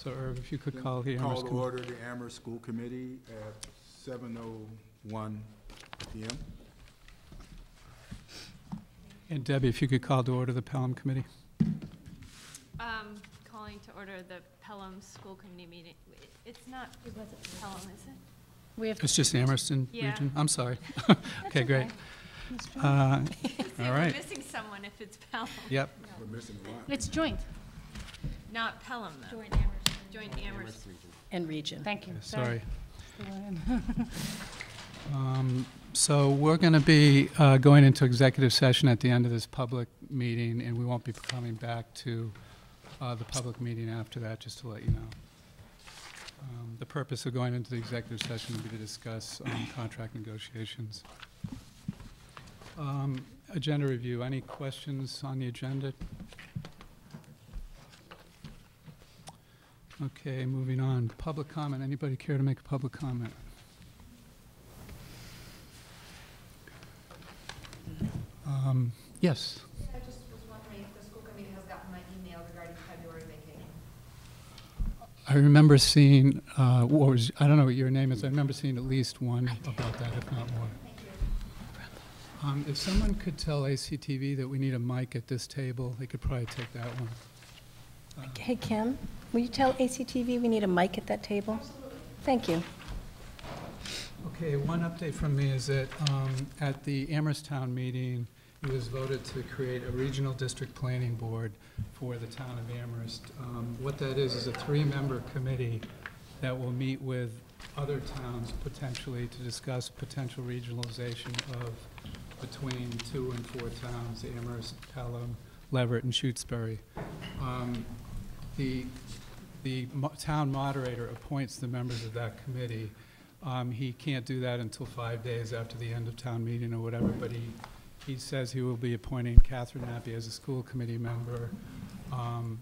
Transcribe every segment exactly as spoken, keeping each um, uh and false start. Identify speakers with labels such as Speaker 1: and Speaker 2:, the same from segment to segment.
Speaker 1: So Irv, if you could call the
Speaker 2: Call
Speaker 1: Amherst.
Speaker 2: to order the Amherst School Committee at seven oh one p m
Speaker 1: And Debbie, if you could call to order the Pelham Committee.
Speaker 3: Um, calling to order the Pelham School Committee meeting. It's not Pelham, is it?
Speaker 4: We have
Speaker 1: It's just Amherst in
Speaker 3: Yeah.
Speaker 1: region? I'm sorry. Okay,
Speaker 4: okay.
Speaker 1: great.
Speaker 4: Miz
Speaker 1: Uh,
Speaker 4: Jones.
Speaker 1: all
Speaker 3: We're
Speaker 1: right.
Speaker 3: missing someone if it's Pelham.
Speaker 1: Yep.
Speaker 2: We're missing one.
Speaker 4: It's joint
Speaker 3: Not Pelham, though.
Speaker 5: Joint Amherst.
Speaker 3: Joint Amherst.
Speaker 4: and region. Thank you.
Speaker 1: Sorry. Um, So we're going to be uh, going into executive session at the end of this public meeting, and we won't be coming back to uh, the public meeting after that, just to let you know. Um, The purpose of going into the executive session will be to discuss um, contract negotiations. Um, Agenda review, any questions on the agenda? Okay, moving on. Public comment. Anybody care to make a public comment? Um, Yes.
Speaker 5: I just was wondering if the school committee has gotten my email regarding February vacation.
Speaker 1: I remember seeing, uh, what was, I don't know what your name is, I remember seeing at least one about that, if not more.
Speaker 5: Thank you.
Speaker 1: Um, If someone could tell A C T V that we need a mic at this table, they could probably take that one. Uh,
Speaker 4: Hey, Kim, will you tell A C T V we need a mic at that table? Thank you.
Speaker 1: Okay, one update from me is that um, at the Amherst Town meeting, it was voted to create a regional district planning board for the town of Amherst. Um, What that is, is a three-member committee that will meet with other towns potentially to discuss potential regionalization of between two and four towns, Amherst, Pelham, Leverett, and Shutesbury. Um, The, the mo- town moderator appoints the members of that committee. Um, He can't do that until five days after the end of town meeting or whatever, but he, he says he will be appointing Catherine Nappy as a school committee member, um,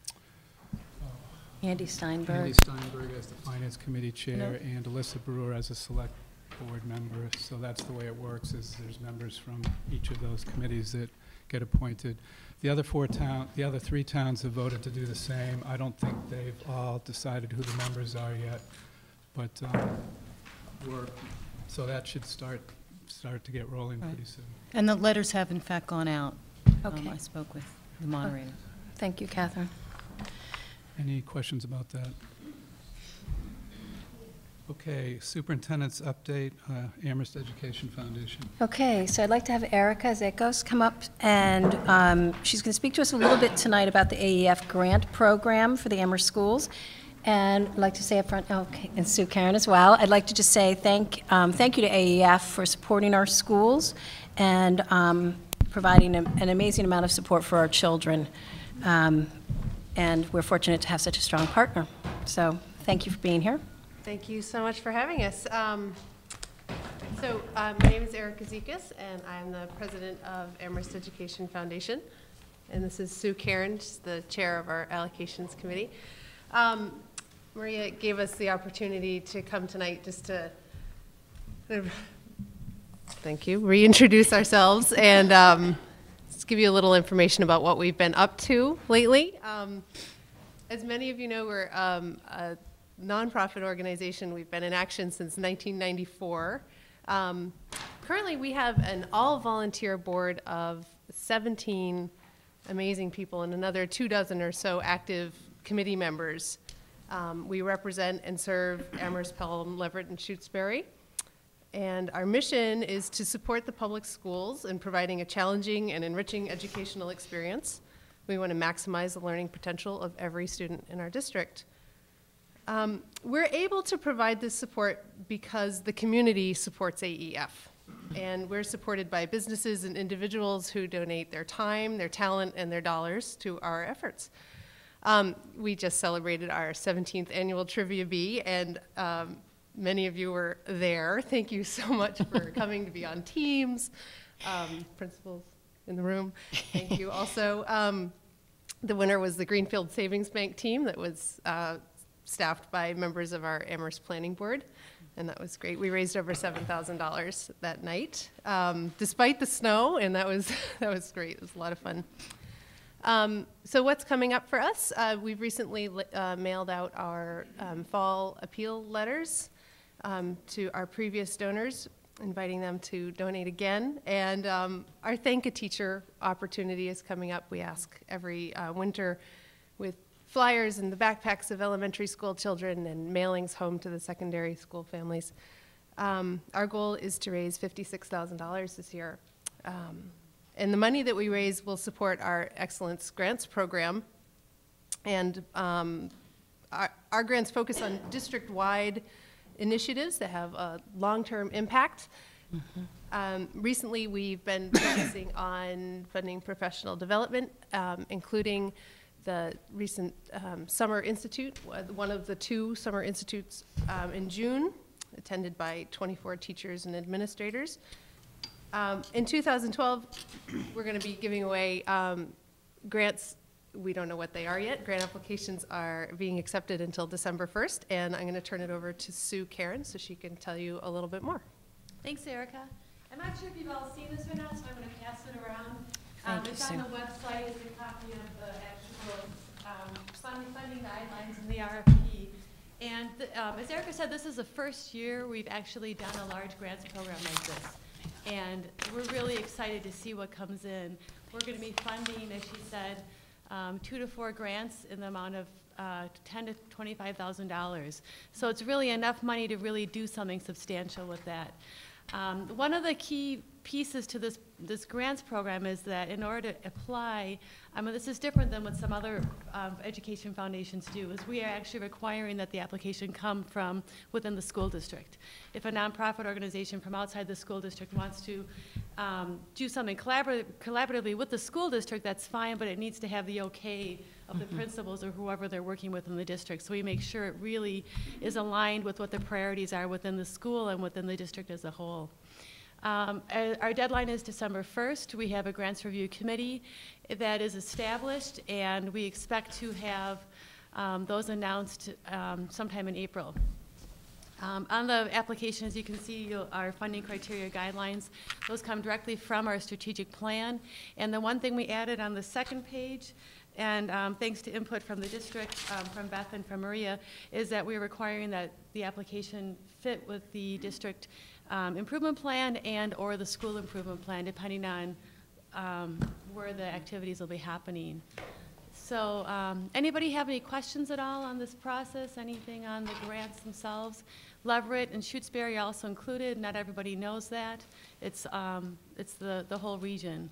Speaker 4: Andy Steinberg.
Speaker 1: Andy Steinberg as the finance committee chair,
Speaker 4: No.
Speaker 1: and Alyssa Brewer as a select board member. So that's the way it works, is there's members from each of those committees that get appointed. The other four town, the other three towns have voted to do the same. I don't think they've all decided who the members are yet, but um, we're, so that should start, start to get rolling
Speaker 4: Right.
Speaker 1: pretty soon.
Speaker 4: And the letters have in fact gone out. Um,
Speaker 6: Okay.
Speaker 4: I spoke with the moderator.
Speaker 6: Thank you, Catherine.
Speaker 1: Any questions about that? Okay, superintendent's update, uh, Amherst Education Foundation.
Speaker 6: Okay, so I'd like to have Erica Zekos come up, and um, she's going to speak to us a little bit tonight about the A E F grant program for the Amherst schools. And I'd like to say up front, okay, and Sue Karen as well, I'd like to just say thank, um, thank you to A E F for supporting our schools and um, providing a, an amazing amount of support for our children. Um, and we're fortunate to have such a strong partner. So thank you for being here.
Speaker 7: Thank you so much for having us. Um, so uh, my name is Erica Zekas, and I'm the president of Amherst Education Foundation. And this is Sue Karen, she's the chair of our allocations committee. Um, Maria gave us the opportunity to come tonight just to, thank you, reintroduce ourselves and um, just give you a little information about what we've been up to lately. Um, as many of you know, we're um, a nonprofit organization. We've been in action since nineteen ninety-four. Um, currently, we have an all-volunteer board of seventeen amazing people and another two dozen or so active committee members. Um, we represent and serve Amherst, Pelham, Leverett, and Shutesbury. And our mission is to support the public schools in providing a challenging and enriching educational experience. We want to maximize the learning potential of every student in our district. Um, we're able to provide this support because the community supports A E F. And we're supported by businesses and individuals who donate their time, their talent, and their dollars to our efforts. Um, we just celebrated our seventeenth annual Trivia Bee, and um, many of you were there. Thank you so much for coming to be on teams. Um, principals in the room, thank you also. Um, the winner was the Greenfield Savings Bank team that was uh, staffed by members of our Amherst Planning Board, and that was great. We raised over seven thousand dollars that night, um, despite the snow, and that was, that was great. It was a lot of fun. Um, so what's coming up for us? Uh, we've recently uh, mailed out our um, fall appeal letters um, to our previous donors, inviting them to donate again. And um, our Thank a Teacher opportunity is coming up. We ask every uh, winter with flyers in the backpacks of elementary school children and mailings home to the secondary school families. Um, our goal is to raise fifty-six thousand dollars this year. Um, and the money that we raise will support our Excellence Grants program. And um, our, our grants focus on district-wide initiatives that have a long-term impact. Mm-hmm. Um, recently, we've been focusing on funding professional development, um, including the recent um, Summer Institute, one of the two Summer Institutes um, in June, attended by twenty-four teachers and administrators. Um, in two thousand twelve, we're going to be giving away um, grants. We don't know what they are yet. Grant applications are being accepted until December first, and I'm going to turn it over to Sue Karen so she can tell you a little bit more.
Speaker 3: Thanks, Erica. I'm not sure if you've all seen this or not, so I'm going to pass it around.
Speaker 6: Thank
Speaker 3: Um,
Speaker 6: you,
Speaker 3: it's
Speaker 6: Sue.
Speaker 3: on the website, is a copy of the actual um, funding, funding guidelines and the R F P. And the, um, as Erica said, this is the first year we've actually done a large grants program like this. And we're really excited to see what comes in. We're going to be funding, as she said, um, two to four grants in the amount of uh, ten to twenty-five thousand dollars. So it's really enough money to really do something substantial with that. Um, one of the key pieces to this this grants program is that in order to apply, I mean, this is different than what some other um, education foundations do, is we are actually requiring that the application come from within the school district. If a nonprofit organization from outside the school district wants to um, do something collabor collaboratively with the school district, that's fine, but it needs to have the okay of the principals or whoever they're working with in the district. So we make sure it really is aligned with what the priorities are within the school and within the district as a whole. Um, our deadline is December first. We have a grants review committee that is established, and we expect to have um, those announced um, sometime in April. Um, on the application, as you can see, you'll, our funding criteria guidelines, those come directly from our strategic plan. And the one thing we added on the second page, and um, thanks to input from the district, um, from Beth and from Maria, is that we're requiring that the application fit with the district um, improvement plan and or the school improvement plan, depending on um, where the activities will be happening. So um, anybody have any questions at all on this process? Anything on the grants themselves? Leverett and Shutesbury are also included. Not everybody knows that. It's, um, it's the, the whole region.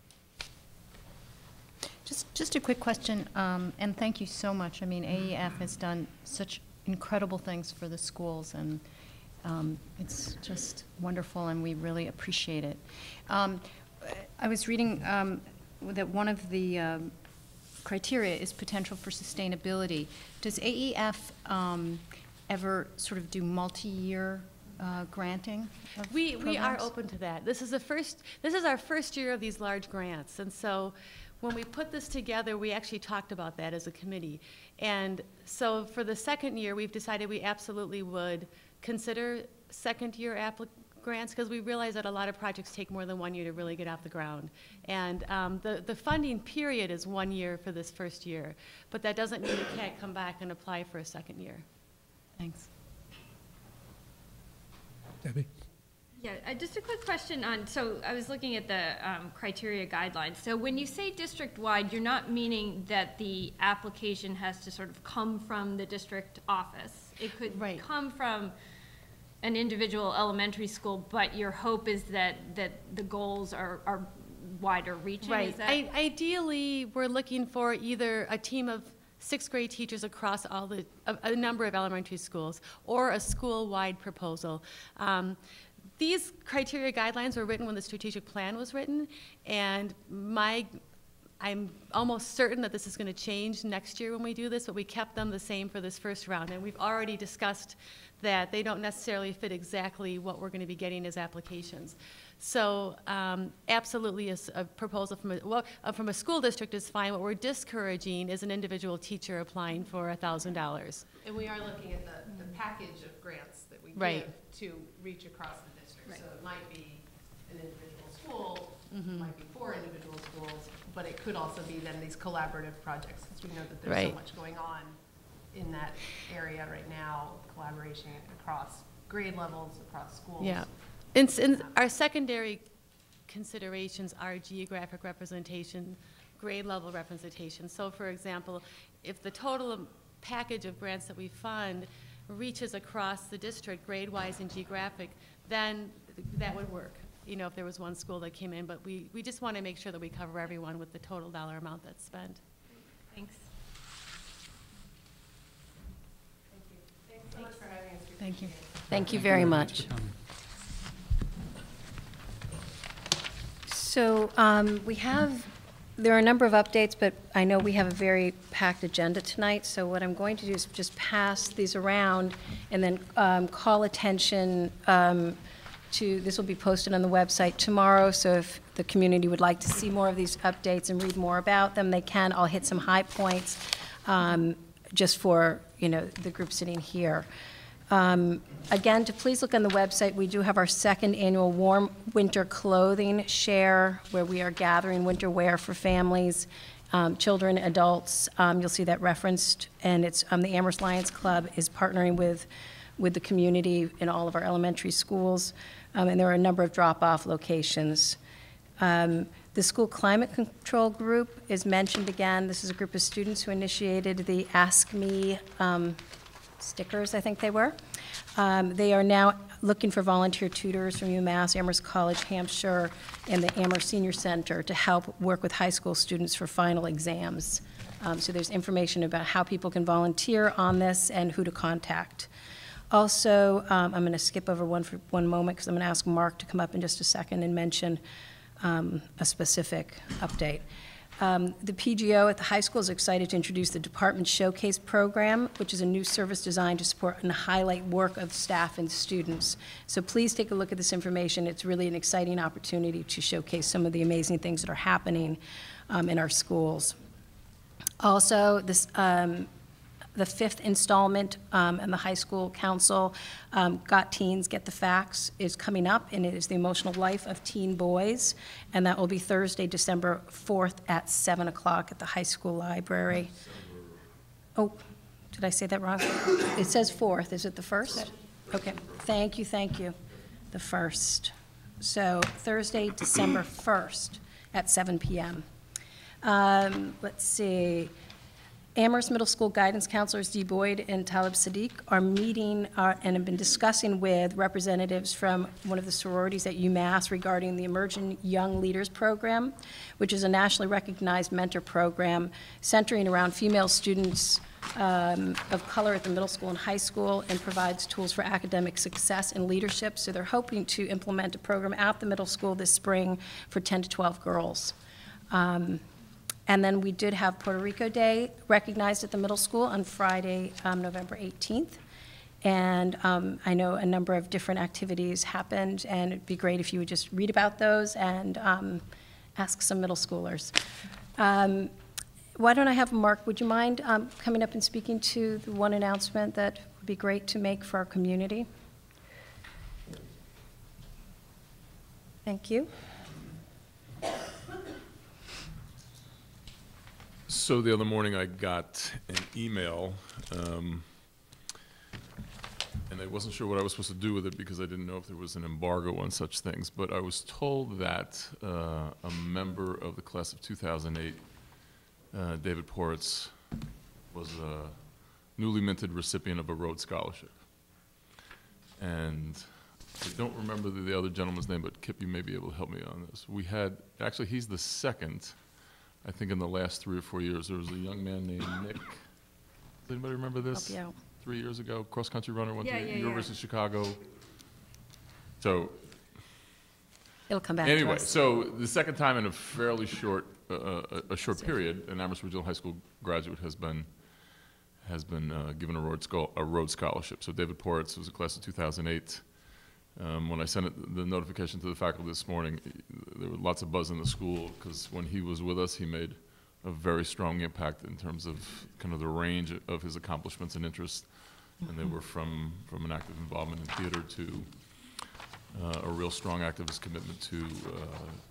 Speaker 8: Just, just a quick question, um, and thank you so much. I mean, A E F has done such incredible things for the schools, and um, it's just wonderful, and we really appreciate it. Um, I was reading um, that one of the um, criteria is potential for sustainability. Does A E F um, ever sort of do multi-year uh, granting of
Speaker 3: We, we are
Speaker 8: programs?
Speaker 3: open to that. This is the first, this is our first year of these large grants, and so when we put this together, we actually talked about that as a committee. And so for the second year, we've decided we absolutely would consider second year applic grants, because we realize that a lot of projects take more than one year to really get off the ground. And um, the, the funding period is one year for this first year, but that doesn't mean you can't come back and apply for a second year.
Speaker 8: Thanks.
Speaker 1: Debbie?
Speaker 9: Yeah, uh, just a quick question on, so I was looking at the um, criteria guidelines. So when you say district-wide, you're not meaning that the application has to sort of come from the district office. It could
Speaker 3: Right.
Speaker 9: come from an individual elementary school, but your hope is that, that the goals are, are wider reaching?
Speaker 3: Right.
Speaker 9: Is that?
Speaker 3: I, ideally, we're looking for either a team of sixth grade teachers across all the, a, a number of elementary schools, or a school-wide proposal. Um, These criteria guidelines were written when the strategic plan was written, and my, I'm almost certain that this is going to change next year when we do this, but we kept them the same for this first round, and we've already discussed that they don't necessarily fit exactly what we're going to be getting as applications. So um, absolutely, a, s- a proposal from a, well, uh, from a school district is fine. What we're discouraging is an individual teacher applying for one thousand dollars.
Speaker 7: And we are looking at the, the package of grants that we
Speaker 3: Right.
Speaker 7: give to reach across the district.
Speaker 9: Right.
Speaker 7: So it might be an individual school,
Speaker 3: Mhm.
Speaker 7: it might be four individual schools, but it could also be then these collaborative projects, because we know that there's
Speaker 6: Right.
Speaker 7: so much going on in that area right now, collaboration across grade levels, across schools.
Speaker 3: Yeah. And, s- and our secondary considerations are geographic representation, grade level representation. So for example, if the total am- package of grants that we fund reaches across the district, grade-wise and geographic, then th- that would work, you know, if there was one school that came in. But we, we just want to make sure that we cover everyone with the total dollar amount that's spent.
Speaker 9: Thanks.
Speaker 7: Thanks so much for having us. We
Speaker 8: Thank you.
Speaker 7: appreciate it.
Speaker 6: Thank you very much. So um, we have, there are a number of updates, but I know we have a very packed agenda tonight, so what I'm going to do is just pass these around and then um, call attention um, to, this will be posted on the website tomorrow, so if the community would like to see more of these updates and read more about them, they can. I'll hit some high points um, just for, you know, the group sitting here. Um, Again, to please look on the website, we do have our second annual warm winter clothing share, where we are gathering winter wear for families, um, children, adults. Um, You'll see that referenced, and it's, um, the Amherst Lions Club is partnering with, with the community in all of our elementary schools, um, and there are a number of drop-off locations. Um, The school climate control group is mentioned again. This is a group of students who initiated the Ask Me um, stickers, I think they were. Um, They are now looking for volunteer tutors from UMass, Amherst College, Hampshire, and the Amherst Senior Center to help work with high school students for final exams. Um, So there's information about how people can volunteer on this and who to contact. Also, um, I'm going to skip over one for one moment because I'm going to ask Mark to come up in just a second and mention um, a specific update. Um, The P G O at the high school is excited to introduce the Department Showcase Program, which is a new service designed to support and highlight work of staff and students. So please take a look at this information. It's really an exciting opportunity to showcase some of the amazing things that are happening um, in our schools. Also, this, um, the fifth installment, um, and the high school council, um, Got Teens, Get the Facts, is coming up, and it is the emotional life of teen boys, and that will be Thursday, December fourth at seven o'clock at the high school library. Oh, did I say that wrong? It says fourth, is it the first? Okay, thank you, thank you, the first. So Thursday, December first at seven p m Um, let's see. Amherst Middle School guidance counselors Dee Boyd and Talib Sadiq are meeting uh, and have been discussing with representatives from one of the sororities at UMass regarding the Emerging Young Leaders Program, which is a nationally recognized mentor program centering around female students um, of color at the middle school and high school, and provides tools for academic success and leadership. So they're hoping to implement a program at the middle school this spring for ten to twelve girls. Um, And then we did have Puerto Rico Day recognized at the middle school on Friday, um, November eighteenth. And um, I know a number of different activities happened, and it'd be great if you would just read about those and um, ask some middle schoolers. Um, Why don't I have Mark, would you mind um, coming up and speaking to the one announcement that would be great to make for our community? Thank you.
Speaker 10: So the other morning, I got an email, um, and I wasn't sure what I was supposed to do with it because I didn't know if there was an embargo on such things, but I was told that uh, a member of the class of two thousand eight, uh, David Poritz, was a newly minted recipient of a Rhodes Scholarship. And I don't remember the, the other gentleman's name, but Kip, you may be able to help me on this. We had, actually, he's the second. I think in the last three or four years, there was a young man named Nick. Does anybody remember this?
Speaker 6: Help you out.
Speaker 10: Three years ago, cross-country runner, went
Speaker 9: Yeah,
Speaker 10: to
Speaker 9: yeah,
Speaker 10: the
Speaker 9: yeah.
Speaker 10: University of Chicago. So
Speaker 6: It'll come back to
Speaker 10: anyway,
Speaker 6: us.
Speaker 10: so the second time in a fairly short, uh, a, a short period, an Amherst Regional High School graduate has been has been uh, given a Rhodes, a Rhodes Scholarship. So David Poritz was a class of two thousand eight. Um, when I sent it, the notification to the faculty this morning, there was lots of buzz in the school because when he was with us, he made a very strong impact in terms of kind of the range of his accomplishments and interests. Mm-hmm. And they were from, from an active involvement in theater to uh, a real strong activist commitment to uh,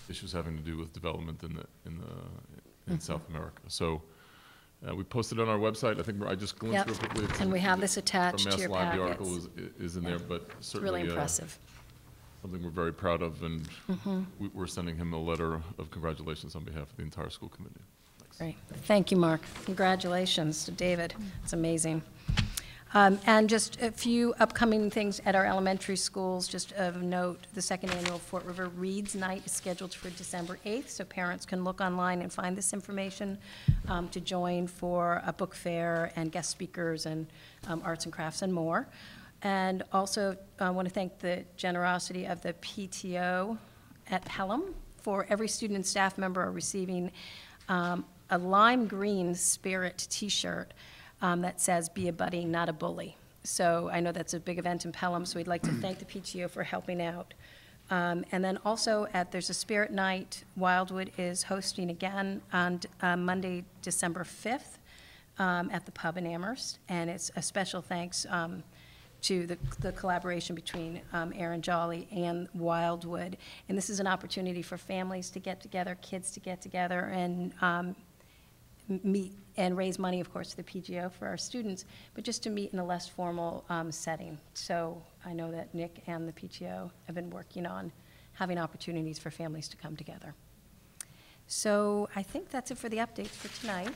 Speaker 10: issues having to do with development in the, in the, in South America. So uh, we posted on our website. I think we're- I just glanced
Speaker 6: Yep.
Speaker 10: through it quickly. It's-
Speaker 6: And we have this attached
Speaker 10: from
Speaker 6: to your
Speaker 10: Mass Live, the
Speaker 6: packets.
Speaker 10: article is, is in
Speaker 6: Yeah.
Speaker 10: there, but
Speaker 6: It's
Speaker 10: certainly.
Speaker 6: really
Speaker 10: uh,
Speaker 6: impressive.
Speaker 10: Something we're very proud of, and
Speaker 6: Mhm.
Speaker 10: we- we're sending him a letter of congratulations on behalf of the entire school committee. Thanks.
Speaker 6: Great. Thank you, Mark. Congratulations to David. It's amazing. Um, And just a few upcoming things at our elementary schools, just of note, the second annual Fort River Reads Night is scheduled for December eighth, so parents can look online and find this information um, to join for a book fair and guest speakers and um, arts and crafts and more. And also, I want to thank the generosity of the P T O at Pelham, for every student and staff member are receiving um, a lime green spirit T-shirt um, that says, "Be a buddy, not a bully." So I know that's a big event in Pelham, so we'd like to thank the P T O for helping out. Um, And then also, at, there's a Spirit Night, Wildwood is hosting again on uh, Monday, December fifth, um, at the pub in Amherst, and it's a special thanks um, to the, the collaboration between um, Aaron Jolly and Wildwood. And this is an opportunity for families to get together, kids to get together, and um, m- meet and raise money, of course, to the P G O for our students, but just to meet in a less formal um, setting. So I know that Nick and the P T O have been working on having opportunities for families to come together. So I think that's it for the updates for tonight.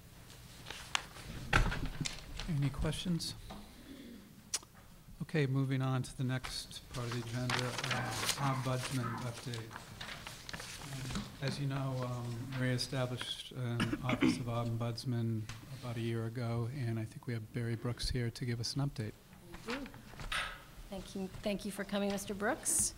Speaker 1: Any questions? Okay, moving on to the next part of the agenda, uh, ombudsman update. Um, As you know, um, Maria established an Office of Ombudsman about a year ago, and I think we have Barry Brooks here to give us an update.
Speaker 6: Thank you, thank you for coming, Mister Brooks.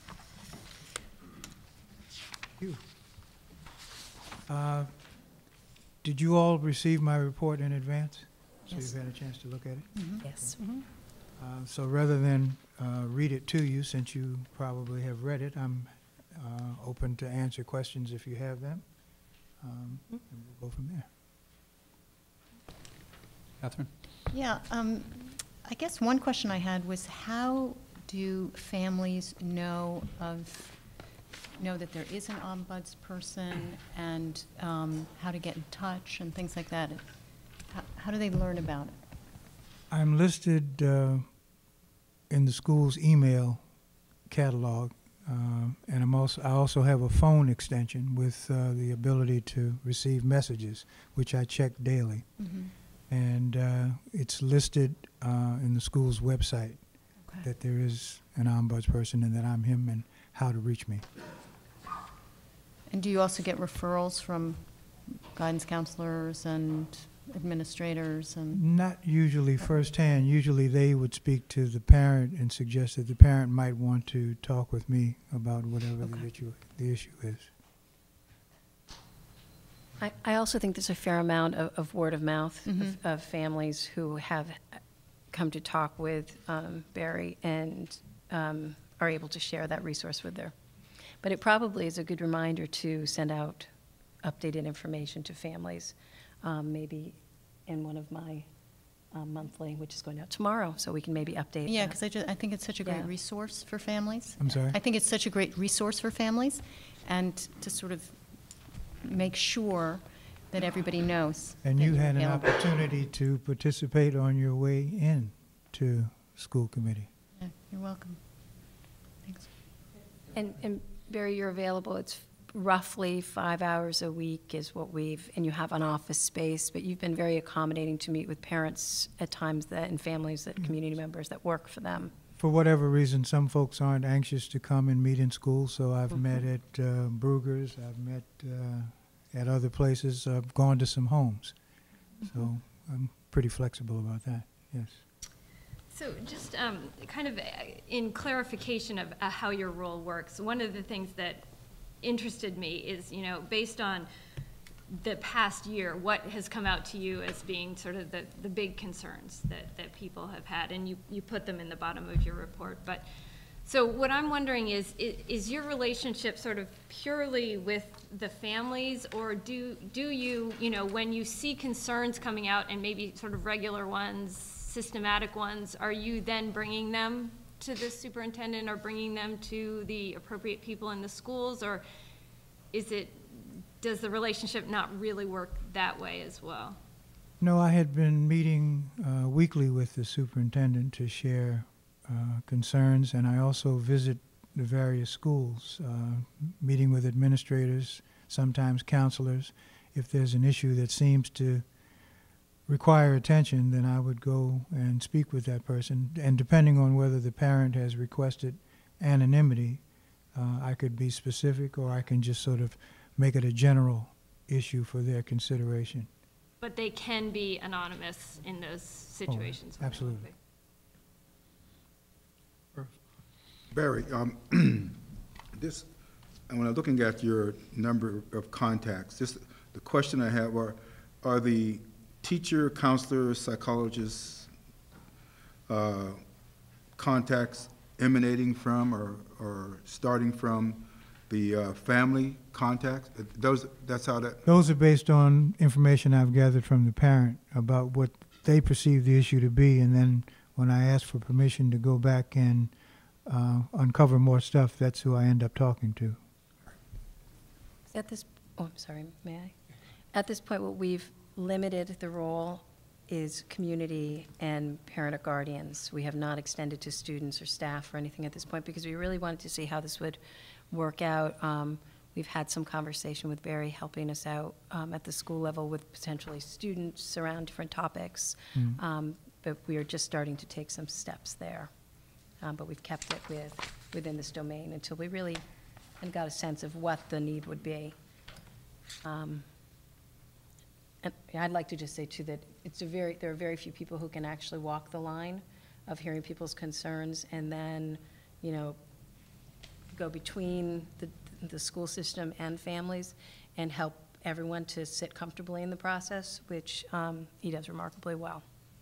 Speaker 11: You. Uh, Did you all receive my report in advance? So
Speaker 6: Yes.
Speaker 11: you've had a chance to look at it?
Speaker 6: Yes.
Speaker 11: Uh, So rather than uh, read it to you, since you probably have read it, I'm uh, open to answer questions if you have them. Um, And we'll go from there.
Speaker 1: Catherine?
Speaker 8: Yeah, um, I guess one question I had was, how do families know of, know that there is an ombuds person, and um, how to get in touch and things like that? How, how do they learn about it?
Speaker 11: I'm listed uh, in the school's email catalog, uh, and I'm also, I also have a phone extension with uh, the ability to receive messages, which I check daily.
Speaker 8: Mm-hmm.
Speaker 11: And uh, it's listed uh, in the school's website
Speaker 8: Okay.
Speaker 11: that there is an ombuds person and that I'm him and how to reach me.
Speaker 8: And do you also get referrals from guidance counselors and administrators and?
Speaker 11: Not usually firsthand. Usually they would speak to the parent and suggest that the parent might want to talk with me about whatever the
Speaker 8: Okay.
Speaker 11: issue, the issue is.
Speaker 6: I, I also think there's a fair amount of, of word of mouth
Speaker 8: Mhm.
Speaker 6: of, of families who have come to talk with um, Barry and um, are able to share that resource with their. But it probably is a good reminder to send out updated information to families, um, maybe in one of my um, monthly, which is going out tomorrow, so we can maybe update.
Speaker 8: Yeah,
Speaker 6: that.
Speaker 8: because I just, I think it's such a great
Speaker 6: Yeah.
Speaker 8: resource for families.
Speaker 11: I'm sorry?
Speaker 8: I think it's such a great resource for families, and to sort of make sure that everybody knows.
Speaker 11: And
Speaker 8: that
Speaker 11: you
Speaker 8: you're
Speaker 11: had an
Speaker 8: available.
Speaker 11: opportunity to participate on your way in to school committee.
Speaker 8: Yeah, you're welcome. Thanks.
Speaker 6: And, and Barry, you're available, it's roughly five hours a week is what we've, and you have an office space, but you've been very accommodating to meet with parents at times that, and families that, community members that work for them.
Speaker 11: For whatever reason, some folks aren't anxious to come and meet in school, so I've
Speaker 6: Mhm.
Speaker 11: met at uh, Brugger's, I've met uh, at other places, I've gone to some homes. So I'm pretty flexible about that, yes.
Speaker 9: So just um, kind of uh, in clarification of uh, how your role works, one of the things that interested me is, you know, based on the past year, what has come out to you as being sort of the, the big concerns that, that people have had, and you, you put them in the bottom of your report. But so what I'm wondering is, is, is your relationship sort of purely with the families, or do, do you, you know, when you see concerns coming out, and maybe sort of regular ones, systematic ones, are you then bringing them to the superintendent or bringing them to the appropriate people in the schools? Or is it, does the relationship not really work that way as well?
Speaker 11: No, I had been meeting uh, weekly with the superintendent to share uh, concerns, and I also visit the various schools, uh, meeting with administrators, sometimes counselors. If there's an issue that seems to require attention, then I would go and speak with that person. And depending on whether the parent has requested anonymity, uh, I could be specific, or I can just sort of make it a general issue for their consideration.
Speaker 9: But they can be anonymous in those situations?
Speaker 11: Oh, absolutely.
Speaker 2: Barry, um, this, and when I'm looking at your number of contacts, this, the question I have are, are the teacher, counselors, psychologists, uh, contacts emanating from or, or starting from the uh, family contacts? Those, that's how that...
Speaker 11: Those are based on information I've gathered from the parent about what they perceive the issue to be, and then when I ask for permission to go back and uh, uncover more stuff, that's who I end up talking to.
Speaker 6: At this, oh, I'm sorry, may I? At this point, what we've limited the role is community and parent or guardians. We have not extended to students or staff or anything at this point because we really wanted to see how this would work out. Um, we've had some conversation with Barry helping us out um, at the school level with potentially students around different topics,
Speaker 11: Mm.
Speaker 6: um, but we are just starting to take some steps there. Um, but we've kept it with, within this domain until we really and got a sense of what the need would be. Um, and I'd like to just say too that it's a very, there are very few people who can actually walk the line of hearing people's concerns and then, you know, go between the, the school system and families and help everyone to sit comfortably in the process, which um, he does remarkably well.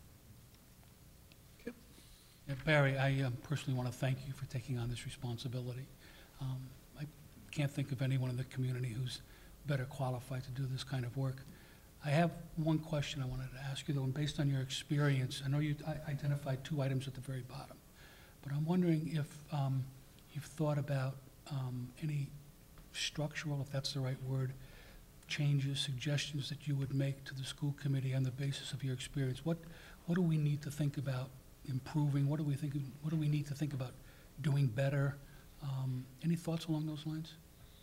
Speaker 12: Yeah, Barry, I um, personally want to thank you for taking on this responsibility. Um, I can't think of anyone in the community who's better qualified to do this kind of work. I have one question I wanted to ask you, though, and based on your experience, I know you I identified two items at the very bottom, but I'm wondering if um, you've thought about um, any structural, if that's the right word, changes, suggestions that you would make to the school committee on the basis of your experience. What what do we need to think about improving? What do we think? What do we need to think about doing better? Um, any thoughts along those lines?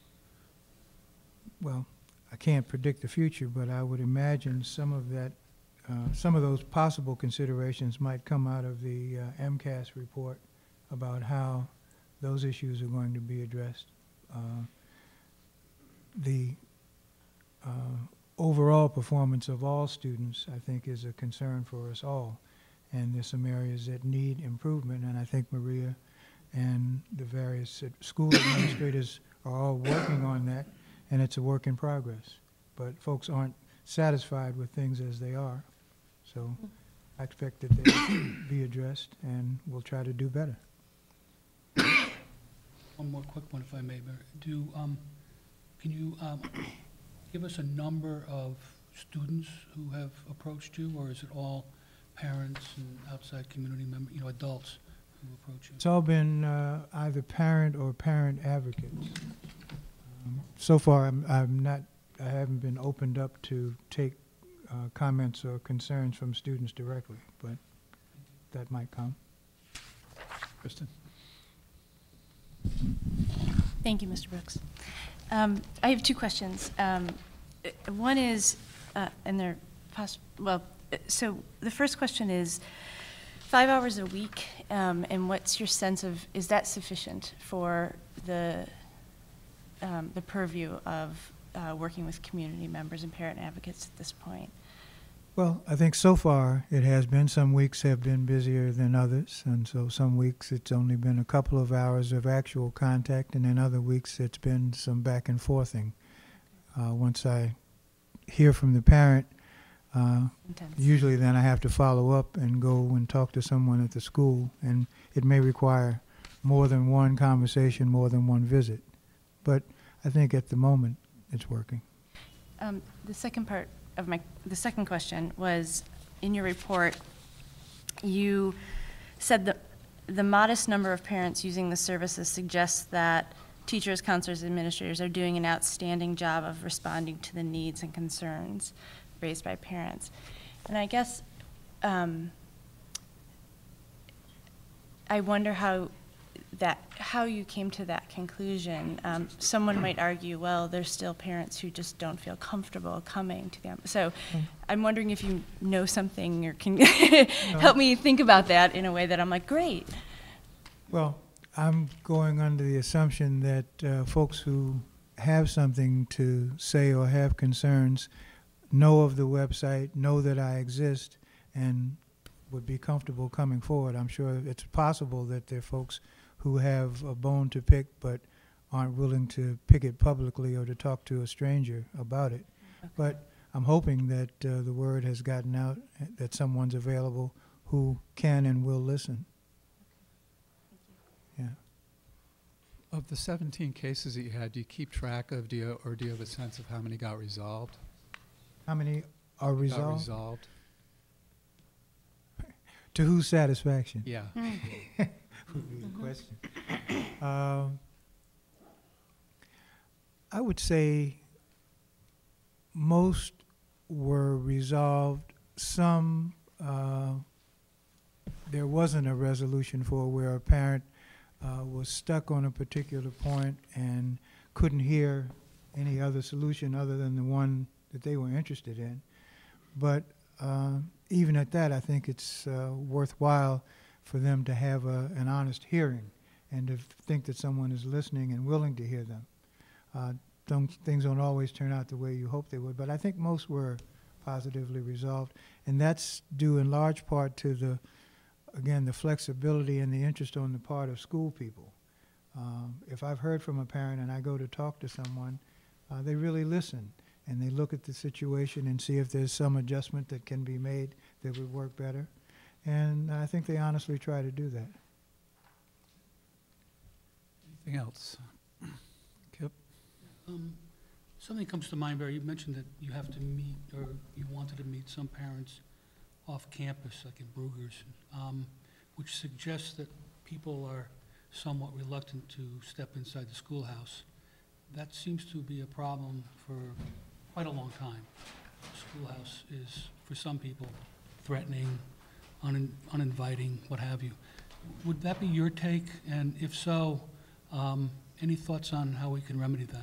Speaker 11: Well, I can't predict the future, but I would imagine some of that, uh, some of those possible considerations might come out of the uh, M C A S report about how those issues are going to be addressed. Uh, the uh, overall performance of all students, I think, is a concern for us all. And there's some areas that need improvement, and I think Maria and the various school administrators are all working on that, and it's a work in progress. But folks aren't satisfied with things as they are, so I expect that they will be addressed, and we'll try to do better.
Speaker 12: One more quick one, if I may, Barry. Do, um, can you um, give us a number of students who have approached you, or is it all parents and outside community members, you know, adults who approach you?
Speaker 11: It's all been uh, either parent or parent advocates. Um, so far, I'm, I'm not, I haven't been opened up to take uh, comments or concerns from students directly, but that might come.
Speaker 1: Kristen?
Speaker 13: Thank you, Mister Brooks. Um, I have two questions. Um, uh, one is, uh, and they're possible, well, uh, so the first question is, five hours a week, um, and what's your sense of, is that sufficient for the, um, the purview of uh, working with community members and parent advocates at this point?
Speaker 11: Well, I think so far it has been. Some weeks have been busier than others, and so some weeks it's only been a couple of hours of actual contact, and then other weeks it's been some back and forthing. Uh, once I hear from the parent, uh, usually then I have to follow up and go and talk to someone at the school, and it may require more than one conversation, more than one visit. But I think at the moment it's working.
Speaker 13: Um, the second part of my, the second question was, in your report, you said that the modest number of parents using the services suggests that teachers, counselors, administrators are doing an outstanding job of responding to the needs and concerns raised by parents. And I guess um, I wonder how that how you came to that conclusion. Um, someone might argue, well, there's still parents who just don't feel comfortable coming to them. So I'm wondering if you know something or can help me think about that in a way that I'm like, great.
Speaker 11: Well, I'm going under the assumption that uh, folks who have something to say or have concerns know of the website, know that I exist, and would be comfortable coming forward. I'm sure it's possible that there are folks who have a bone to pick but aren't willing to pick it publicly or to talk to a stranger about it. Okay. But I'm hoping that uh, the word has gotten out, that someone's available who can and will listen. Okay. Yeah.
Speaker 1: Of the seventeen cases that you had, do you keep track of, do you, or do you have a sense of how many got resolved?
Speaker 11: How many are resolved?
Speaker 1: Got resolved.
Speaker 11: To whose satisfaction?
Speaker 1: Yeah.
Speaker 11: Would be the question. Um, I would say most were resolved. Some uh, there wasn't a resolution for, where a parent uh, was stuck on a particular point and couldn't hear any other solution other than the one that they were interested in. But uh, even at that, I think it's uh, worthwhile for them to have a, an honest hearing and to think that someone is listening and willing to hear them. Uh, don't, things don't always turn out the way you hope they would, but I think most were positively resolved. And that's due in large part to the, again, the flexibility and the interest on the part of school people. Um, if I've heard from a parent and I go to talk to someone, uh, they really listen and they look at the situation and see if there's some adjustment that can be made that would work better. And I think they honestly try to do that.
Speaker 1: Anything else? Kip?
Speaker 12: Um, something comes to mind, Barry. You mentioned that you have to meet, or you wanted to meet some parents off campus, like in Brugger's, um, which suggests that people are somewhat reluctant to step inside the schoolhouse. That seems to be a problem for quite a long time. The schoolhouse is, for some people, threatening, un uninviting, what have you. Would that be your take? And if so, um, any thoughts on how we can remedy that?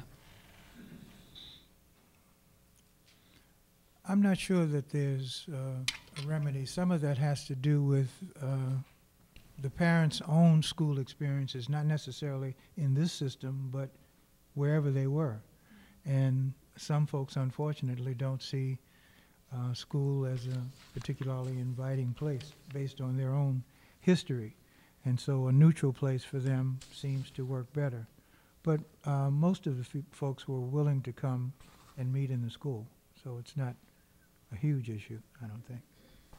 Speaker 11: I'm not sure that there's uh, a remedy. Some of that has to do with uh, the parents' own school experiences, not necessarily in this system, but wherever they were. And some folks, unfortunately, don't see uh, school as a particularly inviting place based on their own history. And so a neutral place for them seems to work better. But uh, most of the f folks were willing to come and meet in the school. So it's not a huge issue, I don't think.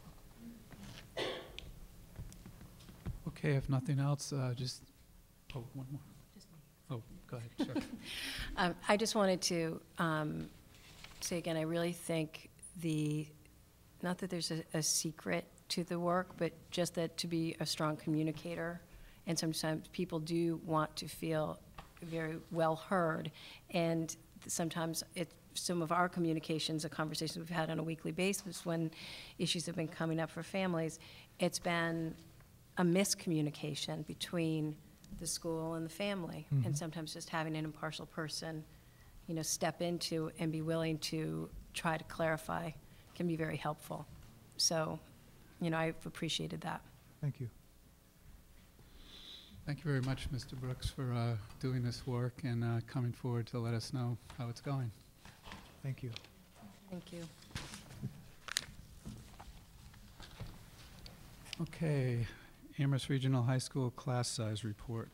Speaker 1: Okay, if nothing else, uh, just, oh, one more. Oh, go ahead, sure.
Speaker 6: um, I just wanted to um, say again, I really think the, not that there's a, a secret to the work, but just that to be a strong communicator, and sometimes people do want to feel very well heard, and sometimes it, some of our communications, the conversations we've had on a weekly basis when issues have been coming up for families, it's been a miscommunication between the school and the family, mm-hmm. and sometimes just having an impartial person, you know, step into and be willing to try to clarify can be very helpful. So, you know, I've appreciated that.
Speaker 11: Thank you.
Speaker 1: Thank you very much, Mister Brooks, for uh, doing this work and uh, coming forward to let us know how it's going.
Speaker 11: Thank you.
Speaker 6: Thank you.
Speaker 1: Okay, Amherst Regional High School class size report.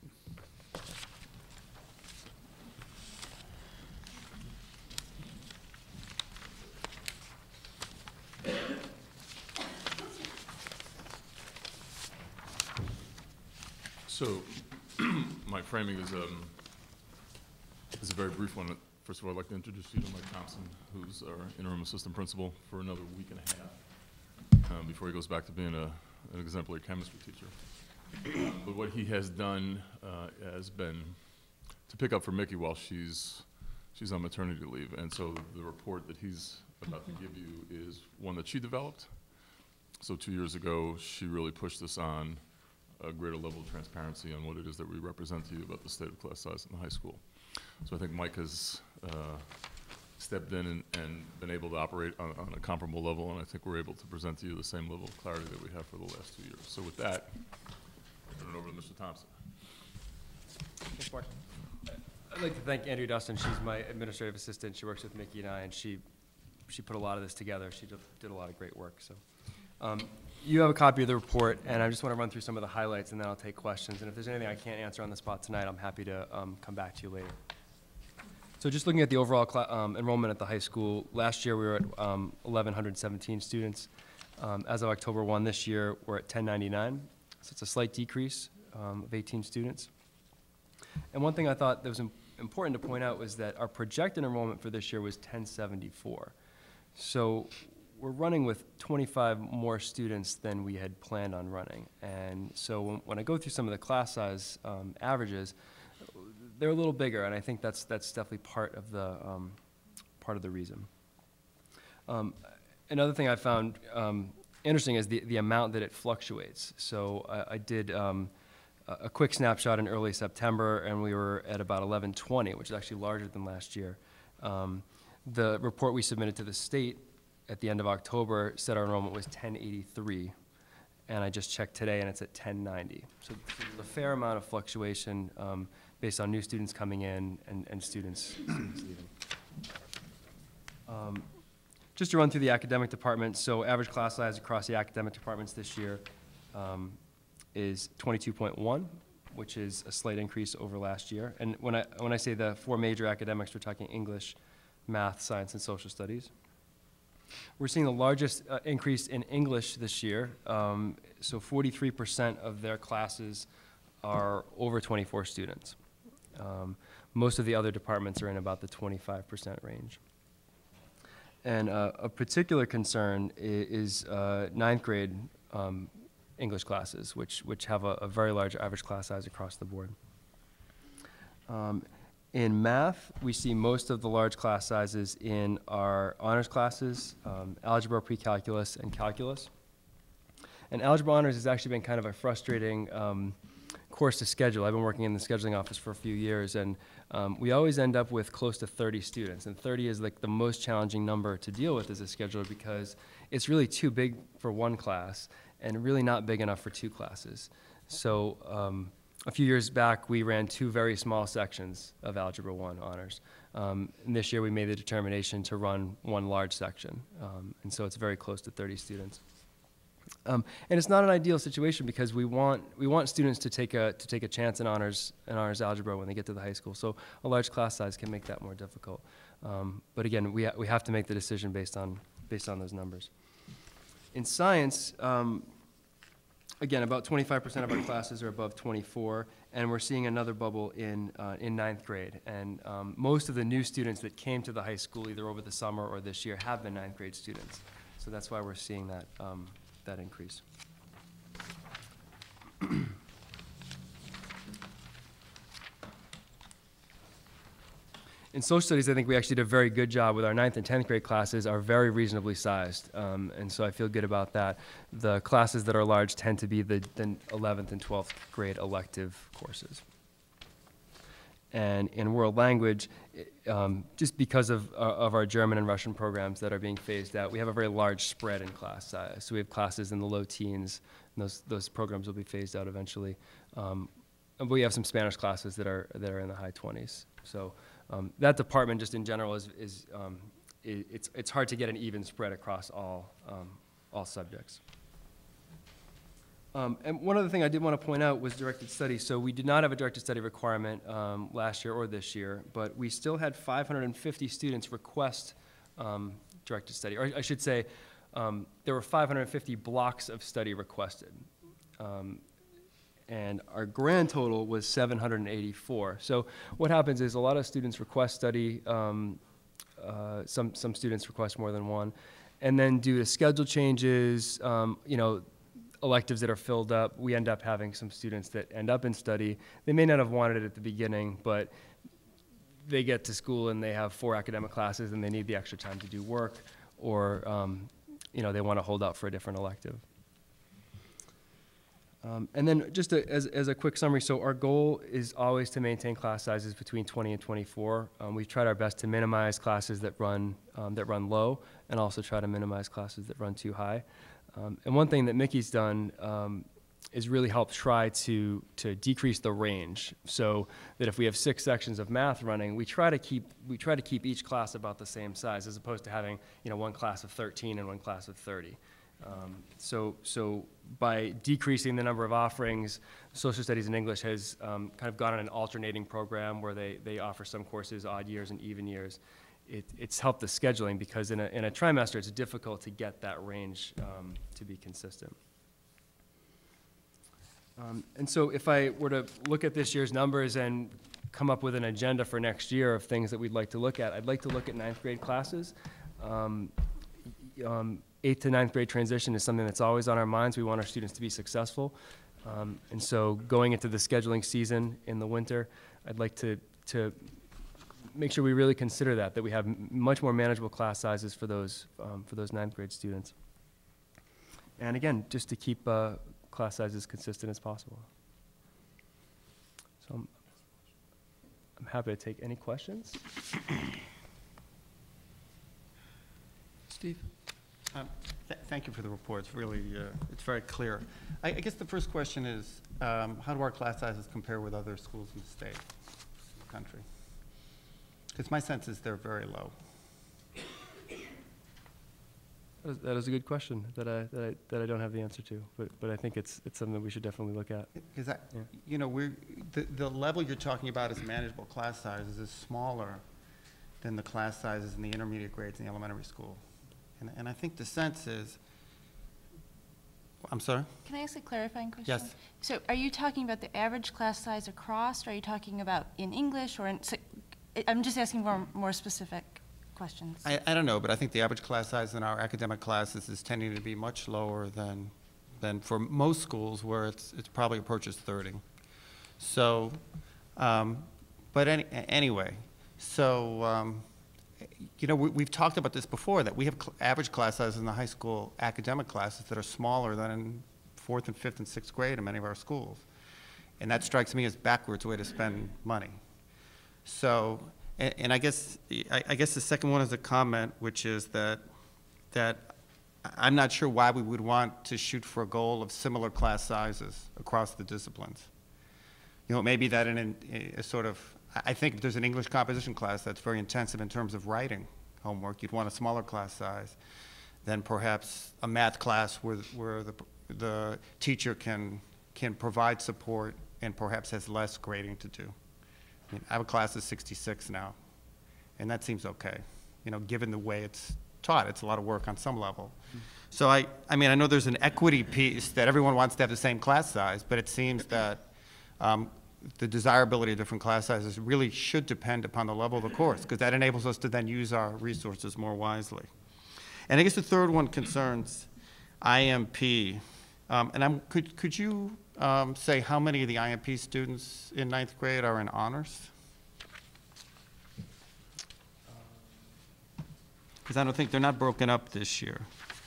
Speaker 10: So, my framing is, um, is a very brief one. First of all, I'd like to introduce you to Mike Thompson, who's our interim assistant principal for another week and a half, um, before he goes back to being a, an exemplary chemistry teacher. Uh, but what he has done uh, has been to pick up for Mickey while she's, she's on maternity leave. And so the report that he's about to give you is one that she developed. So two years ago, she really pushed us on a greater level of transparency on what it is that we represent to you about the state of class size in the high school. So I think Mike has uh, stepped in and, and been able to operate on, on a comparable level, and I think we're able to present to you the same level of clarity that we have for the last two years. So with that, I turn it over to Mister Thompson.
Speaker 14: Thanks, Mark. I'd like to thank Andrea Dustin. She's my administrative assistant. She works with Mickey and I, and she she put a lot of this together. She did, did a lot of great work. So um, you have a copy of the report, and I just want to run through some of the highlights, and then I'll take questions. And if there's anything I can't answer on the spot tonight, I'm happy to um, come back to you later. So just looking at the overall um, enrollment at the high school, last year we were at um, eleven seventeen students. Um, as of October first this year, we're at ten ninety-nine. So it's a slight decrease um, of eighteen students. And one thing I thought that was im important to point out was that our projected enrollment for this year was ten seventy-four. So we're running with twenty-five more students than we had planned on running. And so when, when I go through some of the class size um, averages, they're a little bigger, and I think that's that's definitely part of the um, part of the reason. Um, another thing I found um, interesting is the the amount that it fluctuates. So I, I did um, a, a quick snapshot in early September, and we were at about eleven twenty, which is actually larger than last year. Um, the report we submitted to the state at the end of October said our enrollment was ten eighty-three. And I just checked today, and it's at ten ninety. So there's a fair amount of fluctuation um, based on new students coming in and, and students, students leaving. Um, just to run through the academic department, so average class size across the academic departments this year um, is twenty-two point one, which is a slight increase over last year. And when I, when I say the four major academics, we're talking English, math, science, and social studies. We're seeing the largest uh, increase in English this year. Um, so forty-three percent of their classes are over twenty-four students. Um, most of the other departments are in about the twenty-five percent range. And uh, a particular concern is, is uh, ninth grade um, English classes, which, which have a, a very large average class size across the board. Um, In math, we see most of the large class sizes in our honors classes, um, algebra, pre-calculus, and calculus. And algebra honors has actually been kind of a frustrating um, course to schedule. I've been working in the scheduling office for a few years, and um, we always end up with close to thirty students. And thirty is like the most challenging number to deal with as a scheduler because it's really too big for one class and really not big enough for two classes. So um, a few years back, we ran two very small sections of Algebra one honors. Um, and this year, we made the determination to run one large section. Um, and so it's very close to thirty students. Um, and it's not an ideal situation because we want, we want students to take, a, to take a chance in honors, in honors algebra when they get to the high school. So a large class size can make that more difficult. Um, but again, we, ha we have to make the decision based on, based on those numbers. In science, um, again, about twenty-five percent of our classes are above twenty-four, and we're seeing another bubble in, uh, in ninth grade. And um, most of the new students that came to the high school either over the summer or this year have been ninth grade students. So that's why we're seeing that, um, that increase. In social studies, I think we actually did a very good job with our ninth and tenth grade classes are very reasonably sized, um, and so I feel good about that. The classes that are large tend to be the, the eleventh and twelfth grade elective courses. And in world language, um, just because of, uh, of our German and Russian programs that are being phased out, we have a very large spread in class size. So we have classes in the low teens, and those, those programs will be phased out eventually. Um, but we have some Spanish classes that are, that are in the high twenties. So um, that department just in general is, is um, it, it's, it's hard to get an even spread across all, um, all subjects. Um, and one other thing I did want to point out was directed study. So we did not have a directed study requirement um, last year or this year, but we still had five hundred fifty students request um, directed study. Or I should say, um, there were five hundred fifty blocks of study requested. Um, and our grand total was seven hundred eighty-four. So what happens is a lot of students request study, um, uh, some, some students request more than one, and then due to schedule changes, um, you know, electives that are filled up, we end up having some students that end up in study. They may not have wanted it at the beginning, but they get to school and they have four academic classes and they need the extra time to do work, or um, you know, they want to hold out for a different elective. Um, and then just a, as, as a quick summary, so our goal is always to maintain class sizes between twenty and twenty-four. Um, we've tried our best to minimize classes that run, um, that run low, and also try to minimize classes that run too high. Um, and one thing that Mickey's done um, is really help try to, to decrease the range, so that if we have six sections of math running, we try to keep, we try to keep each class about the same size, as opposed to having, you know, one class of thirteen and one class of thirty. Um, so, so by decreasing the number of offerings, social studies and English has um, kind of gone on an alternating program where they, they offer some courses odd years and even years. It, it's helped the scheduling, because in a, in a trimester it's difficult to get that range um, to be consistent. Um, and so if I were to look at this year's numbers and come up with an agenda for next year of things that we'd like to look at, I'd like to look at ninth grade classes. Um, um, eighth to ninth grade transition is something that's always on our minds. We want our students to be successful. Um, and so going into the scheduling season in the winter, I'd like to, to make sure we really consider that, that we have m much more manageable class sizes for those, um, for those ninth grade students. And again, just to keep uh, class sizes consistent as possible. So I'm, I'm happy to take any questions.
Speaker 1: Steve?
Speaker 15: Um, th thank you for the report. It's really, uh, it's very clear. I, I guess the first question is, um, how do our class sizes compare with other schools in the state, the country? Because my sense is they're very low.
Speaker 14: That is, that is a good question that I, that I, that I don't have the answer to, but, but I think it's, it's something that we should definitely look at.
Speaker 15: Because,
Speaker 14: Yeah.
Speaker 15: you know, we're, the, the level you're talking about as manageable class sizes is smaller than the class sizes in the intermediate grades in the elementary school. And, and I think the sense is, I'm sorry?
Speaker 13: Can I ask a clarifying question?
Speaker 15: Yes.
Speaker 13: So are you talking about the average class size across, or are you talking about in English, or in, so, I'm just asking for more specific questions.
Speaker 15: I, I don't know, but I think the average class size in our academic classes is tending to be much lower than, than for most schools, where it's, it's probably approaches thirty. So, um, but any, anyway, so, um, you know, we, we've talked about this before, that we have cl average class sizes in the high school academic classes that are smaller than in fourth and fifth and sixth grade in many of our schools. And that strikes me as backwards way to spend money. So, and, and I guess, I, I guess the second one is a comment, which is that, that I'm not sure why we would want to shoot for a goal of similar class sizes across the disciplines. You know, maybe that in a, a sort of, I think if there's an English composition class that's very intensive in terms of writing homework, you'd want a smaller class size than perhaps a math class where, where the, the teacher can, can provide support and perhaps has less grading to do. I mean, I have a class of sixty-six now, and that seems okay, you know, given the way it's taught. It's a lot of work on some level. Mm-hmm. So I, I mean, I know there's an equity piece that everyone wants to have the same class size, but it seems that um, the desirability of different class sizes really should depend upon the level of the course, because that enables us to then use our resources more wisely. And I guess the third one concerns I M P. Um, and I'm, could, could you um, say how many of the I M P students in ninth grade are in honors? Because I don't think, they're not broken up this year.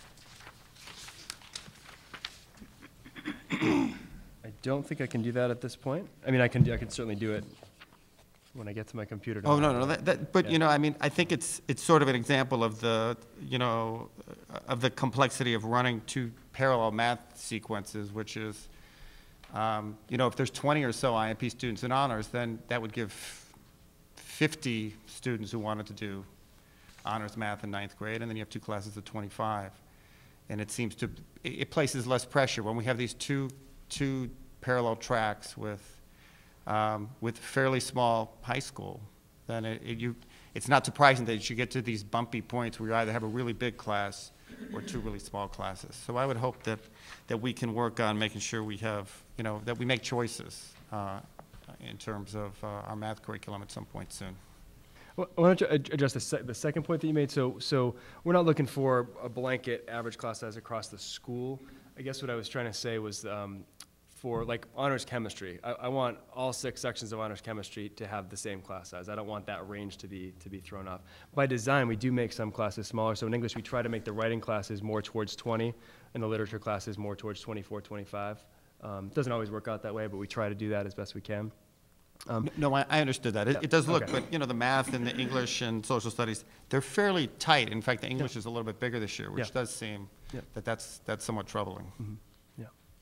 Speaker 14: I don't think I can do that at this point. I mean, I can, I can certainly do it when I get to my computer.
Speaker 15: Oh, no,
Speaker 14: tomorrow.
Speaker 15: no, that, that, but,
Speaker 14: Yeah.
Speaker 15: you know, I mean, I think it's, it's sort of an example of the, you know, of the complexity of running two parallel math sequences, which is, um, you know, if there's twenty or so I M P students in honors, then that would give fifty students who wanted to do honors math in ninth grade, and then you have two classes of twenty-five. And it seems to, it, it places less pressure when we have these two, two parallel tracks with, Um, with fairly small high school, then it, it, you, it's not surprising that you get to these bumpy points where you either have a really big class or two really small classes. So I would hope that, that we can work on making sure we have, you know, that we make choices uh, in terms of uh, our math curriculum at some point soon.
Speaker 14: Well, I want to address the, se the second point that you made. So, so we're not looking for a blanket average class size across the school. I guess what I was trying to say was, um, for like honors chemistry, I, I want all six sections of honors chemistry to have the same class size. I don't want that range to be to be thrown off. By design, we do make some classes smaller. So in English, we try to make the writing classes more towards twenty, and the literature classes more towards twenty-four, twenty-five. Um, doesn't always work out that way, but we try to do that as best we can. Um,
Speaker 15: No, I, I understood that. It,
Speaker 14: yeah,
Speaker 15: it does look,
Speaker 14: okay.
Speaker 15: but, you know, the math and the English and social studies, they're fairly tight. In fact, the English is a little bit bigger this year, which
Speaker 14: Yeah.
Speaker 15: does seem
Speaker 14: Yeah.
Speaker 15: that that's, that's somewhat troubling.
Speaker 14: Mm-hmm. Yeah.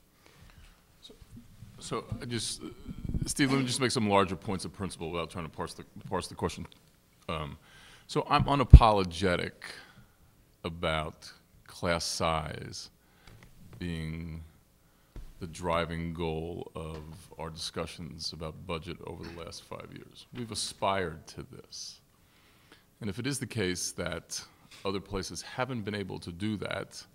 Speaker 10: So I just, uh, Steve, let me just make some larger points of principle without trying to parse the, parse the question. Um, so I'm unapologetic about class size being the driving goal of our discussions about budget over the last five years. We've aspired to this. And if it is the case that other places haven't been able to do that,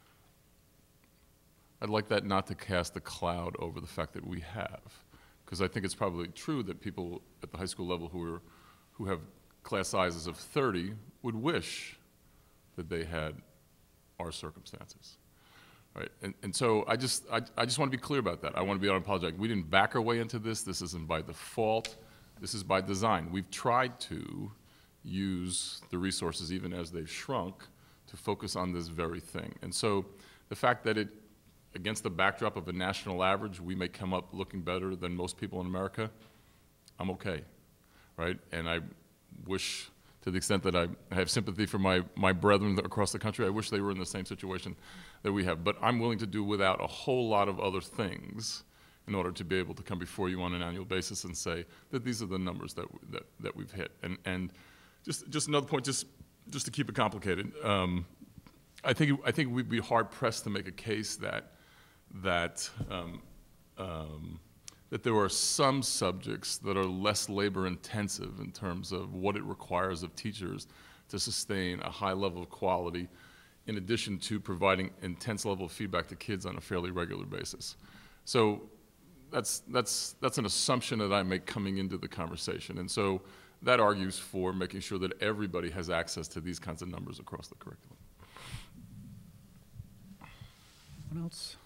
Speaker 10: I'd like that not to cast a cloud over the fact that we have. Because I think it's probably true that people at the high school level who are, who have class sizes of thirty would wish that they had our circumstances. Right, and, and so I just, I, I just want to be clear about that. I want to be unapologetic. We didn't back our way into this. This isn't by default. This is by design. We've tried to use the resources, even as they've shrunk, to focus on this very thing. And so the fact that it, against the backdrop of a national average, we may come up looking better than most people in America, I'm okay, right? And I wish, to the extent that I have sympathy for my, my brethren across the country, I wish they were in the same situation that we have. But I'm willing to do without a whole lot of other things in order to be able to come before you on an annual basis and say that these are the numbers that, that, that we've hit. And, and just, just another point, just, just to keep it complicated, um, I think, I think we'd be hard-pressed to make a case that, that, um, um, that there are some subjects that are less labor-intensive in terms of what it requires of teachers to sustain a high level of quality, in addition to providing intense level of feedback to kids on a fairly regular basis. So that's, that's, that's an assumption that I make coming into the conversation. And so that argues for making sure that everybody has access to these kinds of numbers across the curriculum.
Speaker 1: What else?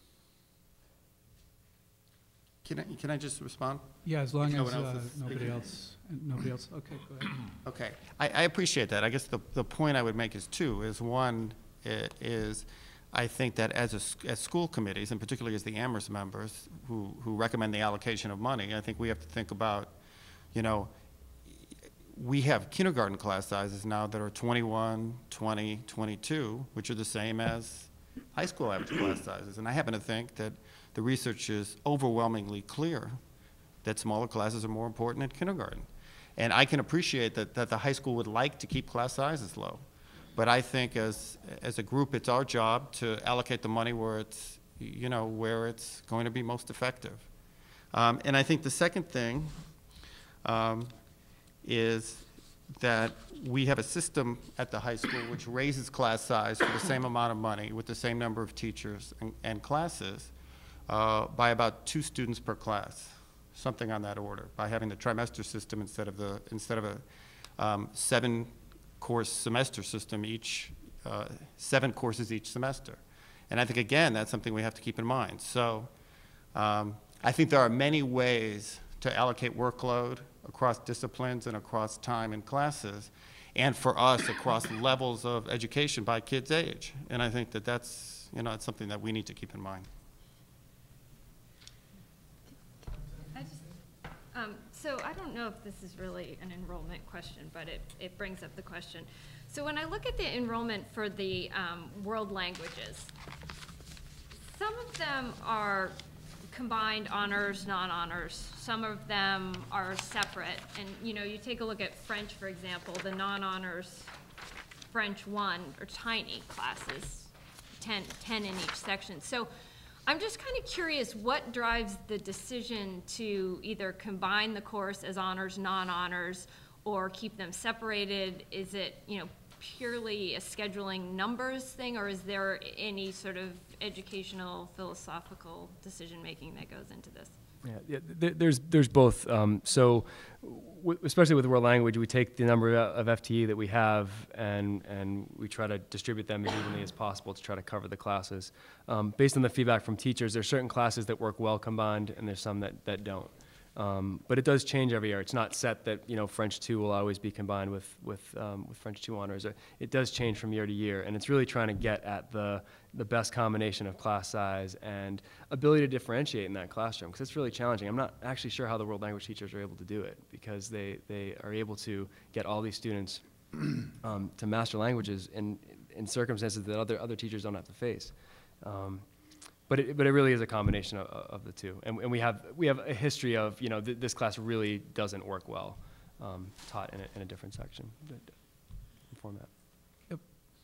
Speaker 15: Can I, can I just respond?
Speaker 1: Yeah, as long
Speaker 15: If no
Speaker 1: as
Speaker 15: one else
Speaker 1: uh,
Speaker 15: is
Speaker 1: nobody
Speaker 15: speaking.
Speaker 1: else, nobody else, okay, go ahead.
Speaker 15: Okay, I, I appreciate that. I guess the, the point I would make is two, is one, i- is I think that as a, s- as school committees, and particularly as the Amherst members who, who recommend the allocation of money, I think we have to think about, you know, we have kindergarten class sizes now that are twenty-one, twenty, twenty-two, which are the same as high school average class sizes. And I happen to think that the research is overwhelmingly clear that smaller classes are more important in kindergarten. And I can appreciate that, that the high school would like to keep class sizes low. But I think as, as a group, it's our job to allocate the money where it's, you know, where it's going to be most effective. Um, and I think the second thing um, is that we have a system at the high school which raises class size for the same amount of money with the same number of teachers and, and classes uh, by about two students per class, something on that order, by having the trimester system instead of the instead of a um, seven course semester system each uh, seven courses each semester. And I think again that's something we have to keep in mind. So um, I think there are many ways to allocate workload across disciplines and across time in classes, and for us across levels of education by kids' age. And I think that that's, you know, it's something that we need to keep in mind.
Speaker 9: I just, um, so I don't know if this is really an enrollment question, but it, it brings up the question. So when I look at the enrollment for the um, world languages, some of them are combined honors, non-honors. Some of them are separate. And, you know, you take a look at French, for example, the non-honors French one are tiny classes, ten, ten in each section. So I'm just kind of curious what drives the decision to either combine the course as honors, non-honors, or keep them separated? Is it, you know, purely a scheduling numbers thing, or is there any sort of educational, philosophical decision-making that goes into this?
Speaker 14: Yeah, yeah there, there's, there's both. Um, so, w especially with world language, we take the number of, of F T E that we have and, and we try to distribute them as evenly as possible to try to cover the classes. Um, based on the feedback from teachers, there's certain classes that work well combined and there's some that, that don't. Um, but it does change every year. It's not set that, you know, French two will always be combined with, with, um, with French two honors. It does change from year to year, and it's really trying to get at the, the best combination of class size and ability to differentiate in that classroom, because it's really challenging. I'm not actually sure how the world language teachers are able to do it, because they, they are able to get all these students um, to master languages in, in circumstances that other, other teachers don't have to face. Um, But it, but it really is a combination of, of the two. And, and we have, we have a history of, you know, th this class really doesn't work well um, taught in a, in a different section, format.
Speaker 12: Yep.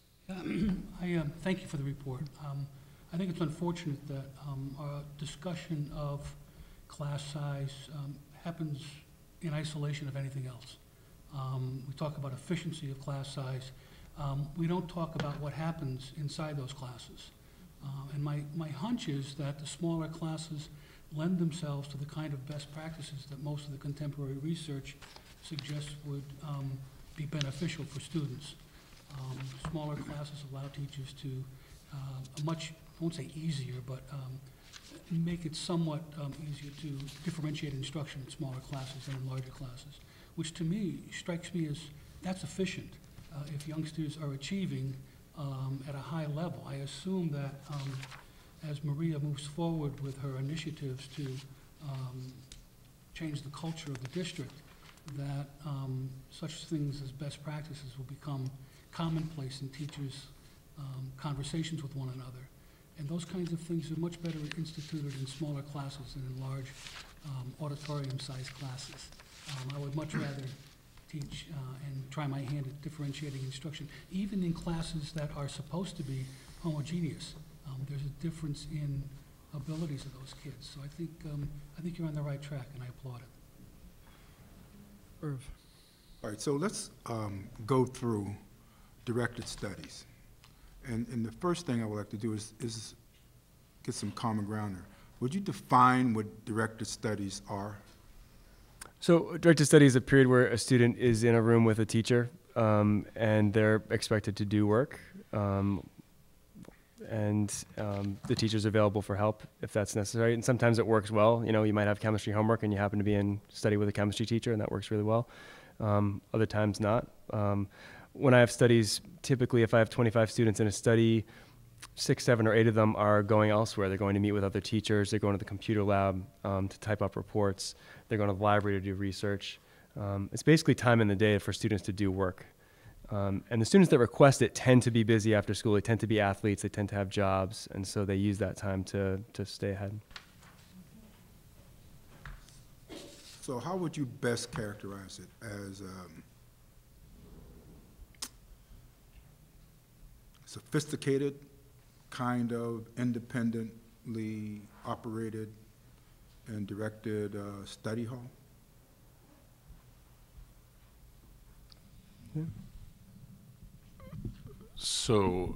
Speaker 12: I um, thank you for the report. Um, I think it's unfortunate that um, our discussion of class size um, happens in isolation of anything else. Um, we talk about efficiency of class size. Um, we don't talk about what happens inside those classes. Uh, and my, my hunch is that the smaller classes lend themselves to the kind of best practices that most of the contemporary research suggests would um, be beneficial for students. Um, smaller classes allow teachers to uh, a much, I won't say easier, but um, make it somewhat um, easier to differentiate instruction in smaller classes than in larger classes, which to me strikes me as that's efficient uh, if youngsters are achieving Um, at a high level. I assume that um, as Maria moves forward with her initiatives to um, change the culture of the district, that um, such things as best practices will become commonplace in teachers' um, conversations with one another. And those kinds of things are much better instituted in smaller classes than in large um, auditorium-sized classes. Um, I would much rather teach uh, and try my hand at differentiating instruction, even in classes that are supposed to be homogeneous. Um, there's a difference in abilities of those kids. So I think, um, I think you're on the right track, and I applaud it.
Speaker 2: Irv. All right, so let's um, go through directed studies. And, and the first thing I would like to do is, is get some common ground there. Would you define what directed studies are?
Speaker 14: So directed study is a period where a student is in a room with a teacher um, and they're expected to do work. Um, and um, the teacher's available for help if that's necessary. And sometimes it works well. You know, you might have chemistry homework and you happen to be in study with a chemistry teacher and that works really well. Um, other times not. Um, when I have studies, typically if I have twenty-five students in a study, six, seven, or eight of them are going elsewhere. They're going to meet with other teachers. They're going to the computer lab um, to type up reports. They're going to the library to do research. Um, it's basically time in the day for students to do work. Um, and the students that request it tend to be busy after school. They tend to be athletes. They tend to have jobs. And so they use that time to, to stay ahead.
Speaker 2: So how would you best characterize it? As um, sophisticated, kind of independently operated and directed uh, study hall?
Speaker 14: Yeah.
Speaker 10: So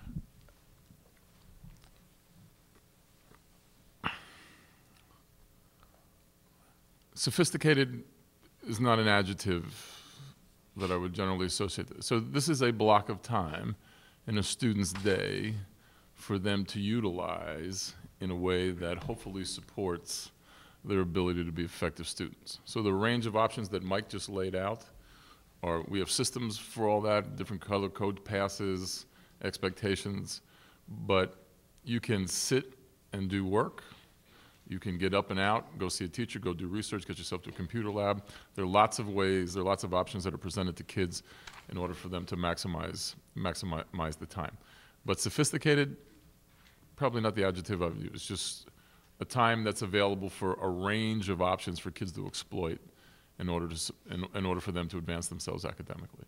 Speaker 10: sophisticated is not an adjective that I would generally associate. So this is a block of time in a student's day for them to utilize in a way that hopefully supports their ability to be effective students. So the range of options that Mike just laid out are, we have systems for all that, different color code passes, expectations, but you can sit and do work. You can get up and out, go see a teacher, go do research, get yourself to a computer lab. There are lots of ways, there are lots of options that are presented to kids in order for them to maximize, maximize the time. But sophisticated, probably not the adjective I would use. It's just a time that's available for a range of options for kids to exploit in order, to, in, in order for them to advance themselves academically.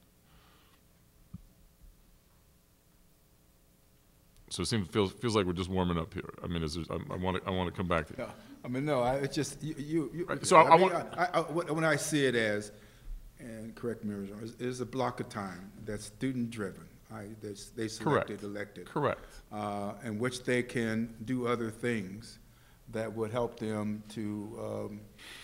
Speaker 10: So it seems, feels, feels like we're just warming up here. I mean, is there, I, I want to I want to come back to
Speaker 2: no, I mean, no, I, it's just, you, you, you
Speaker 10: right, so I,
Speaker 2: I,
Speaker 10: I
Speaker 2: mean,
Speaker 10: want,
Speaker 2: I, I, when I see it as, and correct me if I'm wrong, is, is a block of time that's student-driven. I, they, they selected,
Speaker 10: Correct.
Speaker 2: elected.
Speaker 10: Correct.
Speaker 2: Uh, in which they can do other things that would help them to um,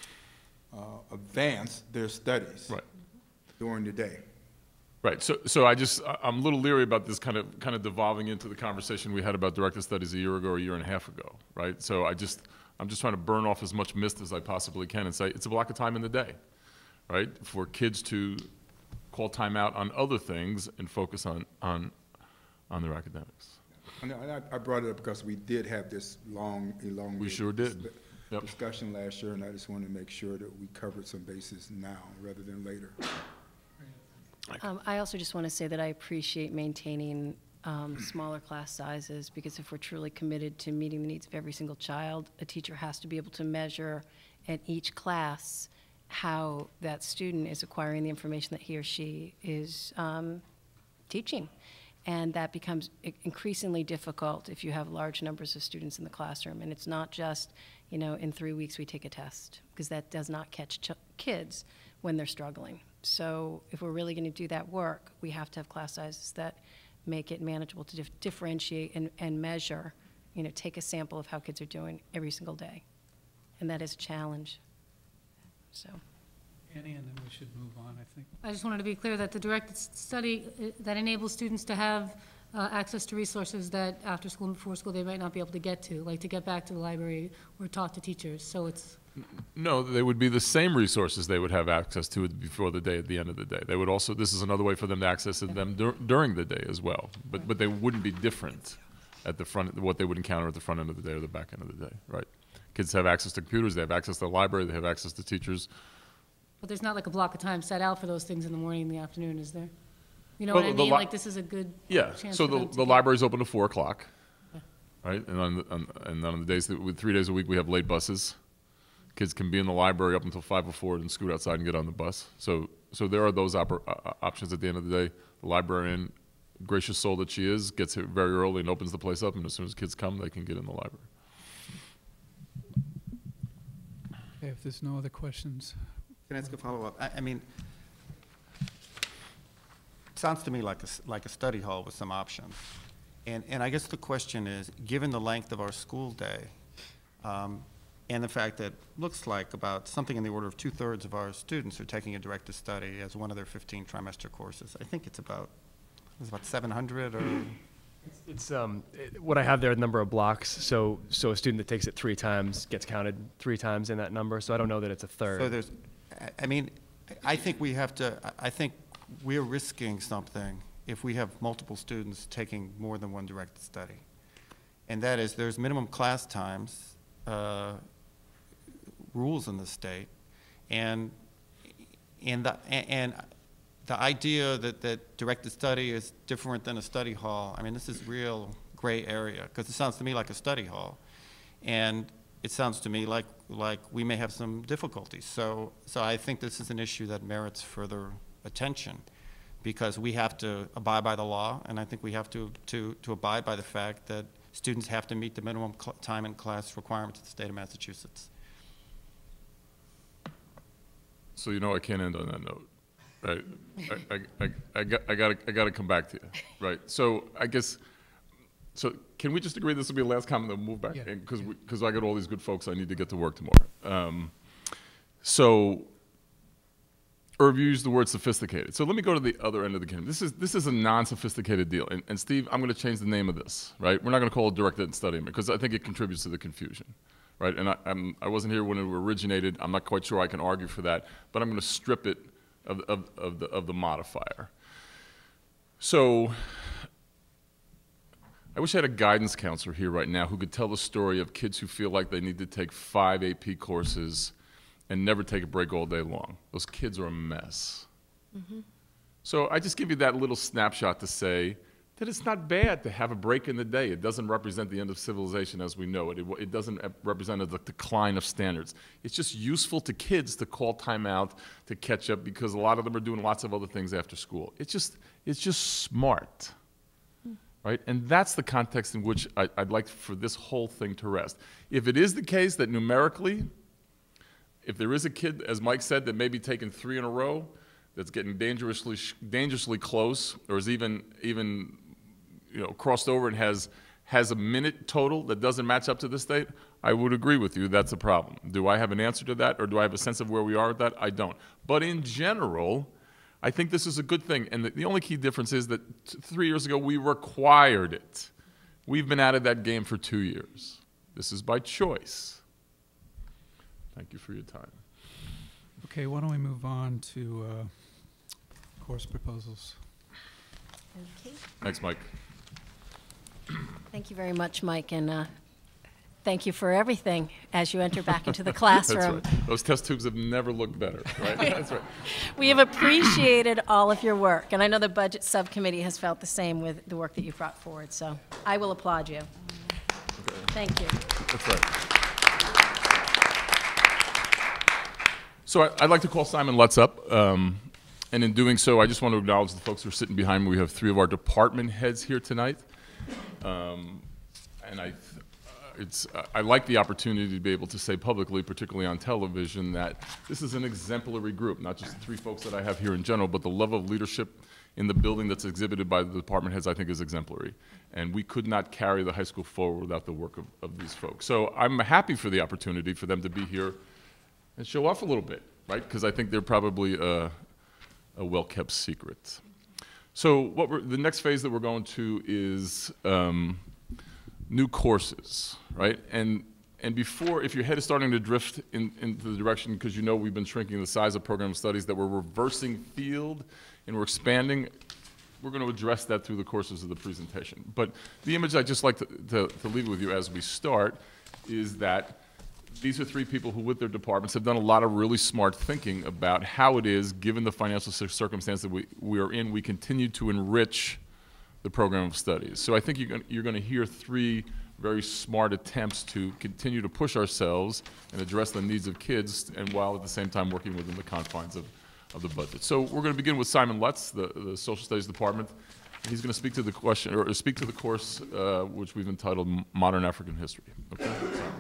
Speaker 2: uh, advance their studies
Speaker 10: Right.
Speaker 2: during the day.
Speaker 10: Right. So, so I just I- I'm a little leery about this kind of kind of devolving into the conversation we had about directed studies a year ago or a year and a half ago. Right. So I just I'm just trying to burn off as much mist as I possibly can and say it's a block of time in the day, right, for kids to call time out on other things and focus on on on their academics.
Speaker 2: And I, I brought it up because we did have this long, elongated.
Speaker 10: We sure did.
Speaker 2: dis-
Speaker 10: Yep.
Speaker 2: discussion last year, and I just wanted to make sure that we covered some bases now rather than later.
Speaker 6: Um, I also just want to say that I appreciate maintaining um, smaller class sizes, because if we're truly committed to meeting the needs of every single child, a teacher has to be able to measure at each class how that student is acquiring the information that he or she is um, teaching. And that becomes i- increasingly difficult if you have large numbers of students in the classroom. And it's not just, you know, in three weeks we take a test, because that does not catch ch- kids when they're struggling. So if we're really going to do that work, we have to have class sizes that make it manageable to dif- differentiate and, and measure, you know, take a sample of how kids are doing every single day. And that is a challenge. So.
Speaker 1: Annie, and then we should move on, I think.
Speaker 16: I just wanted to be clear that the directed s- study uh, that enables students to have uh, access to resources that after school and before school they might not be able to get to, like to get back to the library or talk to teachers. So it's,
Speaker 10: No, they would be the same resources they would have access to before the day, at the end of the day. They would also, this is another way for them to access them dur- during the day as well. But, but they wouldn't be different at the front, what they would encounter at the front end of the day or the back end of the day, right? Kids have access to computers, they have access to the library, they have access to teachers.
Speaker 16: but there's not like a block of time set out for those things in the morning and the afternoon, is there? You know
Speaker 10: Well,
Speaker 16: what I
Speaker 10: the
Speaker 16: mean?
Speaker 10: li-
Speaker 16: Like this is a good
Speaker 10: Yeah,
Speaker 16: chance
Speaker 10: so
Speaker 16: for
Speaker 10: the,
Speaker 16: them to
Speaker 10: the
Speaker 16: get-
Speaker 10: library's open to four o'clock,
Speaker 16: Yeah.
Speaker 10: right? And on, the- on, and on the days, that with three days a week, we have late buses. Kids can be in the library up until five before and scoot outside and get on the bus. So, so there are those oper- uh, options at the end of the day. The librarian, gracious soul that she is, gets here very early and opens the place up, and as soon as kids come, they can get in the library.
Speaker 1: Okay, if there's no other questions.
Speaker 15: Can I ask a follow-up? I, I mean, it sounds to me like a, s- like a study hall with some options. And, and I guess the question is, given the length of our school day, um, and the fact that looks like about something in the order of two-thirds of our students are taking a directed study as one of their fifteen trimester courses. I think it's about, it's about seven hundred or,
Speaker 14: It's, um, it- what I have there, the number of blocks, so, so a student that takes it three times gets counted three times in that number, so I don't know that it's a third.
Speaker 15: so there's, I- I mean, I think we have to, I- I think we're risking something if we have multiple students taking more than one directed study. And that is, there's minimum class times, uh, rules in the state, and, and the, and the idea that, that directed study is different than a study hall, I mean, this is real gray area, because it sounds to me like a study hall. And it sounds to me like, like we may have some difficulties. So, so I think this is an issue that merits further attention, because we have to abide by the law, and I think we have to, to, to abide by the fact that students have to meet the minimum cl- time in class requirements of the state of Massachusetts.
Speaker 10: So you know I can't end on that note, right? I, I, I, I got, I gotta, I gotta come back to you, right? So I guess, so can we just agree this will be the last comment, then we'll move back?
Speaker 1: Yeah.
Speaker 10: Because we, because I got all these good folks, I need to get to work tomorrow. Um, so, Irv, you used the word sophisticated. So let me go to the other end of the game. This is, this is a non-sophisticated deal. And, and Steve, I'm gonna change the name of this, right? We're not gonna call it directed study, because I think it contributes to the confusion. Right, and I, I'm, I wasn't here when it originated. I'm not quite sure I can argue for that, but I'm going to strip it of, of, of, the, of the modifier. So I wish I had a guidance counselor here right now who could tell the story of kids who feel like they need to take five A P courses and never take a break all day long. Those kids are a mess.
Speaker 6: Mm-hmm.
Speaker 10: So I just give you that little snapshot to say that it's not bad to have a break in the day. It doesn't represent the end of civilization as we know it. It, it doesn't represent a decline of standards. It's just useful to kids to call time out, to catch up, because a lot of them are doing lots of other things after school. It's just, it's just smart, right? And that's the context in which I, I'd like for this whole thing to rest. If it is the case that numerically, if there is a kid, as Mike said, that may be taking three in a row, that's getting dangerously, dangerously close, or is even, even, you know, crossed over and has, has a minute total that doesn't match up to this date, I would agree with you, that's a problem. Do I have an answer to that, or do I have a sense of where we are with that? I don't. But in general, I think this is a good thing, and the, the only key difference is that t three years ago we required it. We've been out of that game for two years. This is by choice. Thank you for your time.
Speaker 1: Okay, why don't we move on to uh, course proposals?
Speaker 6: Okay.
Speaker 10: Thanks, Mike.
Speaker 6: Thank you very much, Mike, and uh, thank you for everything as you enter back into the classroom.
Speaker 10: That's right. Those test tubes have never looked better, right? That's right.
Speaker 6: We have appreciated all of your work, and I know the Budget Subcommittee has felt the same with the work that you've brought forward, so I will applaud you.
Speaker 10: Okay.
Speaker 6: Thank you.
Speaker 10: That's right. So I, I'd like to call Simon Lutz up, um, and in doing so, I just want to acknowledge the folks who are sitting behind me. We have three of our department heads here tonight, um, and I, it's, I like the opportunity to be able to say publicly, particularly on television, that this is an exemplary group, not just the three folks that I have here in general, but the level of leadership in the building that's exhibited by the department heads, I think, is exemplary. And we could not carry the high school forward without the work of, of these folks. So I'm happy for the opportunity for them to be here and show off a little bit, right? Because I think they're probably a, a well-kept secret. So what we're, the next phase that we're going to is um, new courses, right? And, and before, if your head is starting to drift in, into the direction, because you know we've been shrinking the size of program studies, that we're reversing field and we're expanding, we're going to address that through the courses of the presentation. But the image I'd just like to, to, to leave with you as we start is that these are three people who, with their departments, have done a lot of really smart thinking about how it is, given the financial circumstance that we, we are in, we continue to enrich the program of studies. So I think you're going, you're going to hear three very smart attempts to continue to push ourselves and address the needs of kids, and while at the same time working within the confines of, of the budget. So we're going to begin with Simon Lutz, the, the Social Studies Department. He's going to speak to the question, or speak to the course, uh, which we've entitled Modern African History. Okay?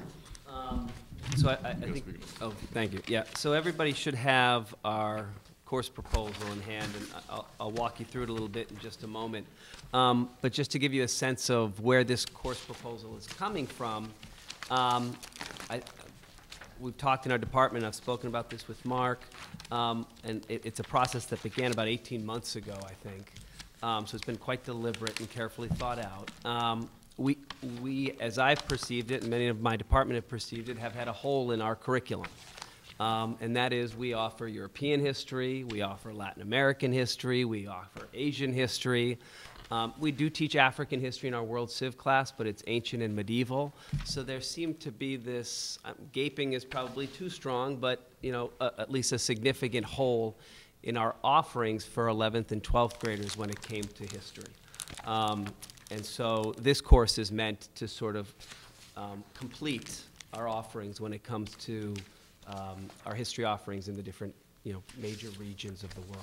Speaker 17: Um, so I, I, I think, oh, thank you. Yeah, so everybody should have our course proposal in hand, and I'll, I'll walk you through it a little bit in just a moment. Um, but just to give you a sense of where this course proposal is coming from, um, I, we've talked in our department, I've spoken about this with Mark, um, and it, it's a process that began about eighteen months ago, I think. Um, so it's been quite deliberate and carefully thought out. Um, we, we, as I've perceived it, and many of my department have perceived it, have had a hole in our curriculum. Um, and that is, we offer European history, we offer Latin American history, we offer Asian history. Um, we do teach African history in our World Civ class, but it's ancient and medieval. So there seemed to be this, um, gaping is probably too strong, but you know, uh, at least a significant hole in our offerings for eleventh and twelfth graders when it came to history. Um, and so this course is meant to sort of um, complete our offerings when it comes to um, our history offerings in the different, you know, major regions of the world.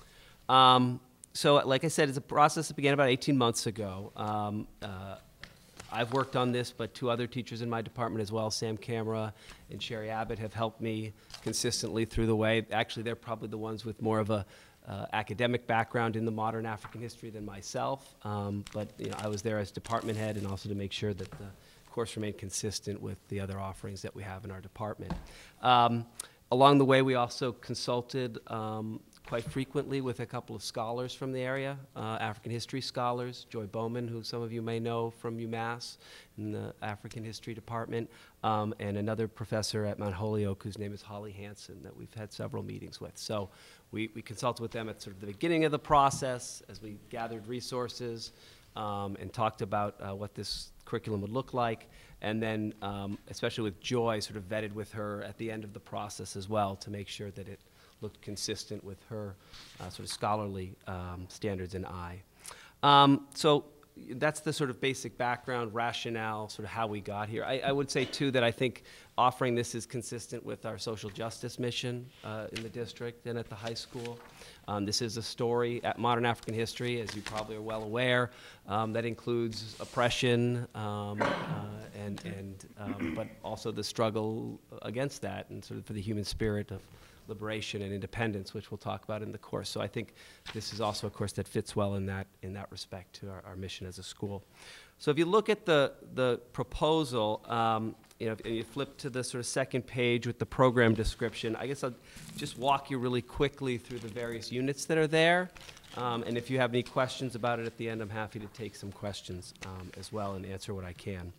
Speaker 17: Um, so like I said, it's a process that began about eighteen months ago. Um, uh, I've worked on this, but two other teachers in my department as well, Sam Camera and Sherry Abbott, have helped me consistently through the way. Actually, they're probably the ones with more of a uh, academic background in the modern African history than myself. Um, but you know, I was there as department head and also to make sure that the course remained consistent with the other offerings that we have in our department. Um, along the way, we also consulted um, quite frequently with a couple of scholars from the area, uh, African history scholars, Joy Bowman, who some of you may know from UMass in the African history department, um, and another professor at Mount Holyoke whose name is Holly Hansen that we've had several meetings with. So we, we consulted with them at sort of the beginning of the process as we gathered resources um, and talked about uh, what this curriculum would look like, and then um, especially with Joy, sort of vetted with her at the end of the process as well to make sure that it looked consistent with her uh, sort of scholarly um, standards and eye. Um, so that's the sort of basic background, rationale, sort of how we got here. I, I would say, too, that I think offering this is consistent with our social justice mission uh, in the district and at the high school. Um, this is a story at Modern African History, as you probably are well aware, um, that includes oppression um, uh, and, and um, but also the struggle against that and sort of for the human spirit of liberation and independence, which we'll talk about in the course. So I think this is also a course that fits well in that, in that respect to our, our mission as a school. So if you look at the, the proposal, um, you know, and you flip to the sort of second page with the program description, I guess I'll just walk you really quickly through the various units that are there. Um, and if you have any questions about it at the end, I'm happy to take some questions um, as well and answer what I can.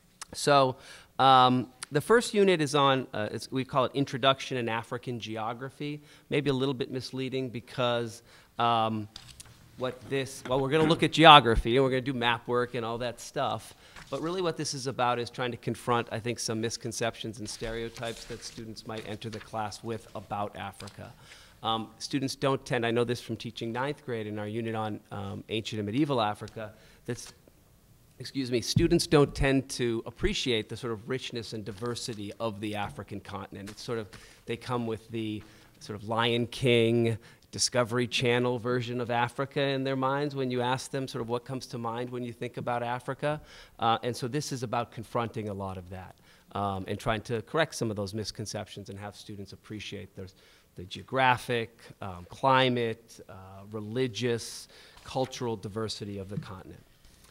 Speaker 17: So um, the first unit is on, uh, it's, we call it Introduction in African Geography. Maybe a little bit misleading because um, what this, well, we're going to look at geography and we're going to do map work and all that stuff. But really what this is about is trying to confront, I think, some misconceptions and stereotypes that students might enter the class with about Africa. Um, students don't tend, I know this from teaching ninth grade in our unit on um, ancient and medieval Africa, that's, excuse me, students don't tend to appreciate the sort of richness and diversity of the African continent. It's sort of, they come with the sort of Lion King, Discovery Channel version of Africa in their minds when you ask them sort of what comes to mind when you think about Africa. Uh, and so this is about confronting a lot of that um, and trying to correct some of those misconceptions and have students appreciate the, the geographic, um, climate, uh, religious, cultural diversity of the continent.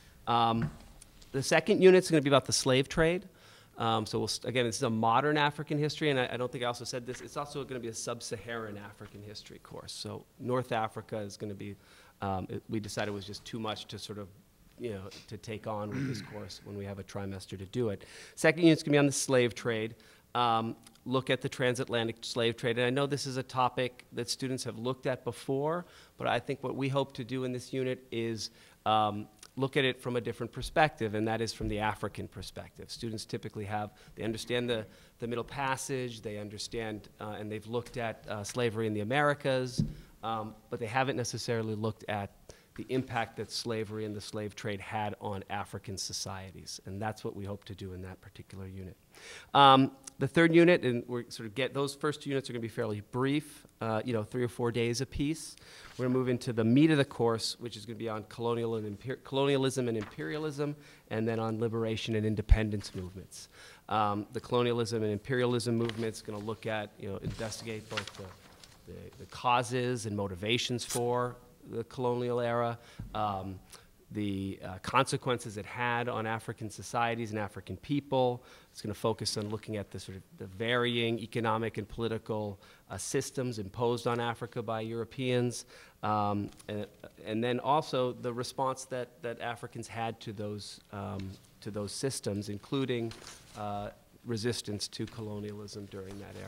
Speaker 17: Um, the second unit is going to be about the slave trade. Um, so we'll again, this is a modern African history, and I, I don't think I also said this. It's also going to be a sub-Saharan African history course. So North Africa is going to be, um, it, we decided it was just too much to sort of, you know, to take on with this course when we have a trimester to do it. Second unit is going to be on the slave trade. Um, look at the transatlantic slave trade. And I know this is a topic that students have looked at before, but I think what we hope to do in this unit is um, look at it from a different perspective, and that is from the African perspective. Students typically have, they understand the, the Middle Passage, they understand, uh, and they've looked at uh, slavery in the Americas, um, but they haven't necessarily looked at the impact that slavery and the slave trade had on African societies, and that's what we hope to do in that particular unit. Um, the third unit, and we're sort of get, those first two units are gonna be fairly brief, uh, you know, three or four days apiece. We're gonna move into the meat of the course, which is gonna be on colonial and imper colonialism and imperialism, and then on liberation and independence movements. Um, the colonialism and imperialism movement's gonna look at, you know, investigate both the, the, the causes and motivations for the colonial era, um, the uh, consequences it had on African societies and African people. It's going to focus on looking at the sort of the varying economic and political uh, systems imposed on Africa by Europeans, um, and, and then also the response that, that Africans had to those, um, to those systems, including uh, resistance to colonialism during that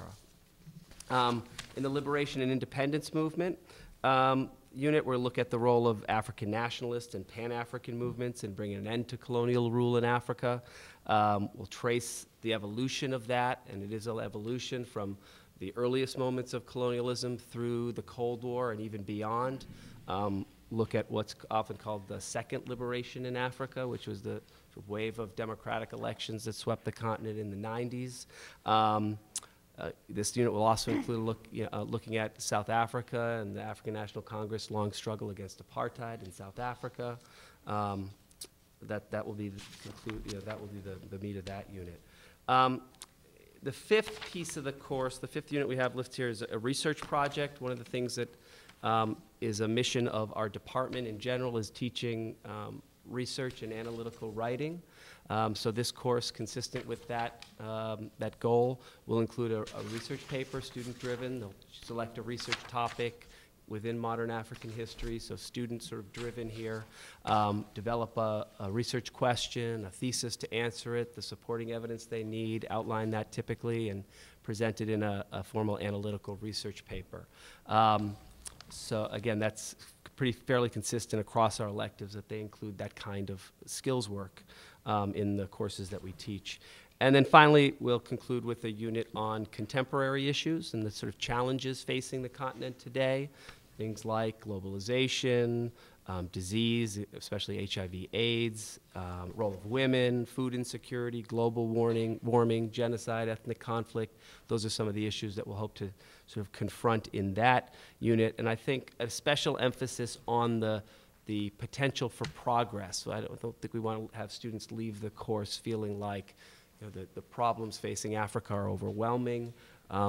Speaker 17: era. Um, in the liberation and independence movement, um, unit, we'll look at the role of African nationalist and Pan-African movements in bringing an end to colonial rule in Africa. Um, we'll trace the evolution of that, and it is an evolution from the earliest moments of colonialism through the Cold War and even beyond. Um, look at what's often called the second liberation in Africa, which was the wave of democratic elections that swept the continent in the nineties. Um, Uh, this unit will also include look, you know, uh, looking at South Africa and the African National Congress' long struggle against apartheid in South Africa. Um, that, that will be the conclude, you know, that will be the, the meat of that unit. Um, the fifth piece of the course, the fifth unit we have listed here is a, a research project. One of the things that um, is a mission of our department in general is teaching um, research and analytical writing. Um, so this course, consistent with that, um, that goal, will include a, a research paper, student-driven. They'll select a research topic within modern African history, so students sort of driven here, um, develop a, a research question, a thesis to answer it, the supporting evidence they need, outline that typically, and present it in a, a formal analytical research paper. Um, so again, that's pretty fairly consistent across our electives that they include that kind of skills work um, in the courses that we teach. And then finally, we'll conclude with a unit on contemporary issues and the sort of challenges facing the continent today. Things like globalization, um, disease, especially H I V AIDS, um, role of women, food insecurity, global warming, warming, genocide, ethnic conflict. Those are some of the issues that we'll hope to sort of confront in that unit. And I think a special emphasis on the, the potential for progress. So I don't, don't think we want to have students leave the course feeling like, you know, the, the problems facing Africa are overwhelming. Um,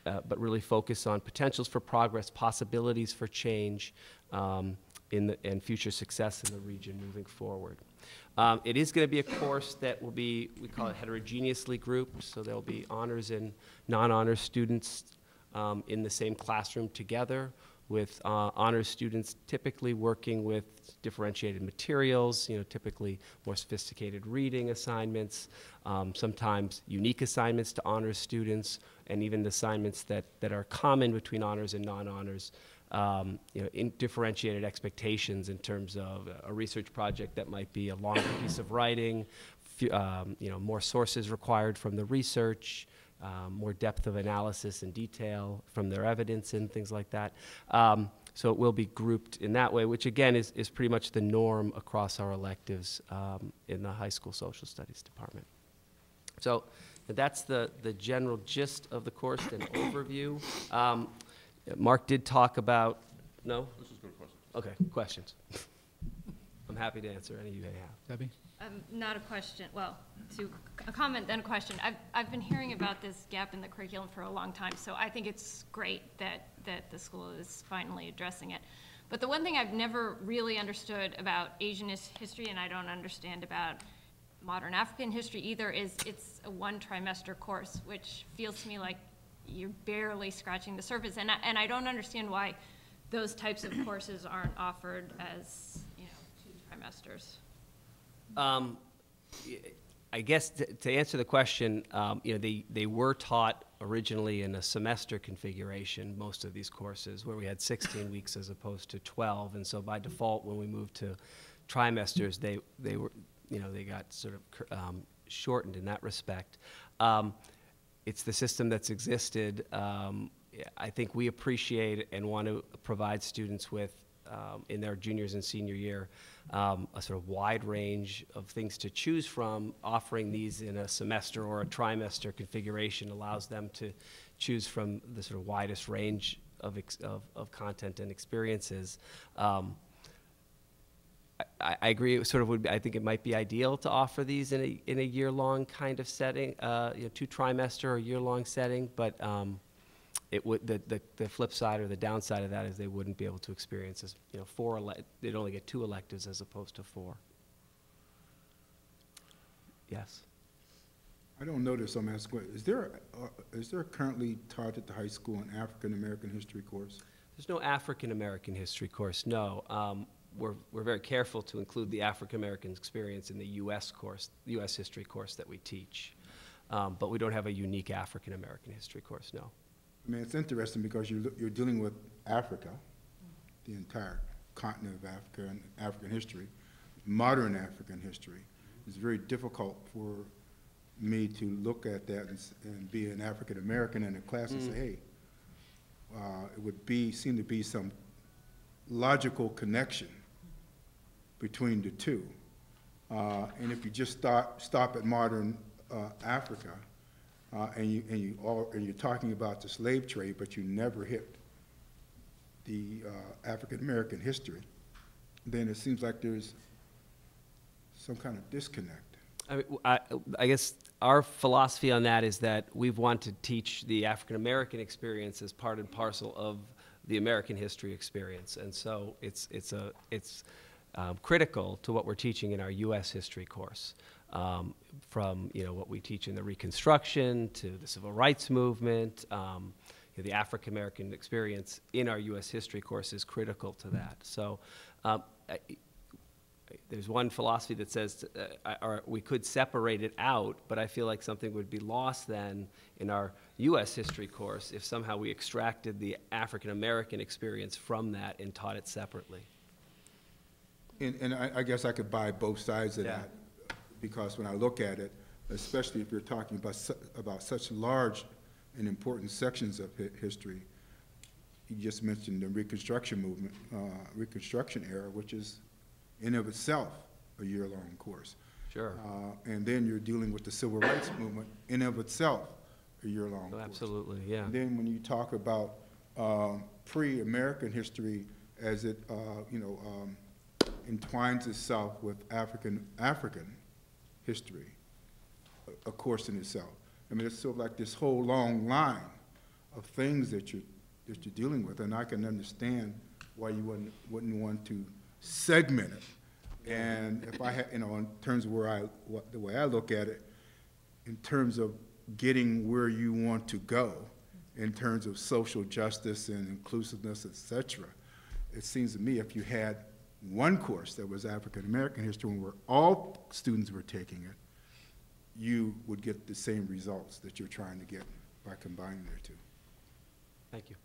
Speaker 17: uh, but really focus on potentials for progress, possibilities for change, um, in the, and future success in the region moving forward. Um, it is going to be a course that will be, we call it heterogeneously grouped, so there'll be honors and non-honors students um, in the same classroom together, with uh, honors students typically working with differentiated materials, you know, typically more sophisticated reading assignments, um, sometimes unique assignments to honors students, and even assignments that, that are common between honors and non-honors. Um, you know, in differentiated expectations in terms of a research project that might be a longer piece of writing, um, you know, more sources required from the research, um, more depth of analysis and detail from their evidence and things like that. Um, so it will be grouped in that way, which again is, is pretty much the norm across our electives um, in the high school social studies department. So that's the, the general gist of the course and overview. Um, Mark did talk about, no?
Speaker 10: This is good question.
Speaker 17: Okay, questions. I'm happy to answer any you may have.
Speaker 1: Debbie?
Speaker 9: Um, not a question, well, to a comment then a question. I've, I've been hearing about this gap in the curriculum for a long time, so I think it's great that, that the school is finally addressing it. But the one thing I've never really understood about Asian history, and I don't understand about modern African history either, is it's a one trimester course, which feels to me like you're barely scratching the surface, and I, and I don't understand why those types of courses aren't offered as, you know, two trimesters.
Speaker 17: Um, I guess to, to answer the question, um, you know, they, they were taught originally in a semester configuration, most of these courses, where we had sixteen weeks as opposed to twelve, and so by default, when we moved to trimesters, they, they were, you know, they got sort of um, shortened in that respect. Um, It's the system that's existed. Um, I think we appreciate and want to provide students with, um, in their juniors and senior year, um, a sort of wide range of things to choose from. Offering these in a semester or a trimester configuration allows them to choose from the sort of widest range of, ex of, of content and experiences. Um, I, I agree. It sort of would be, I think it might be ideal to offer these in a in a year long kind of setting, uh, you know, two trimester or year long setting. But um, it would the, the the flip side or the downside of that is they wouldn't be able to experience as, you know, four ele they'd only get two electives as opposed to four. Yes.
Speaker 2: I don't know this. I'm asking. Is there uh, is there currently taught at the high school an African American history course?
Speaker 17: There's no African American history course. No. Um, We're, we're very careful to include the African-American experience in the U S course, the U S history course that we teach. Um, but we don't have a unique African-American history course, no.
Speaker 2: I mean, it's interesting because you're, you're dealing with Africa, the entire continent of Africa and African history, modern African history. It's very difficult for me to look at that and, and be an African-American in a class and
Speaker 17: Mm.
Speaker 2: say, hey, uh, it would be, seem to be some logical connection between the two. Uh, and if you just stop, stop at modern uh, Africa, uh, and, you, and, you all, and you're talking about the slave trade, but you never hit the uh, African-American history, then it seems like there's some kind of disconnect.
Speaker 17: I, mean, I, I guess our philosophy on that is that we've wanted to teach the African-American experience as part and parcel of the American history experience. And so it's, it's, a, it's um, critical to what we're teaching in our U S history course. Um, from, you know, what we teach in the Reconstruction to the Civil Rights Movement, um, you know, the African-American experience in our U S history course is critical to that. So um, I, there's one philosophy that says uh, or we could separate it out, but I feel like something would be lost then in our U S history course if somehow we extracted the African-American experience from that and taught it separately.
Speaker 2: And, and I, I guess I could buy both sides of
Speaker 17: Yeah.
Speaker 2: that, because when I look at it, especially if you're talking about, su about such large and important sections of hi history, you just mentioned the Reconstruction movement, uh, Reconstruction era, which is in of itself a year-long course.
Speaker 17: Sure.
Speaker 2: Uh, and then you're dealing with the Civil Rights Movement in of itself a year-long
Speaker 17: Oh,
Speaker 2: course.
Speaker 17: absolutely, yeah.
Speaker 2: And then when you talk about um, pre-American history as it, uh, you know, um, entwines itself with African African history, a, a course in itself. I mean, it's sort of like this whole long line of things that you're, that you're dealing with, and I can understand why you wouldn't, wouldn't want to segment it. And if I had, you know, in terms of where I, what, the way I look at it, in terms of getting where you want to go, in terms of social justice and inclusiveness, et cetera, it seems to me if you had one course that was African American history where all students were taking it, you would get the same results that you're trying to get by combining the two.
Speaker 17: Thank you.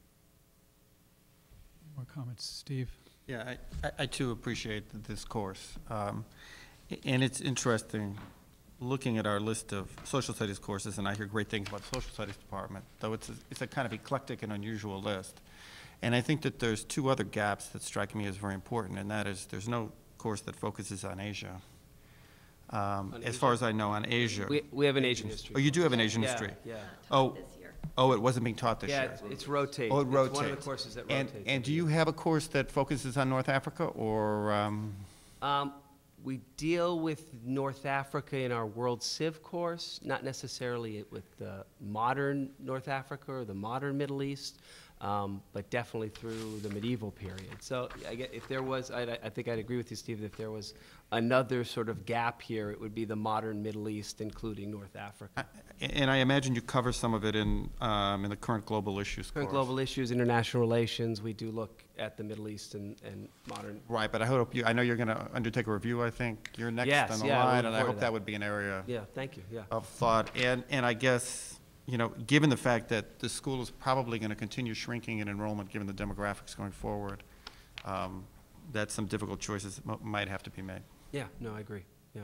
Speaker 1: More comments, Steve?
Speaker 15: Yeah, I, I, I too appreciate this course. Um, and it's interesting looking at our list of social studies courses, and I hear great things about the social studies department, though it's a, it's a kind of eclectic and unusual list. And I think that there's two other gaps that strike me as very important, and that is there's no course that focuses on Asia. Um,
Speaker 17: On
Speaker 15: as
Speaker 17: Asia?
Speaker 15: far as I know, on Asia.
Speaker 17: We, we have an Asian history.
Speaker 15: Oh, you do have an Asian
Speaker 17: Yeah,
Speaker 15: history?
Speaker 17: yeah.
Speaker 15: Oh, oh, it wasn't being taught this
Speaker 17: Yeah,
Speaker 15: year?
Speaker 17: it's- it's rotates.
Speaker 15: Oh, it
Speaker 17: It's
Speaker 15: rotates.
Speaker 17: one of the courses that
Speaker 15: And-
Speaker 17: rotates
Speaker 15: And do you have a course that focuses on North Africa, or? um,
Speaker 17: Um, we deal with North Africa in our World Civ course, not necessarily with the modern North Africa or the modern Middle East, um, but definitely through the medieval period. So I get, if there was, I, I think I'd agree with you, Steve, that if there was another sort of gap here, it would be the modern Middle East, including North Africa.
Speaker 15: And I imagine you cover some of it in, um, in the current global issues
Speaker 17: Current
Speaker 15: course.
Speaker 17: global issues, international relations, we do look at the Middle East and, and modern.
Speaker 15: Right, but I hope you, I know you're going to undertake a review, I think. You're next
Speaker 17: Yes,
Speaker 15: on the
Speaker 17: yeah, I
Speaker 15: line,
Speaker 17: look
Speaker 15: and I
Speaker 17: forward
Speaker 15: hope
Speaker 17: to
Speaker 15: that
Speaker 17: that.
Speaker 15: would be an area
Speaker 17: Yeah, thank you, yeah.
Speaker 15: of thought. And, and I guess, you know, given the fact that the school is probably going to continue shrinking in enrollment, given the demographics going forward, um, that some difficult choices m- might have to be made.
Speaker 17: Yeah, no, I agree, yeah.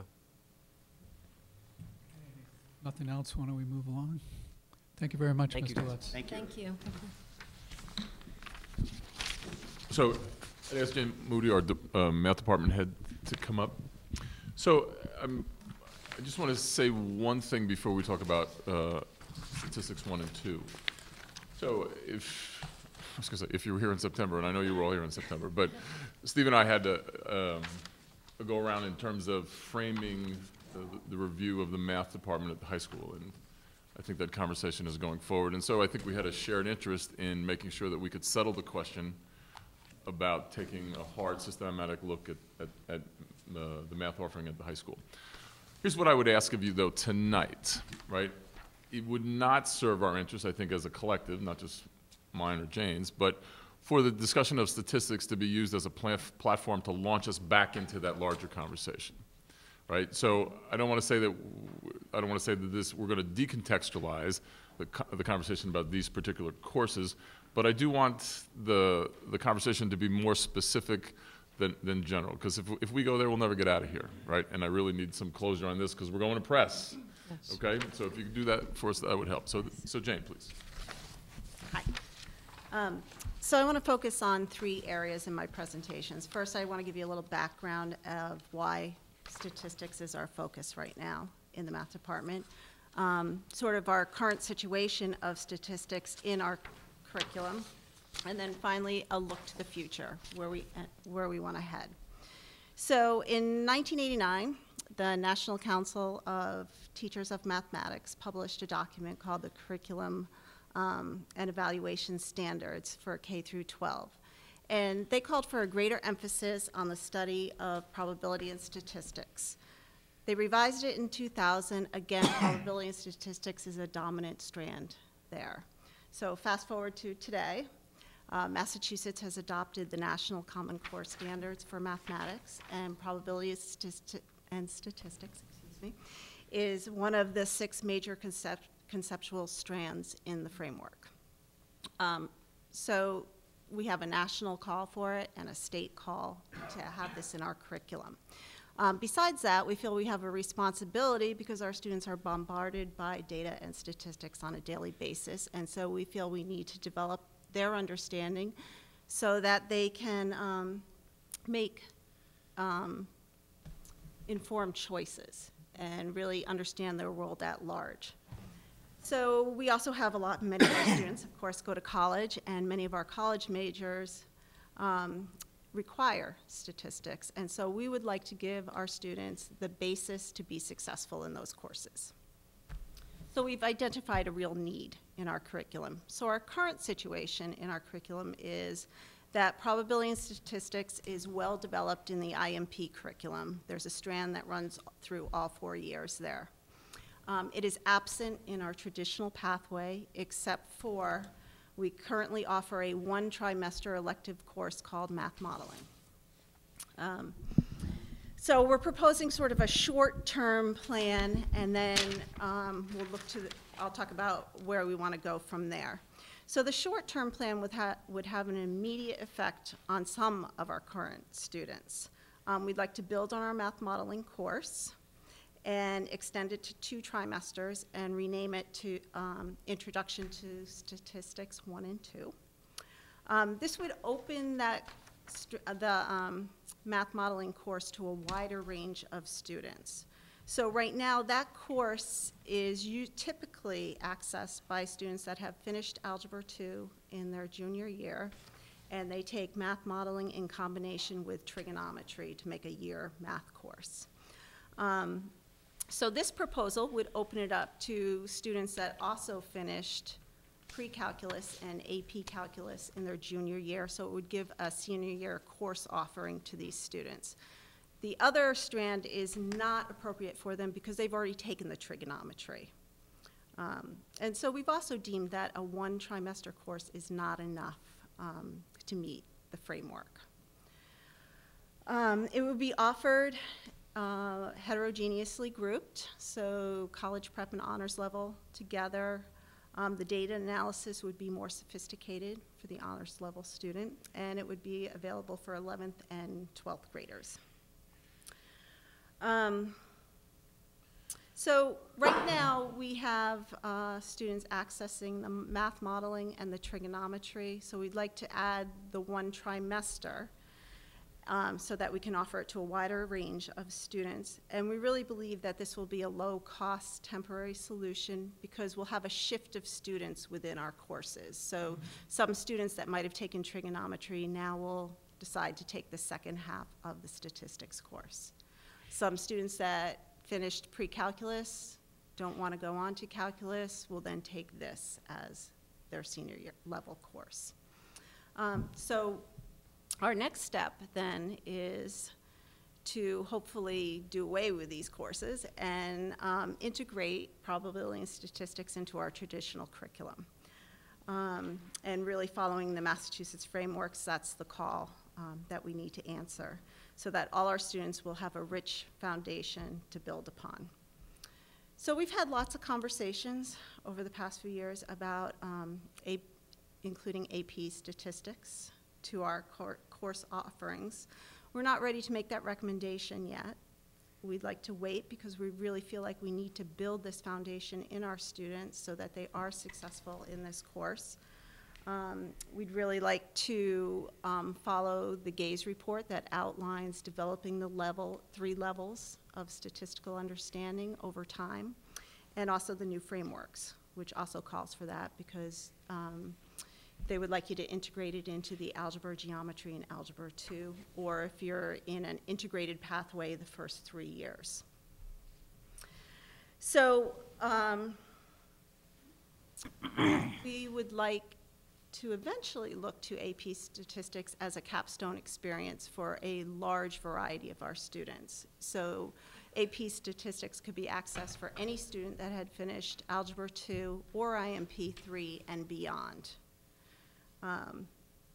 Speaker 1: Nothing else, why don't we move along? Thank you very much,
Speaker 17: Thank you,
Speaker 1: Mister
Speaker 17: guys.
Speaker 1: Lutz.
Speaker 17: Thank you.
Speaker 6: Thank you.
Speaker 10: So I asked Jane Moody, our de- uh, math department head, to come up. So um, I just want to say one thing before we talk about uh, statistics one and two. So if, I was going to say, if you were here in September, and I know you were all here in September, but Steve and I had to um, go around in terms of framing the, the review of the math department at the high school, and I think that conversation is going forward. And so I think we had a shared interest in making sure that we could settle the question about taking a hard systematic look at, at, at uh, the math offering at the high school. Here's what I would ask of you, though, tonight, right? It would not serve our interest, I think, as a collective, not just mine or Jane's, but for the discussion of statistics to be used as a pla- platform to launch us back into that larger conversation, right? So I don't want to say that, I don't want to say that this, we're going to decontextualize the, co- the conversation about these particular courses, but I do want the, the conversation to be more specific than, than general, because if, if we go there, we'll never get out of here, right? And I really need some closure on this, because we're going to press,
Speaker 6: Yes.
Speaker 10: okay? So if you could do that for us, that would help. So, so Jane, please.
Speaker 18: Hi. Um, So I want to focus on three areas in my presentations. First, I want to give you a little background of why statistics is our focus right now in the math department, um, sort of our current situation of statistics in our curriculum, and then finally a look to the future, where we, uh, where we want to head. So in nineteen eighty-nine, the National Council of Teachers of Mathematics published a document called the Curriculum um, and Evaluation Standards for K through twelve. And they called for a greater emphasis on the study of probability and statistics. They revised it in two thousand. Again, probability and statistics is a dominant strand there. So fast forward to today. Uh, Massachusetts has adopted the National Common Core Standards for Mathematics, and probability and, stati and statistics, excuse me, is one of the six major concept conceptual strands in the framework. Um, so we have a national call for it and a state call to have this in our curriculum. Um, besides that, we feel we have a responsibility because our students are bombarded by data and statistics on a daily basis, and so we feel we need to develop their understanding so that they can um, make um, informed choices and really understand their world at large. So we also have a lot, many of our students, of course, go to college, and many of our college majors um, require statistics, and so we would like to give our students the basis to be successful in those courses. So we've identified a real need in our curriculum. So our current situation in our curriculum is that probability and statistics is well developed in the I M P curriculum. There's a strand that runs through all four years there. Um, it is absent in our traditional pathway, except for we currently offer a one trimester elective course called math modeling. Um, so we're proposing sort of a short-term plan, and then um, we'll look to, the, I'll talk about where we want to go from there. So the short-term plan would, ha would have an immediate effect on some of our current students. Um, we'd like to build on our math modeling course and extend it to two trimesters and rename it to um, Introduction to Statistics one and two. Um, this would open that the um, math modeling course to a wider range of students. So right now, that course is you typically accessed by students that have finished Algebra two in their junior year, and they take math modeling in combination with trigonometry to make a year math course. Um, so this proposal would open it up to students that also finished pre-calculus and A P calculus in their junior year, so it would give a senior year course offering to these students. The other strand is not appropriate for them because they've already taken the trigonometry. Um, and so we've also deemed that a one trimester course is not enough um, to meet the framework. Um, it would be offered uh, heterogeneously grouped, so college prep and honors level together. Um, the data analysis would be more sophisticated for the honors level student, and it would be available for eleventh and twelfth graders. Um, so right now we have uh, students accessing the math modeling and the trigonometry, so we'd like to add the one trimester um, so that we can offer it to a wider range of students. And we really believe that this will be a low-cost temporary solution because we'll have a shift of students within our courses. So some students that might have taken trigonometry now will decide to take the second half of the statistics course. Some students that finished pre-calculus don't want to go on to calculus will then take this as their senior year level course. Um, so our next step then is to hopefully do away with these courses and um, integrate probability and statistics into our traditional curriculum. Um, and really following the Massachusetts frameworks, that's the call um, that we need to answer, so that all our students will have a rich foundation to build upon. So we've had lots of conversations over the past few years about um, a, including A P statistics to our cor course offerings. We're not ready to make that recommendation yet. We'd like to wait because we really feel like we need to build this foundation in our students so that they are successful in this course. Um, we'd really like to um, follow the GAZE report that outlines developing the level, three levels of statistical understanding over time, and also the new frameworks, which also calls for that because um, they would like you to integrate it into the algebra, geometry, and algebra two, or if you're in an integrated pathway, the first three years. So um, we would like to eventually look to A P statistics as a capstone experience for a large variety of our students. So A P statistics could be accessed for any student that had finished Algebra two or I M P three and beyond. Um,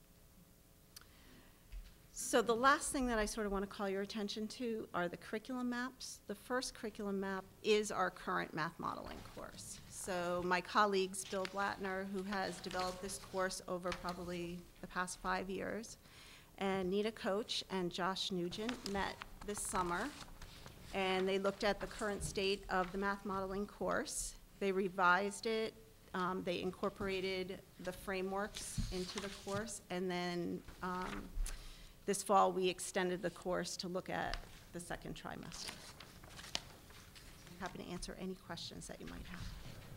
Speaker 18: so the last thing that I sort of want to call your attention to are the curriculum maps. The first curriculum map is our current math modeling course. So my colleagues, Bill Blattner, who has developed this course over probably the past five years, and Nita Coach and Josh Nugent met this summer, and they looked at the current state of the math modeling course. They revised it. Um, they incorporated the frameworks into the course, and then um, this fall we extended the course to look at the second trimester. I'm happy to answer any questions that you might have.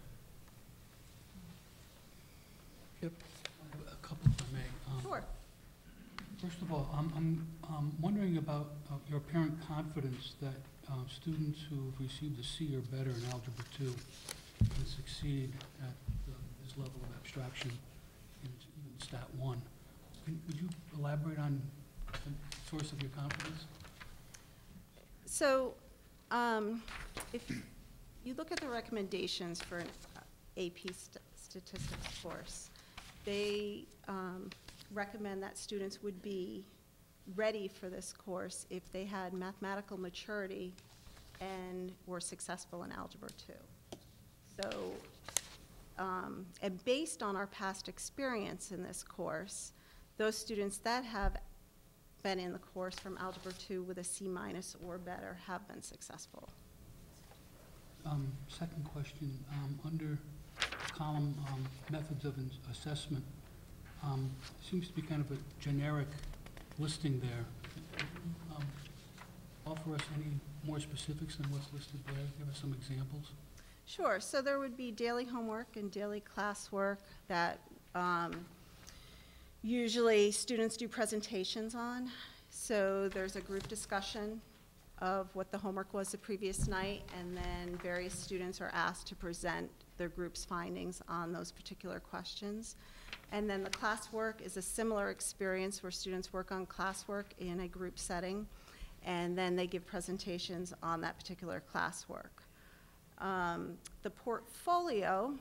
Speaker 12: Yep, I have a couple if I may. Um,
Speaker 18: Sure.
Speaker 12: First of all, I'm, I'm, I'm wondering about uh, your apparent confidence that uh, students who've received a C or better in Algebra two can succeed at uh, this level of abstraction in even stat one. Can, would you elaborate on the source of your confidence?
Speaker 18: So, um, if you look at the recommendations for an A P st statistics course, they um, recommend that students would be ready for this course if they had mathematical maturity and were successful in Algebra two. So, um, and based on our past experience in this course, those students that have been in the course from Algebra two with a C minus or better have been successful.
Speaker 12: Um, second question, um, under the column um, methods of ins- assessment, um, seems to be kind of a generic listing there. Um, offer us any more specifics than what's listed there? Give us some examples.
Speaker 18: Sure, so there would be daily homework and daily classwork that um, usually students do presentations on. So there's a group discussion of what the homework was the previous night, and then various students are asked to present their group's findings on those particular questions. And then the classwork is a similar experience where students work on classwork in a group setting, and then they give presentations on that particular classwork. Um, the portfolio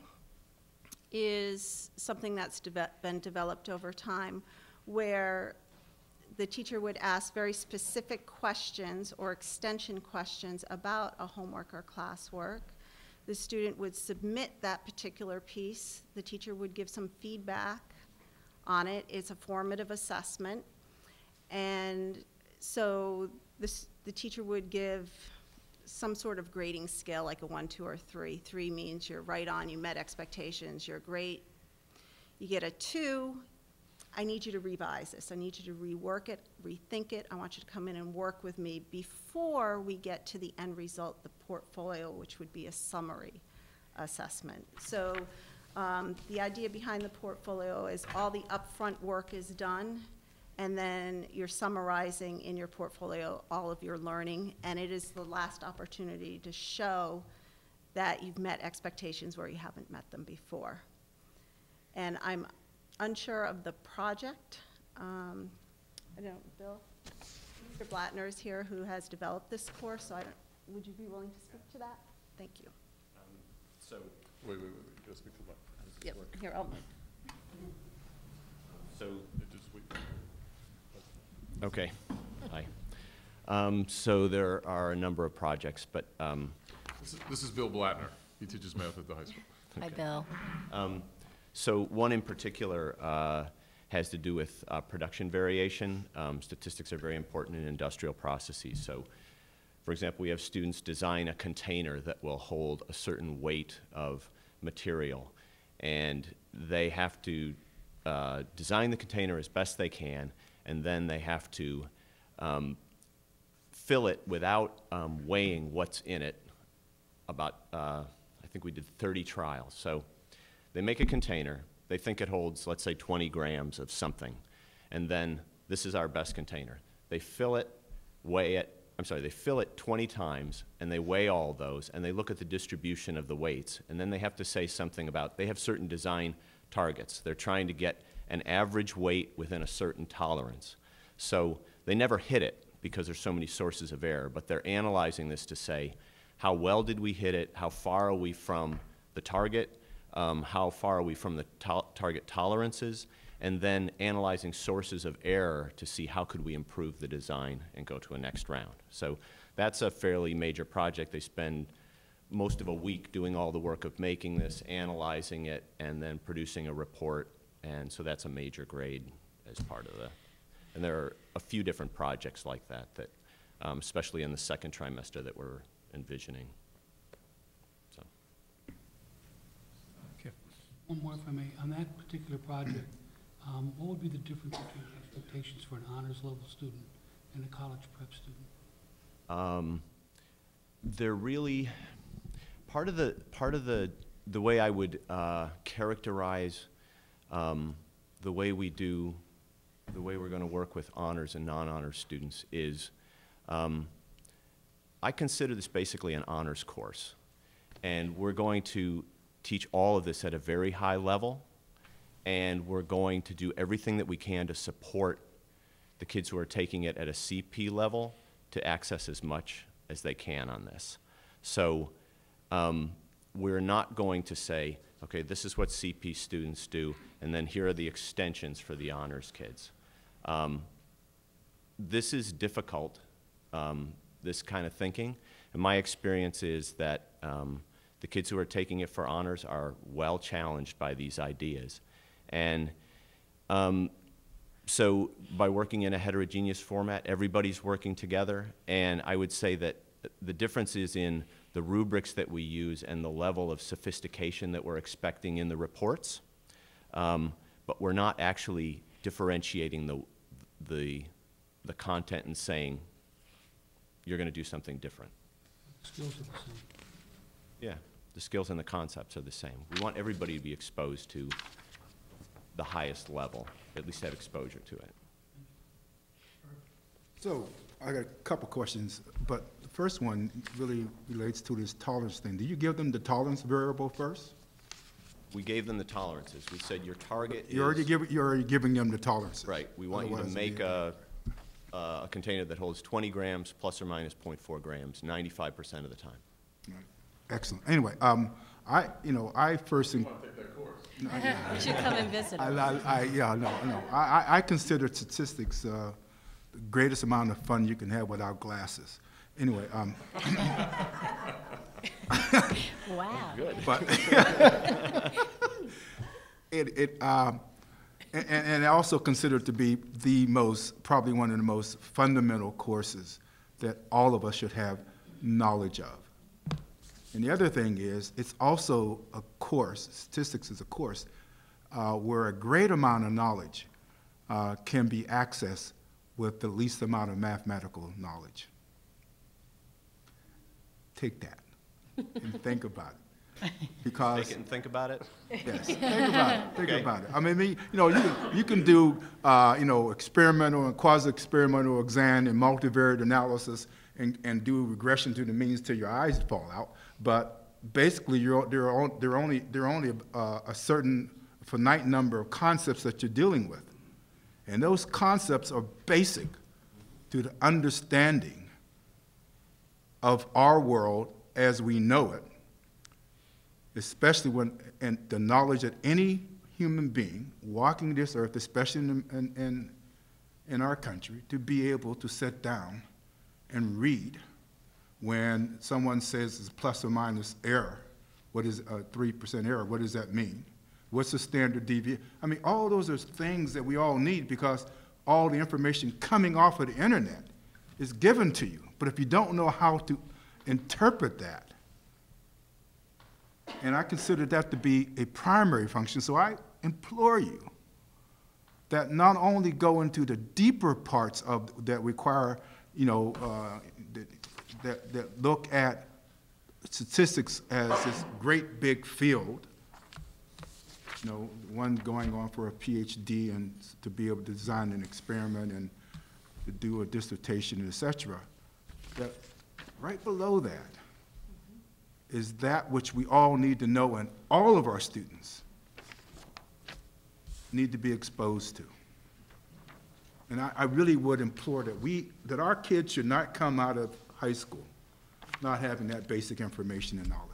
Speaker 18: is something that's de- been developed over time, where the teacher would ask very specific questions or extension questions about a homework or classwork. The student would submit that particular piece. The teacher would give some feedback on it. It's a formative assessment. And so this, the teacher would give some sort of grading scale, like a one, two, or three. Three means you're right on, you met expectations, you're great. You get a two, I need you to revise this. I need you to rework it, rethink it. I want you to come in and work with me before we get to the end result, the portfolio, which would be a summary assessment. So um, the idea behind the portfolio is all the upfront work is done, and then you're summarizing in your portfolio all of your learning, and it is the last opportunity to show that you've met expectations where you haven't met them before. And I'm unsure of the project. Um, I don't, Bill? Mister Blattner is here, who has developed this course, so I don't, would you be willing to speak to that? Thank you.
Speaker 10: Um, so, wait, wait, wait, you gotta speak to what? How does this
Speaker 18: Yep,
Speaker 10: work?
Speaker 18: here, I'll.
Speaker 10: So, just wait.
Speaker 19: Okay, hi. Um, so there are a number of projects, but um,
Speaker 10: This is, this is Bill Blattner. He teaches math at the high school.
Speaker 6: Hi, Bill.
Speaker 19: Um, so one in particular uh, has to do with uh, production variation. Um, statistics are very important in industrial processes. So, for example, we have students design a container that will hold a certain weight of material, and they have to uh, design the container as best they can, and then they have to um, fill it without um, weighing what's in it. About, uh, I think we did thirty trials. So they make a container. They think it holds, let's say, twenty grams of something. And then this is our best container. They fill it, weigh it, I'm sorry, they fill it twenty times, and they weigh all those, and they look at the distribution of the weights. And then they have to say something about, they have certain design targets. They're trying to get an average weight within a certain tolerance. So they never hit it because there's so many sources of error, but they're analyzing this to say, how well did we hit it? How far are we from the target? Um, how far are we from the to target tolerances? And then analyzing sources of error to see how could we improve the design and go to a next round. So that's a fairly major project. They spend most of a week doing all the work of making this, analyzing it, and then producing a report. And so that's a major grade as part of the, and there are a few different projects like that, that um, especially in the second trimester that we're envisioning. So.
Speaker 12: Okay. One more if I may. On that particular project, um, what would be the difference between expectations for an honors level student and a college prep student?
Speaker 19: Um, they're really, part of the, part of the, the way I would uh, characterize um, the way we do, the way we're going to work with honors and non-honors students is, um, I consider this basically an honors course. And we're going to teach all of this at a very high level, and we're going to do everything that we can to support the kids who are taking it at a C P level to access as much as they can on this. So um, we're not going to say, okay, this is what C P students do, and then here are the extensions for the honors kids. Um, this is difficult, um, this kind of thinking, and my experience is that um, the kids who are taking it for honors are well challenged by these ideas. And um, so by working in a heterogeneous format, everybody's working together, and I would say that the difference is in the rubrics that we use and the level of sophistication that we're expecting in the reports, um, but we're not actually differentiating the, the, the content and saying, you're going to do something different.
Speaker 12: Skills are the same.
Speaker 19: Yeah, the skills and the concepts are the same. We want everybody to be exposed to the highest level, at least have exposure to it.
Speaker 2: So I got a couple questions, but the first one really relates to this tolerance thing. Do you give them the tolerance variable first?
Speaker 19: We gave them the tolerances. We said your target
Speaker 2: You're
Speaker 19: is...
Speaker 2: already giving, you're already giving them the tolerances.
Speaker 19: Right. We want you to
Speaker 2: Otherwise,
Speaker 19: make
Speaker 2: we-
Speaker 19: a, a container that holds twenty grams plus or minus zero point four grams ninety-five percent of the time.
Speaker 2: Excellent. Anyway, um, I, you know, I first...
Speaker 10: You want to take that course?
Speaker 2: No, I-
Speaker 6: You should come and visit
Speaker 2: I,
Speaker 6: us.
Speaker 2: I, I, yeah, no, no. I, I- I consider statistics uh, the greatest amount of fun you can have without glasses. Anyway, um,
Speaker 6: Wow.
Speaker 19: Good.
Speaker 2: but it, it, um, and, and I also consider it to be the most, probably one of the most fundamental courses that all of us should have knowledge of. And the other thing is, it's also a course, statistics is a course, uh, where a great amount of knowledge uh, can be accessed with the least amount of mathematical knowledge. Take that and think about it. Because
Speaker 19: Take it and think about it?
Speaker 2: Yes, think about it, think
Speaker 19: Okay.
Speaker 2: about it. I mean, me- you know, you can, you can do, uh, you know, experimental and quasi-experimental exam and multivariate analysis and, and do regression to the means till your eyes fall out, but basically, you're, there are, on- there are only, there are only uh, a certain finite number of concepts that you're dealing with. And those concepts are basic to the understanding of our world as we know it, especially when, and the knowledge that any human being walking this earth, especially in, in, in, in our country, to be able to sit down and read when someone says it's plus or minus error. What is a three percent error? What does that mean? What's the standard deviation? I mean, all those are things that we all need because all the information coming off of the internet is given to you. But if you don't know how to interpret that, and I consider that to be a primary function, so I implore you that not only go into the deeper parts of that require, you know, uh, that, that, that look at statistics as this great big field, you know, one going on for a PhD and to be able to design an experiment and to do a dissertation, et cetera. That right below that is that which we all need to know and all of our students need to be exposed to. And I, I really would implore that we, that our kids should not come out of high school not having that basic information and knowledge.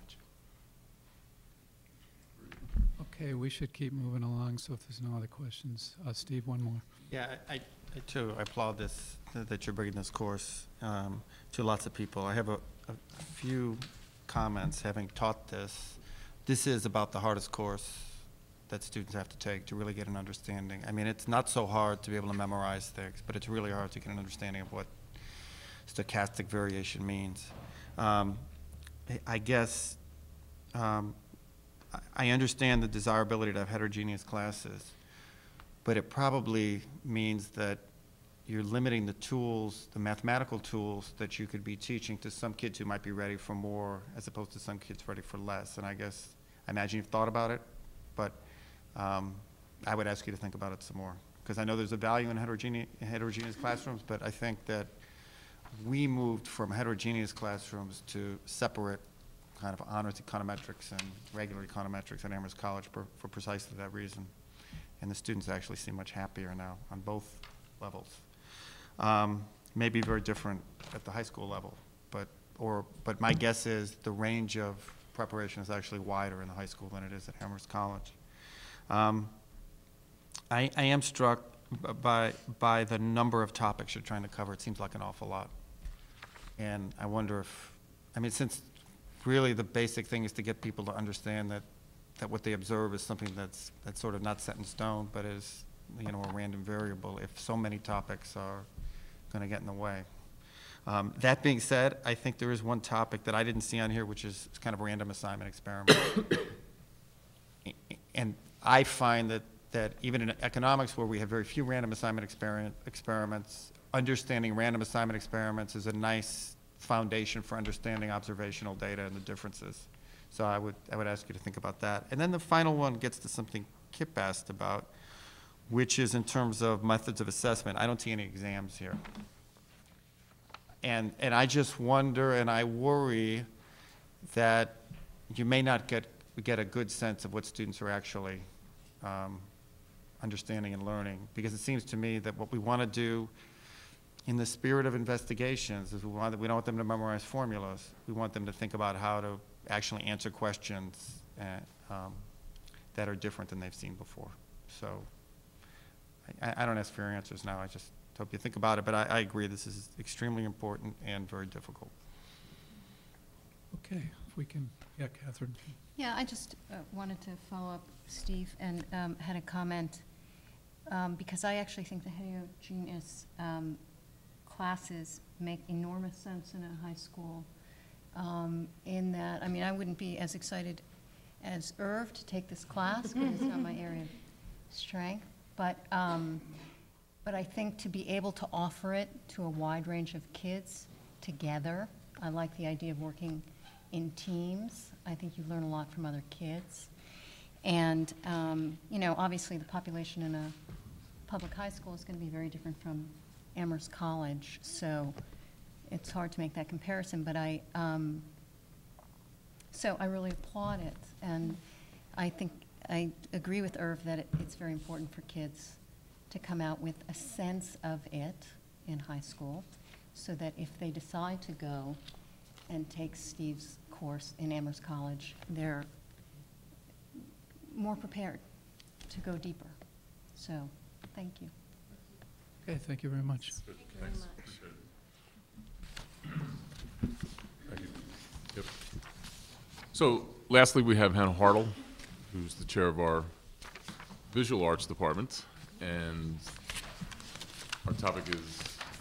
Speaker 1: Okay, we should keep moving along, so if there's no other questions. Uh, Steve, one more.
Speaker 15: Yeah, I, I I too, I applaud this, that you're bringing this course um, to lots of people. I have a, a few comments, having taught this. This is about the hardest course that students have to take to really get an understanding. I mean, it's not so hard to be able to memorize things, but it's really hard to get an understanding of what stochastic variation means. Um, I guess um, I understand the desirability to have heterogeneous classes, but it probably means that you're limiting the tools, the mathematical tools that you could be teaching to some kids who might be ready for more as opposed to some kids ready for less. And I guess, I imagine you've thought about it, but um, I would ask you to think about it some more. Because I know there's a value in heterogene heterogeneous classrooms, but I think that we moved from heterogeneous classrooms to separate kind of honors econometrics and regular econometrics at Amherst College for, for precisely that reason. And the students actually seem much happier now on both levels. Um, maybe very different at the high school level, but, or, but my guess is the range of preparation is actually wider in the high school than it is at Amherst College. Um, I, I am struck by, by the number of topics you're trying to cover. It seems like an awful lot. And I wonder if, I mean, since really the basic thing is to get people to understand that, that what they observe is something that's, that's sort of not set in stone, but is, you know, a random variable, if so many topics are going to get in the way. Um, that being said, I think there is one topic that I didn't see on here, which is kind of random assignment experiment. And I find that, that even in economics, where we have very few random assignment experiment, experiments, understanding random assignment experiments is a nice foundation for understanding observational data and the differences. So I would, I would ask you to think about that. And then the final one gets to something Kip asked about, which is in terms of methods of assessment. I don't see any exams here. And, and I just wonder and I worry that you may not get, get a good sense of what students are actually um, understanding and learning, because it seems to me that what we want to do in the spirit of investigations is we, want, we don't want them to memorize formulas. We want them to think about how to actually answer questions and, um, that are different than they've seen before. So I, I don't ask for your answers now. I just hope you think about it. But I, I agree this is extremely important and very difficult.
Speaker 1: Okay, if we can, yeah, Catherine.
Speaker 8: Yeah, I just uh, wanted to follow up, Steve, and um, had a comment, um, because I actually think the heterogeneous um, classes make enormous sense in a high school, um, in that, I mean, I wouldn't be as excited as Irv to take this class, because it's not my area of strength, but, um, but I think to be able to offer it to a wide range of kids together, I like the idea of working in teams. I think you learn a lot from other kids. And, um, you know, obviously the population in a public high school is going to be very different from Amherst College, so it's hard to make that comparison, but I, um, so I really applaud it. And I think, I agree with Irv that it, it's very important for kids to come out with a sense of it in high school, so that if they decide to go and take Steve's course in Amherst College, they're more prepared to go deeper. So, thank you.
Speaker 1: Okay, thank you very much.
Speaker 10: Good. Thanks. Thank you. Yep. So, lastly, we have Hannah Hartle, who's the chair of our visual arts department, and our topic is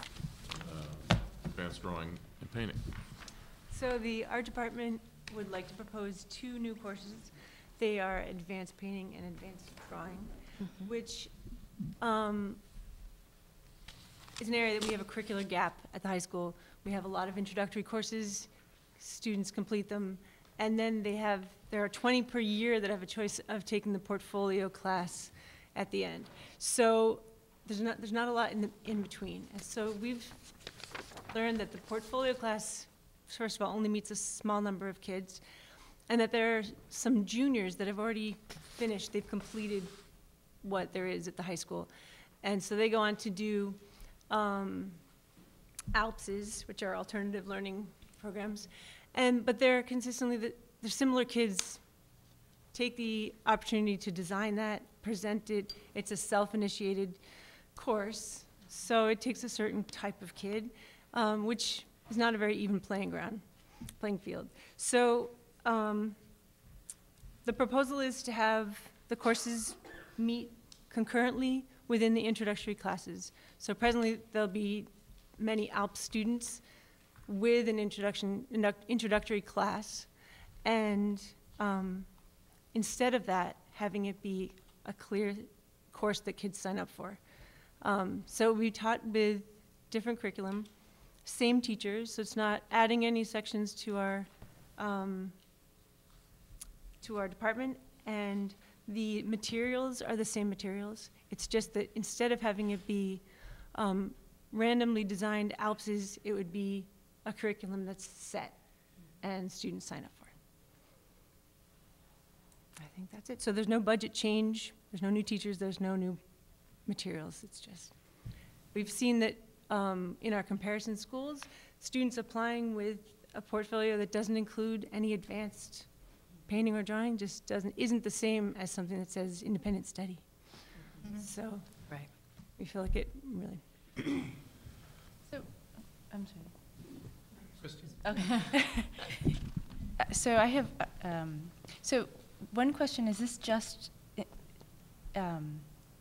Speaker 10: uh, advanced drawing and painting.
Speaker 20: So the art department would like to propose two new courses. They are advanced painting and advanced drawing, mm-hmm. which um, is an area that we have a curricular gap at the high school. We have a lot of introductory courses, students complete them, and then they have, there are twenty per year that have a choice of taking the portfolio class at the end. So there's not, there's not a lot in, the, in between. And so we've learned that the portfolio class, first of all, only meets a small number of kids, and that there are some juniors that have already finished, they've completed what there is at the high school. And so they go on to do um, ALPSes, which are alternative learning programs. And, but they're consistently, the, they're similar kids take the opportunity to design that, present it. It's a self-initiated course, so it takes a certain type of kid, um, which is not a very even playing ground, playing field. So um, the proposal is to have the courses meet concurrently within the introductory classes. So presently there'll be many ALP students with an introduction, introductory class, and um, instead of that, having it be a clear course that kids sign up for. Um, so we taught with different curriculum, same teachers, so it's not adding any sections to our um, to our department, and the materials are the same materials. It's just that instead of having it be um, randomly designed ALPSes, it would be a curriculum that's set and students sign up for it. I think that's it. So there's no budget change, there's no new teachers, there's no new materials. It's just, we've seen that um, in our comparison schools, students applying with a portfolio that doesn't include any advanced painting or drawing just doesn't, isn't the same as something that says independent study.
Speaker 13: Mhm.
Speaker 20: So
Speaker 13: Right.
Speaker 20: we feel like it really.
Speaker 13: So, I'm sorry.
Speaker 1: Christine.
Speaker 13: Okay. Uh, So I have, uh, um, so one question, is this just, i- um,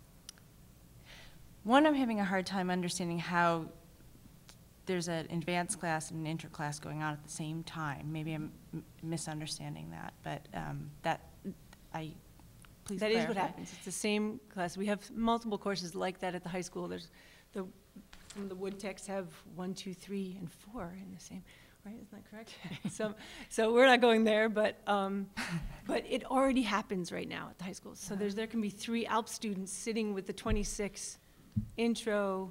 Speaker 13: one, I'm having a hard time understanding how there's an advanced class and an inter-class going on at the same time. Maybe I'm m- misunderstanding that, but um, that, I, please
Speaker 20: That is what
Speaker 13: clarify.
Speaker 20: happens. It's the same class. We have multiple courses like that at the high school. There's the, some of the wood techs have one, two, three, and four in the same, right? Isn't that correct? So, so we're not going there, but, um, but it already happens right now at the high schools. So there's, there can be three ALP students sitting with the twenty-six intro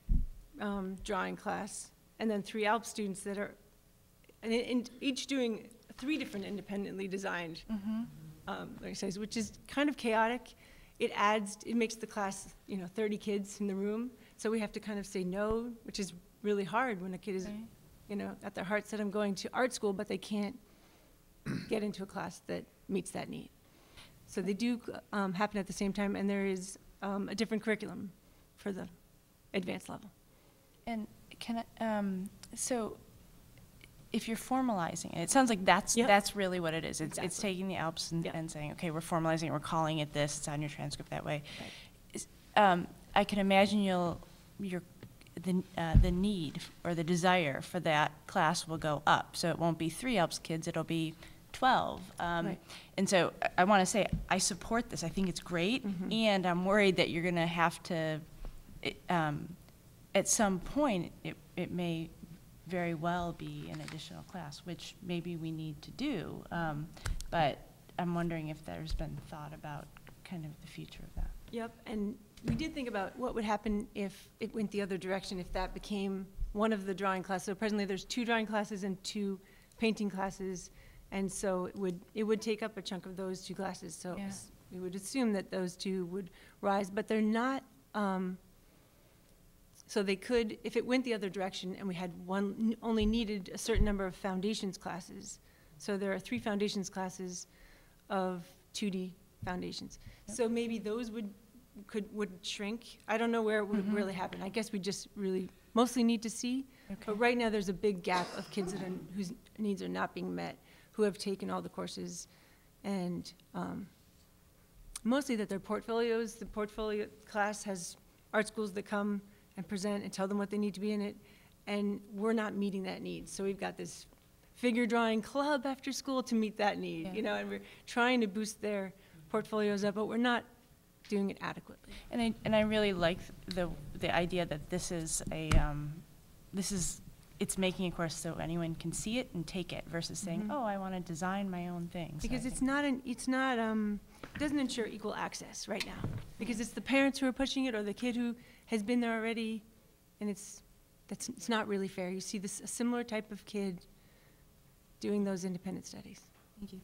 Speaker 20: um, drawing class, and then three ALP students that are, and, and each doing three different independently designed
Speaker 13: Mhm.
Speaker 20: um, exercises, which is kind of chaotic. It adds, it makes the class, you know, thirty kids in the room, so we have to kind of say no, which is really hard when a kid is,
Speaker 13: Right.
Speaker 20: you know, at their heart said, I'm going to art school, but they can't get into a class that meets that need. So they do um, happen at the same time, and there is um, a different curriculum for the advanced level.
Speaker 13: And can I, um, so if you're formalizing it, it sounds like that's,
Speaker 20: Yep.
Speaker 13: that's really what it is. It's, it's
Speaker 20: Exactly.
Speaker 13: taking the Alps and,
Speaker 20: Yep.
Speaker 13: and saying, okay, we're formalizing it, we're calling it this, it's on your transcript that way. Is- Um, I can imagine you'll, your, the, uh, the need or the desire for that class will go up. So it won't be three Alps kids, it'll be twelve. Um,
Speaker 20: Right.
Speaker 13: And so I, I want to say, I support this, I think it's great,
Speaker 20: Mhm.
Speaker 13: and I'm worried that you're gonna have to, it, um, at some point, it, it may very well be an additional class, which maybe we need to do. Um, but I'm wondering if there's been thought about kind of the future of that.
Speaker 20: Yep, and we did think about what would happen if it went the other direction, if that became one of the drawing classes. So presently, there's two drawing classes and two painting classes, and so it would, it would take up a chunk of those two classes. So
Speaker 13: Yeah.
Speaker 20: s- we would assume that those two would rise, but they're not, um, so they could, if it went the other direction and we had one, n- only needed a certain number of foundations classes. So there are three foundations classes of two D foundations. So maybe those would, could, would shrink. I don't know where it would
Speaker 13: Mhm.
Speaker 20: really happen. I guess we just really mostly need to see.
Speaker 13: Okay.
Speaker 20: But right now, there's a big gap of kids that are, whose needs are not being met, who have taken all the courses. And um, mostly that their portfolios, the portfolio class has art schools that come and present and tell them what they need to be in it. And we're not meeting that need. So we've got this figure drawing club after school to meet that need,
Speaker 13: Yeah.
Speaker 20: you know, and we're trying to boost their portfolios up, but we're not doing it adequately.
Speaker 13: And I, and I really like the, the idea that this is a, um, this is, it's making a course so anyone can see it and take it versus saying,
Speaker 20: Mhm.
Speaker 13: oh, I want to design my own thing. So
Speaker 20: Because
Speaker 13: I
Speaker 20: it's
Speaker 13: think-
Speaker 20: not an, it's not, um, it doesn't ensure equal access right now. Because it's the parents who are pushing it or the kid who has been there already, and it's, that's, it's not really fair. You see this, a similar type of kid doing those independent studies.
Speaker 13: Thank you.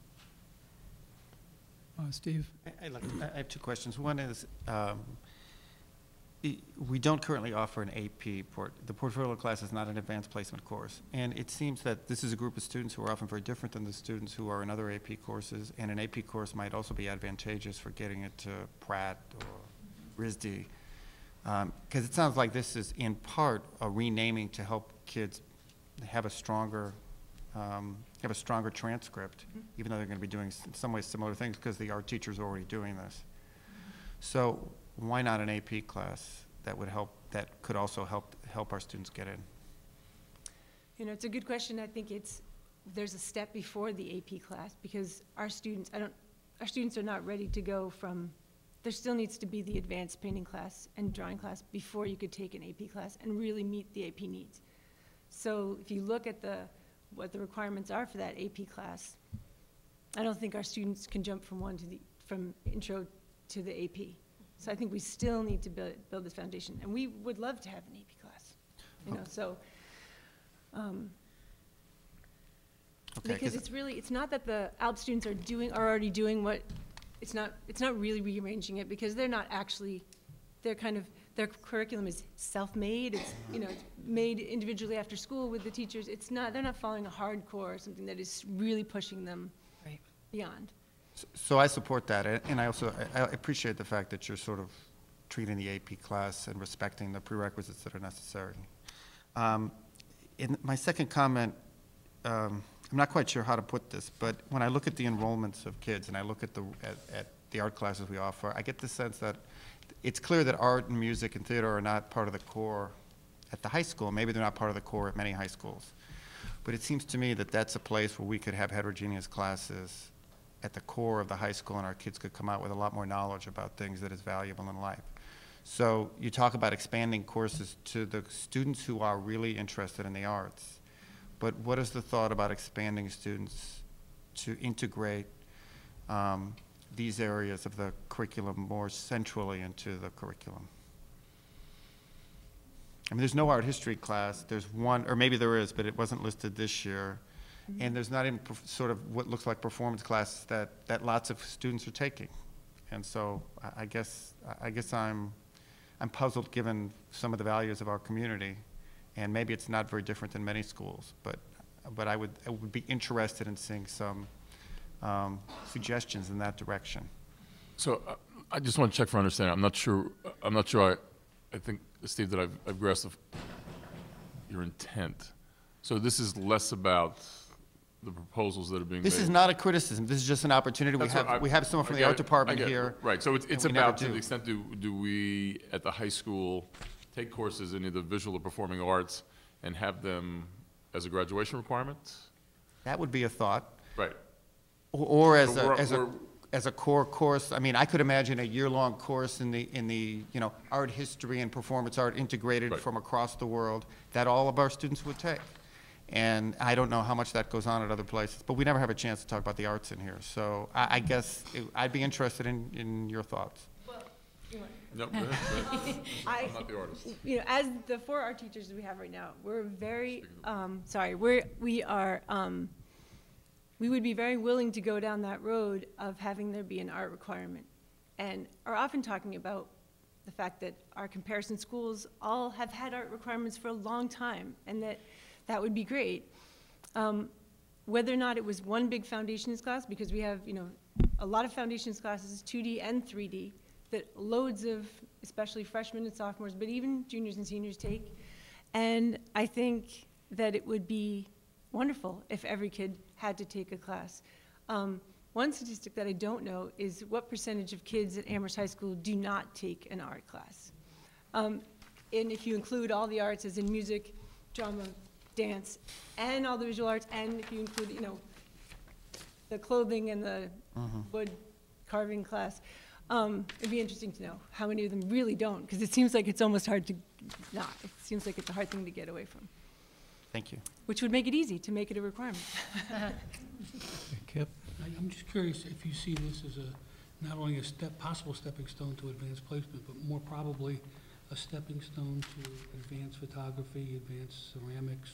Speaker 1: Uh, Steve?
Speaker 15: I- I'd like to- I I have two questions. One is, um, i- we don't currently offer an A P port. The portfolio class is not an advanced placement course. And it seems that this is a group of students who are often very different than the students who are in other A P courses. And an A P course might also be advantageous for getting it to Pratt or R I S D. Because it sounds like this is in part a renaming to help kids have a stronger, um, have a stronger transcript, even though they're going to be doing s- in some ways similar things because the art teachers are already doing this. So why not an A P class that would help, that could also help, help our students get in?
Speaker 20: You know, it's a good question. I think it's, there's a step before the A P class because our students, I don't, our students are not ready to go from, there still needs to be the advanced painting class and drawing class before you could take an A P class and really meet the A P needs. So if you look at the, what the requirements are for that A P class, I don't think our students can jump from one to the, from intro to the A P. So I think we still need to build, build this foundation. And we would love to have an A P class, you know, so. Um,
Speaker 15: Okay,
Speaker 20: Because
Speaker 15: 'cause-
Speaker 20: it's really, it's not that the A L P students are doing, are already doing what, it's not, it's not really rearranging it, because they're not actually, they're kind of, their curriculum is self-made, it's, you know, it's made individually after school with the teachers. It's not, they're not following a hardcore or something that is really pushing them beyond.
Speaker 15: S- So I support that, a- and I also, I I appreciate the fact that you're sort of treating the A P class and respecting the prerequisites that are necessary. Um, In my second comment, um, I'm not quite sure how to put this, but when I look at the enrollments of kids and I look at the, at, at the art classes we offer, I get the sense that it's clear that art and music and theater are not part of the core at the high school. Maybe they're not part of the core at many high schools. But it seems to me that that's a place where we could have heterogeneous classes at the core of the high school, and our kids could come out with a lot more knowledge about things that is valuable in life. So you talk about expanding courses to the students who are really interested in the arts. But what is the thought about expanding students to integrate um, these areas of the curriculum more centrally into the curriculum? I mean, there's no art history class. There's one, or maybe there is, but it wasn't listed this year. Mm-hmm. And there's not even perf- sort of what looks like performance classes that, that lots of students are taking. And so I, I guess I guess I'm I'm puzzled given some of the values of our community, and maybe it's not very different than many schools, but but I would I would be interested in seeing some um, suggestions in that direction.
Speaker 10: So uh, I just want to check for understanding. I'm not sure. I'm not sure. I, I think, Steve, that I've, I've grasped of your intent. So this is less about the proposals that are being
Speaker 15: This
Speaker 10: made.
Speaker 15: is not a criticism. This is just an opportunity. We
Speaker 10: That's what
Speaker 15: have
Speaker 10: I-
Speaker 15: we have someone from
Speaker 10: I
Speaker 15: the
Speaker 10: get
Speaker 15: art
Speaker 10: it.
Speaker 15: department
Speaker 10: I get it.
Speaker 15: here.
Speaker 10: Right. So it's, it's
Speaker 15: and we never
Speaker 10: about to
Speaker 15: do.
Speaker 10: the extent do do we at the high school take courses in either visual or performing arts and have them as a graduation requirement?
Speaker 15: That would be a thought.
Speaker 10: Right.
Speaker 15: Or, or as
Speaker 10: But
Speaker 15: a,
Speaker 10: we're-
Speaker 15: as a,
Speaker 10: we're-
Speaker 15: as a core course. I mean, I could imagine a year-long course in the, in the, you know, art history and performance art integrated from across the world that all of our students would take. And I don't know how much that goes on at other places, but we never have a chance to talk about the arts in here. So I, I guess it, I'd be interested in, in your thoughts.
Speaker 10: No, go ahead, go ahead.
Speaker 20: I,
Speaker 10: I'm not the artist.
Speaker 20: You know, as the four art teachers we have right now, we're very, um, sorry, we're, we are, um, we would be very willing to go down that road of having there be an art requirement. And are often talking about the fact that our comparison schools all have had art requirements for a long time, and that that would be great. Um, whether or not it was one big foundations class, because we have, you know, a lot of foundations classes, two D and three D, that loads of, especially freshmen and sophomores, but even juniors and seniors take. And I think that it would be wonderful if every kid had to take a class. Um, one statistic that I don't know is what percentage of kids at Amherst High School do not take an art class. Um, and if you include all the arts, as in music, drama, dance, and all the visual arts, and if you include, you know, the clothing and the
Speaker 15: Mhm.
Speaker 20: wood carving class, um, it'd be interesting to know how many of them really don't, because it seems like it's almost hard to not. It seems like it's a hard thing to get away from.
Speaker 15: Thank you.
Speaker 20: Which would make it easy to make it a requirement.
Speaker 1: Kip?
Speaker 12: I- I'm just curious if you see this as a, not only a step, possible stepping stone to advanced placement, but more probably a stepping stone to advanced photography, advanced ceramics.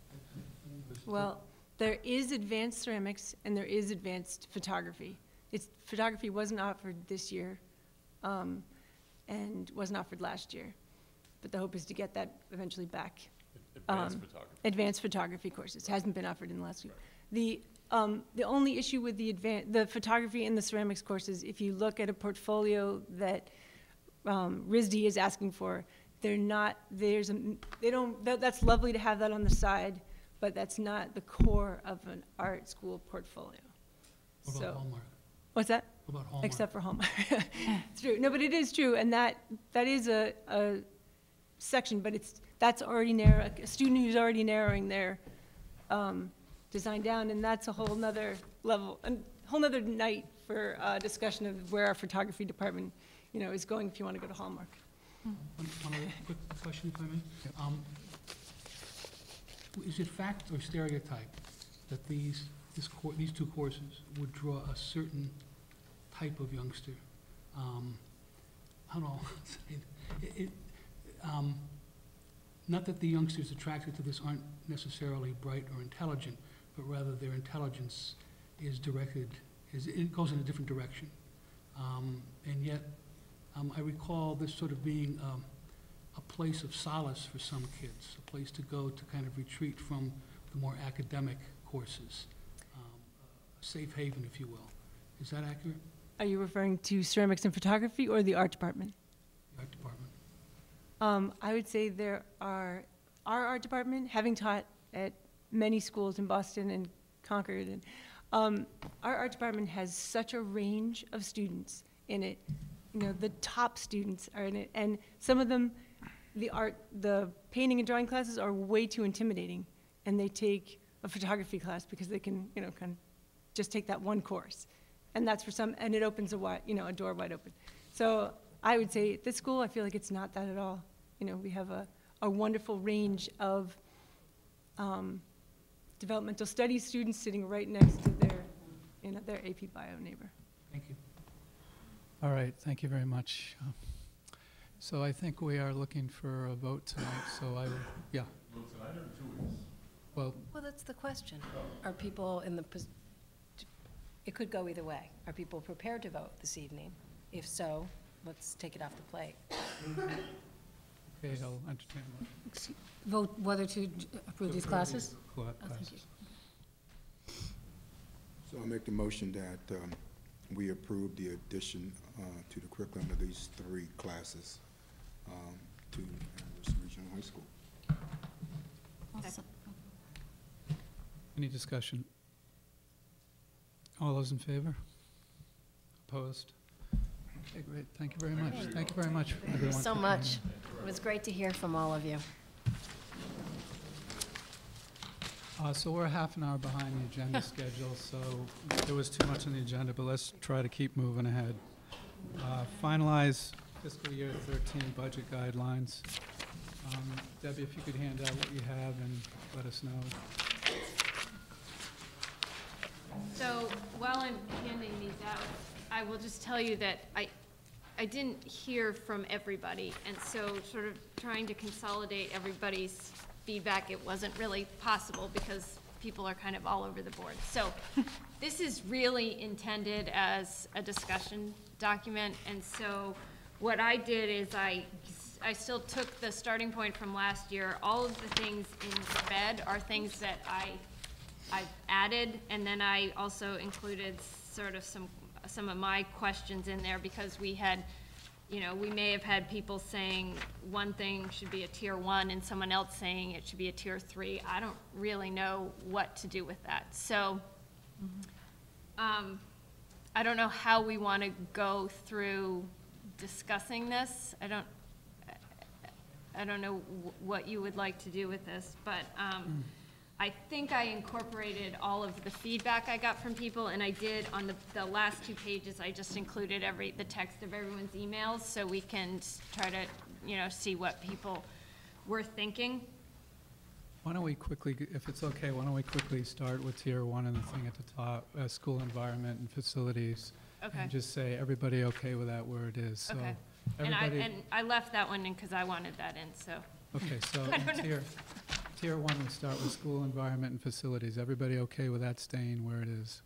Speaker 20: Well, there is advanced ceramics and there is advanced photography. It's, photography wasn't offered this year, um, and wasn't offered last year. But the hope is to get that eventually back.
Speaker 10: Advanced
Speaker 20: Um,
Speaker 10: photography.
Speaker 20: Advanced photography courses, hasn't been offered in the last week. The, um, the only issue with the advan, the photography and the ceramics courses, if you look at a portfolio that, um, R I S D is asking for, they're not, there's a, they don't, that, that's lovely to have that on the side, but that's not the core of an art school portfolio.
Speaker 12: What about
Speaker 20: So-
Speaker 12: Hallmark?
Speaker 20: What's that?
Speaker 12: What about Hallmark?
Speaker 20: Except for Hallmark. It's true. No, but it is true, and that, that is a, a section, but it's, that's already narrow, a student who's already narrowing their um, design down, and that's a whole nother level, a whole nother night for uh, discussion of where our photography department, you know, is going if you want to go to Hallmark.
Speaker 12: One one other quick question, if I may. Um, Is it fact or stereotype that these, this cour these two courses would draw a certain type of youngster? Um, I don't know. It, it, um, not that the youngsters attracted to this aren't necessarily bright or intelligent, but rather their intelligence is directed, is, it goes in a different direction. Um, and yet, um, I recall this sort of being um, a place of solace for some kids, a place to go to kind of retreat from the more academic courses, um, a safe haven, if you will. Is that accurate?
Speaker 20: Are you referring to ceramics and photography or the art department?
Speaker 12: The art department.
Speaker 20: Um, I would say there are, our art department, having taught at many schools in Boston and Concord, and um, our art department has such a range of students in it. You know, the top students are in it, and some of them, the art, the painting and drawing classes are way too intimidating, and they take a photography class because they can, you know, kind of just take that one course. And that's for some, and it opens a wide, you know, a door wide open. So I would say at this school, I feel like it's not that at all. You know, we have a, a wonderful range of um, developmental studies students sitting right next to their, you know, their A P Bio neighbor.
Speaker 12: Thank you.
Speaker 1: All right, thank you very much. Uh, So I think we are looking for a vote tonight, so I, will- yeah.
Speaker 10: Vote tonight or in two weeks?
Speaker 1: Well,
Speaker 6: Well, that's the question. Are people in the, pos- it could go either way. Are people prepared to vote this evening? If so, let's take it off the plate.
Speaker 1: okay, I'll entertain a motion.
Speaker 16: Vote whether to j- approve these classes?
Speaker 1: Cla-
Speaker 16: Oh, thank
Speaker 1: classes.
Speaker 16: you.
Speaker 2: So I'll make the motion that um, we approve the addition uh, to the curriculum of these three classes um, to Amherst Regional High School.
Speaker 16: Awesome.
Speaker 1: Any discussion? All those in favor? Opposed? Okay, great, thank you very much. Thank you very much,
Speaker 6: Thank you
Speaker 1: everyone.
Speaker 6: so
Speaker 1: for
Speaker 6: much.
Speaker 1: coming.
Speaker 6: It was great to hear from all of you.
Speaker 1: Uh, So we're half an hour behind the agenda schedule, so there was too much on the agenda, but let's try to keep moving ahead. Uh, Finalize fiscal year thirteen budget guidelines. Um, Debbie, if you could hand out what you have and let us know.
Speaker 9: So while I'm handing these out, I will just tell you that I, I didn't hear from everybody, and so sort of trying to consolidate everybody's feedback, it wasn't really possible because people are kind of all over the board. So this is really intended as a discussion document, and so what I did is I, I still took the starting point from last year. All of the things in red are things that I, I've added, and then I also included sort of some, some of my questions in there because we had, you know, we may have had people saying one thing should be a tier one and someone else saying it should be a tier three. I don't really know what to do with that. So, um, I don't know how we want to go through discussing this. I don't, I don't know wh- what you would like to do with this, but, um, I think I incorporated all of the feedback I got from people, and I did on the, the last two pages, I just included every, the text of everyone's emails, so we can s- try to, you know, see what people were thinking.
Speaker 1: Why don't we quickly, g- if it's okay, why don't we quickly start with tier one and the thing at the top, uh, school environment and facilities.
Speaker 9: Okay.
Speaker 1: And just say, everybody okay with that where it is, so.
Speaker 9: Okay. And I,
Speaker 1: everybody-
Speaker 9: and I left that one in because I wanted that in, so.
Speaker 1: Okay, so
Speaker 9: I
Speaker 1: in
Speaker 9: don't know.
Speaker 1: tier, tier one, we start with school environment and facilities. Everybody okay with that staying where it is?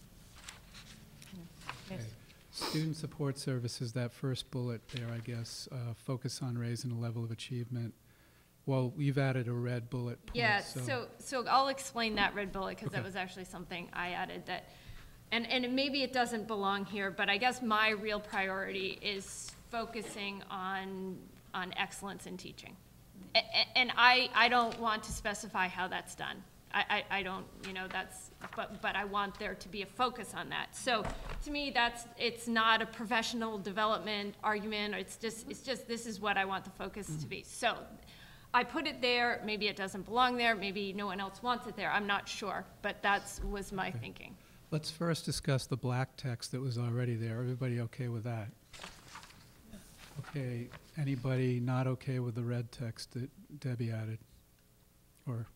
Speaker 9: Yes.
Speaker 1: Okay. Student support services, that first bullet there, I guess, uh, focus on raising the level of achievement. Well, you've added a red bullet point,
Speaker 9: Yeah, so, so I'll explain that red bullet, because that
Speaker 1: Okay.
Speaker 9: was actually something I added that, and, and maybe it doesn't belong here, but I guess my real priority is focusing on, on excellence in teaching. A- a- And I, I don't want to specify how that's done. I, I, I don't, you know, that's, but, but I want there to be a focus on that. So, to me, that's, it's not a professional development argument, or it's just, it's just, this is what I want the focus to be. So, I put it there, maybe it doesn't belong there, maybe no one else wants it there, I'm not sure, but that's, was my
Speaker 1: Okay.
Speaker 9: thinking.
Speaker 1: Let's first discuss the black text that was already there. Everybody okay with that? Okay, anybody not okay with the red text that Debbie added? Or?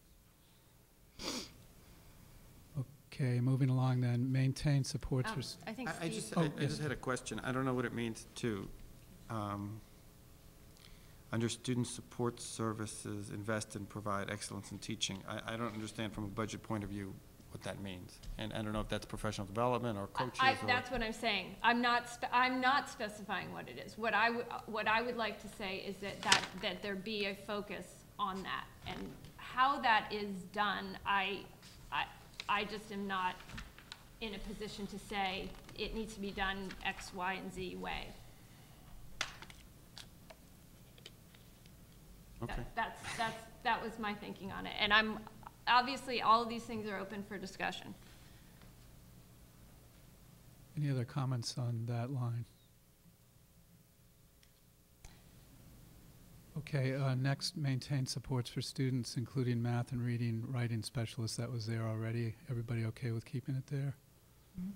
Speaker 1: Okay, moving along then, maintain supports.
Speaker 9: Um,
Speaker 1: for s-
Speaker 9: I think
Speaker 15: I I
Speaker 9: Steve.
Speaker 15: just,
Speaker 1: Oh,
Speaker 15: I I
Speaker 1: yes.
Speaker 15: just had a question. I don't know what it means to, um, under student support services, invest and provide excellence in teaching. I, I don't understand from a budget point of view what that means. And I don't know if that's professional development or coaches
Speaker 9: I,
Speaker 15: or.
Speaker 9: that's what I'm saying. I'm not, spe- I'm not specifying what it is. What I would, what I would like to say is that, that, that there be a focus on that. And how that is done, I, I, I just am not in a position to say it needs to be done X, Y, and Z way.
Speaker 15: Okay.
Speaker 9: That, that's, that's, that was my thinking on it. And I'm, obviously, all of these things are open for discussion.
Speaker 1: Any other comments on that line? Okay, uh, next, maintain supports for students, including math and reading, writing specialists. That was there already. Everybody okay with keeping it there?
Speaker 8: Mm-hmm.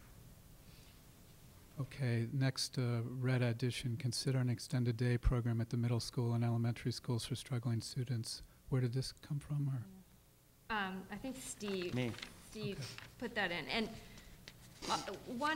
Speaker 1: Okay, next, uh, red addition, consider an extended day program at the middle school and elementary schools for struggling students. Where did this come from, or?
Speaker 9: Um, I think Steve.
Speaker 15: Me.
Speaker 9: Steve
Speaker 1: Okay.
Speaker 9: put that in. And uh, one,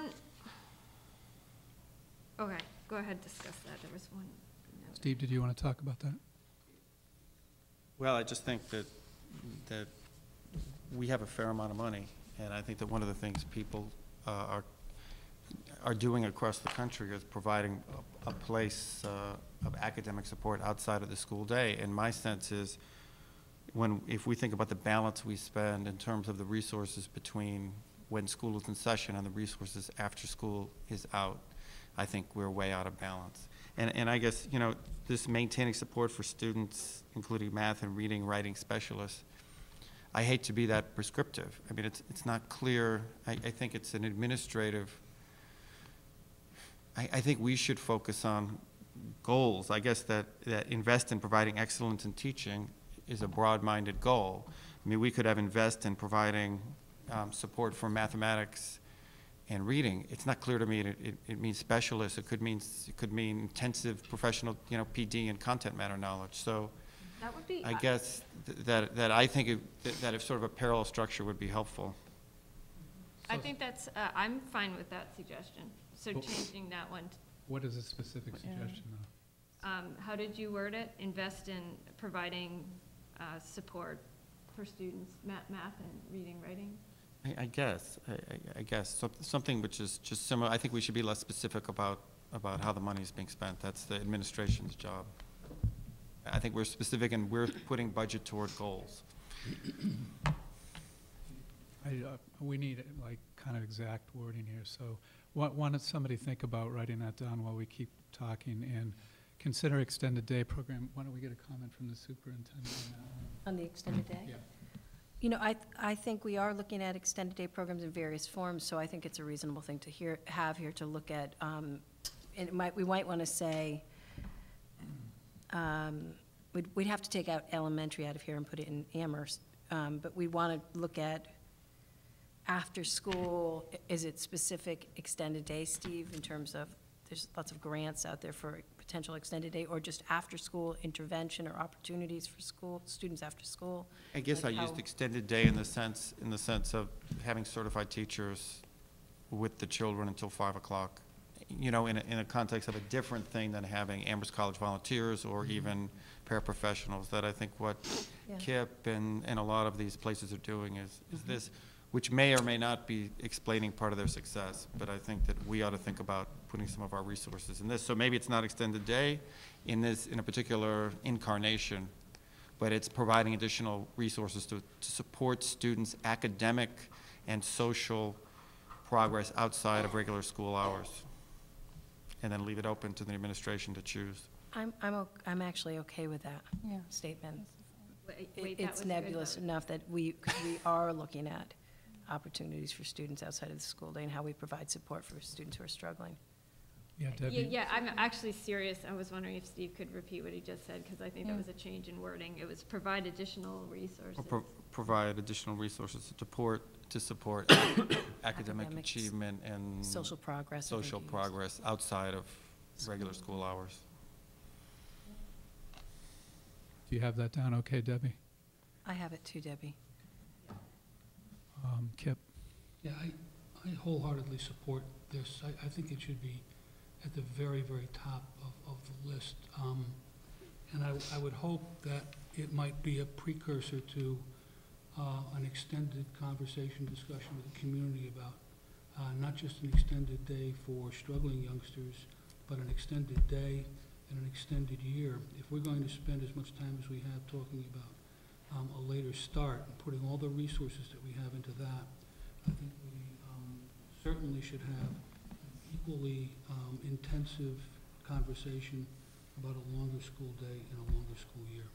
Speaker 9: okay, go ahead, discuss that. There was one. note.
Speaker 1: Steve, did you want to talk about that?
Speaker 15: Well, I just think that, that we have a fair amount of money, and I think that one of the things people uh, are, are doing across the country is providing a, a place uh, of academic support outside of the school day. And my sense is, when, if we think about the balance we spend in terms of the resources between when school is in session and the resources after school is out, I think we're way out of balance. And, and I guess, you know, this maintaining support for students, including math and reading, writing specialists, I hate to be that prescriptive. I mean, it's, it's not clear. I, I think it's an administrative, I, I think we should focus on goals. I guess that, that invest in providing excellence in teaching is a broad-minded goal. I mean, we could have invest in providing um, support for mathematics and reading. It's not clear to me that it, it means specialists. It could mean, it could mean intensive professional, you know, P D and content matter knowledge. So
Speaker 9: That would be.
Speaker 15: I guess th that, that I think it, that, that if sort of a parallel structure would be helpful.
Speaker 9: I think that's, uh, I'm fine with that suggestion. So
Speaker 1: Well-
Speaker 9: changing that one.
Speaker 1: What is a specific suggestion, though?
Speaker 9: Um, how did you word it? Invest in providing uh, support for students, math, math and reading, writing?
Speaker 15: I, I guess, I, I, I guess, so, something which is just similar. I think we should be less specific about, about how the money is being spent. That's the administration's job. I think we're specific and we're putting budget toward goals.
Speaker 1: I, uh, we need, uh, like, kind of exact wording here, so why why don't somebody think about writing that down while we keep talking, and consider extended day program. Why don't we get a comment from the superintendent on that one?
Speaker 6: On the extended day?
Speaker 1: Yeah.
Speaker 6: You know, I, th- I think we are looking at extended day programs in various forms, so I think it's a reasonable thing to hear, have here to look at. Um, and it might, we might want to say, um, we'd, we'd have to take out elementary out of here and put it in Amherst, um, but we want to look at after school. Is it specific extended day, Steve, in terms of, there's lots of grants out there for potential extended day, or just after-school intervention or opportunities for school, students after school?
Speaker 15: I guess
Speaker 6: Like
Speaker 15: I
Speaker 6: how-
Speaker 15: used extended day in the sense, in the sense of having certified teachers with the children until five o'clock. You know, in a, in a context of a different thing than having Amherst College volunteers or even paraprofessionals. That I think what
Speaker 6: Yeah.
Speaker 15: KIPP and, and a lot of these places are doing is, is this, which may or may not be explaining part of their success, but I think that we ought to think about putting some of our resources in this. So maybe it's not extended day in this, in a particular incarnation, but it's providing additional resources to, to support students' academic and social progress outside of regular school hours. And then leave it open to the administration to choose.
Speaker 6: I'm, I'm, o- I'm actually okay with that
Speaker 8: Yeah.
Speaker 6: statement.
Speaker 9: Wait,
Speaker 6: It-
Speaker 9: wait, that
Speaker 6: It's
Speaker 9: was a good
Speaker 6: nebulous
Speaker 9: vote.
Speaker 6: enough that we, 'cause we are looking at opportunities for students outside of the school day and how we provide support for students who are struggling.
Speaker 1: Yeah,
Speaker 9: Yeah,
Speaker 1: Debbie?
Speaker 9: yeah, I'm actually serious. I was wondering if Steve could repeat what he just said, because I think that
Speaker 8: Yeah.
Speaker 9: was a change in wording. It was provide additional resources.
Speaker 15: Or pro provide additional resources to support, to support academic
Speaker 6: Academics,
Speaker 15: achievement and
Speaker 6: social progress, I think
Speaker 15: social
Speaker 6: you used.
Speaker 15: progress outside of regular school hours.
Speaker 1: Do you have that down okay, Debbie?
Speaker 6: I have it too, Debbie.
Speaker 1: Um, Kip?
Speaker 12: Yeah, I, I wholeheartedly support this. I, I think it should be at the very, very top of, of the list. Um, and I, I would hope that it might be a precursor to uh, an extended conversation, discussion with the community about uh, not just an extended day for struggling youngsters, but an extended day and an extended year. If we're going to spend as much time as we have talking about um, a later start and putting all the resources that we have into that, I think we um, certainly should have an equally um, intensive conversation about a longer school day and a longer school year.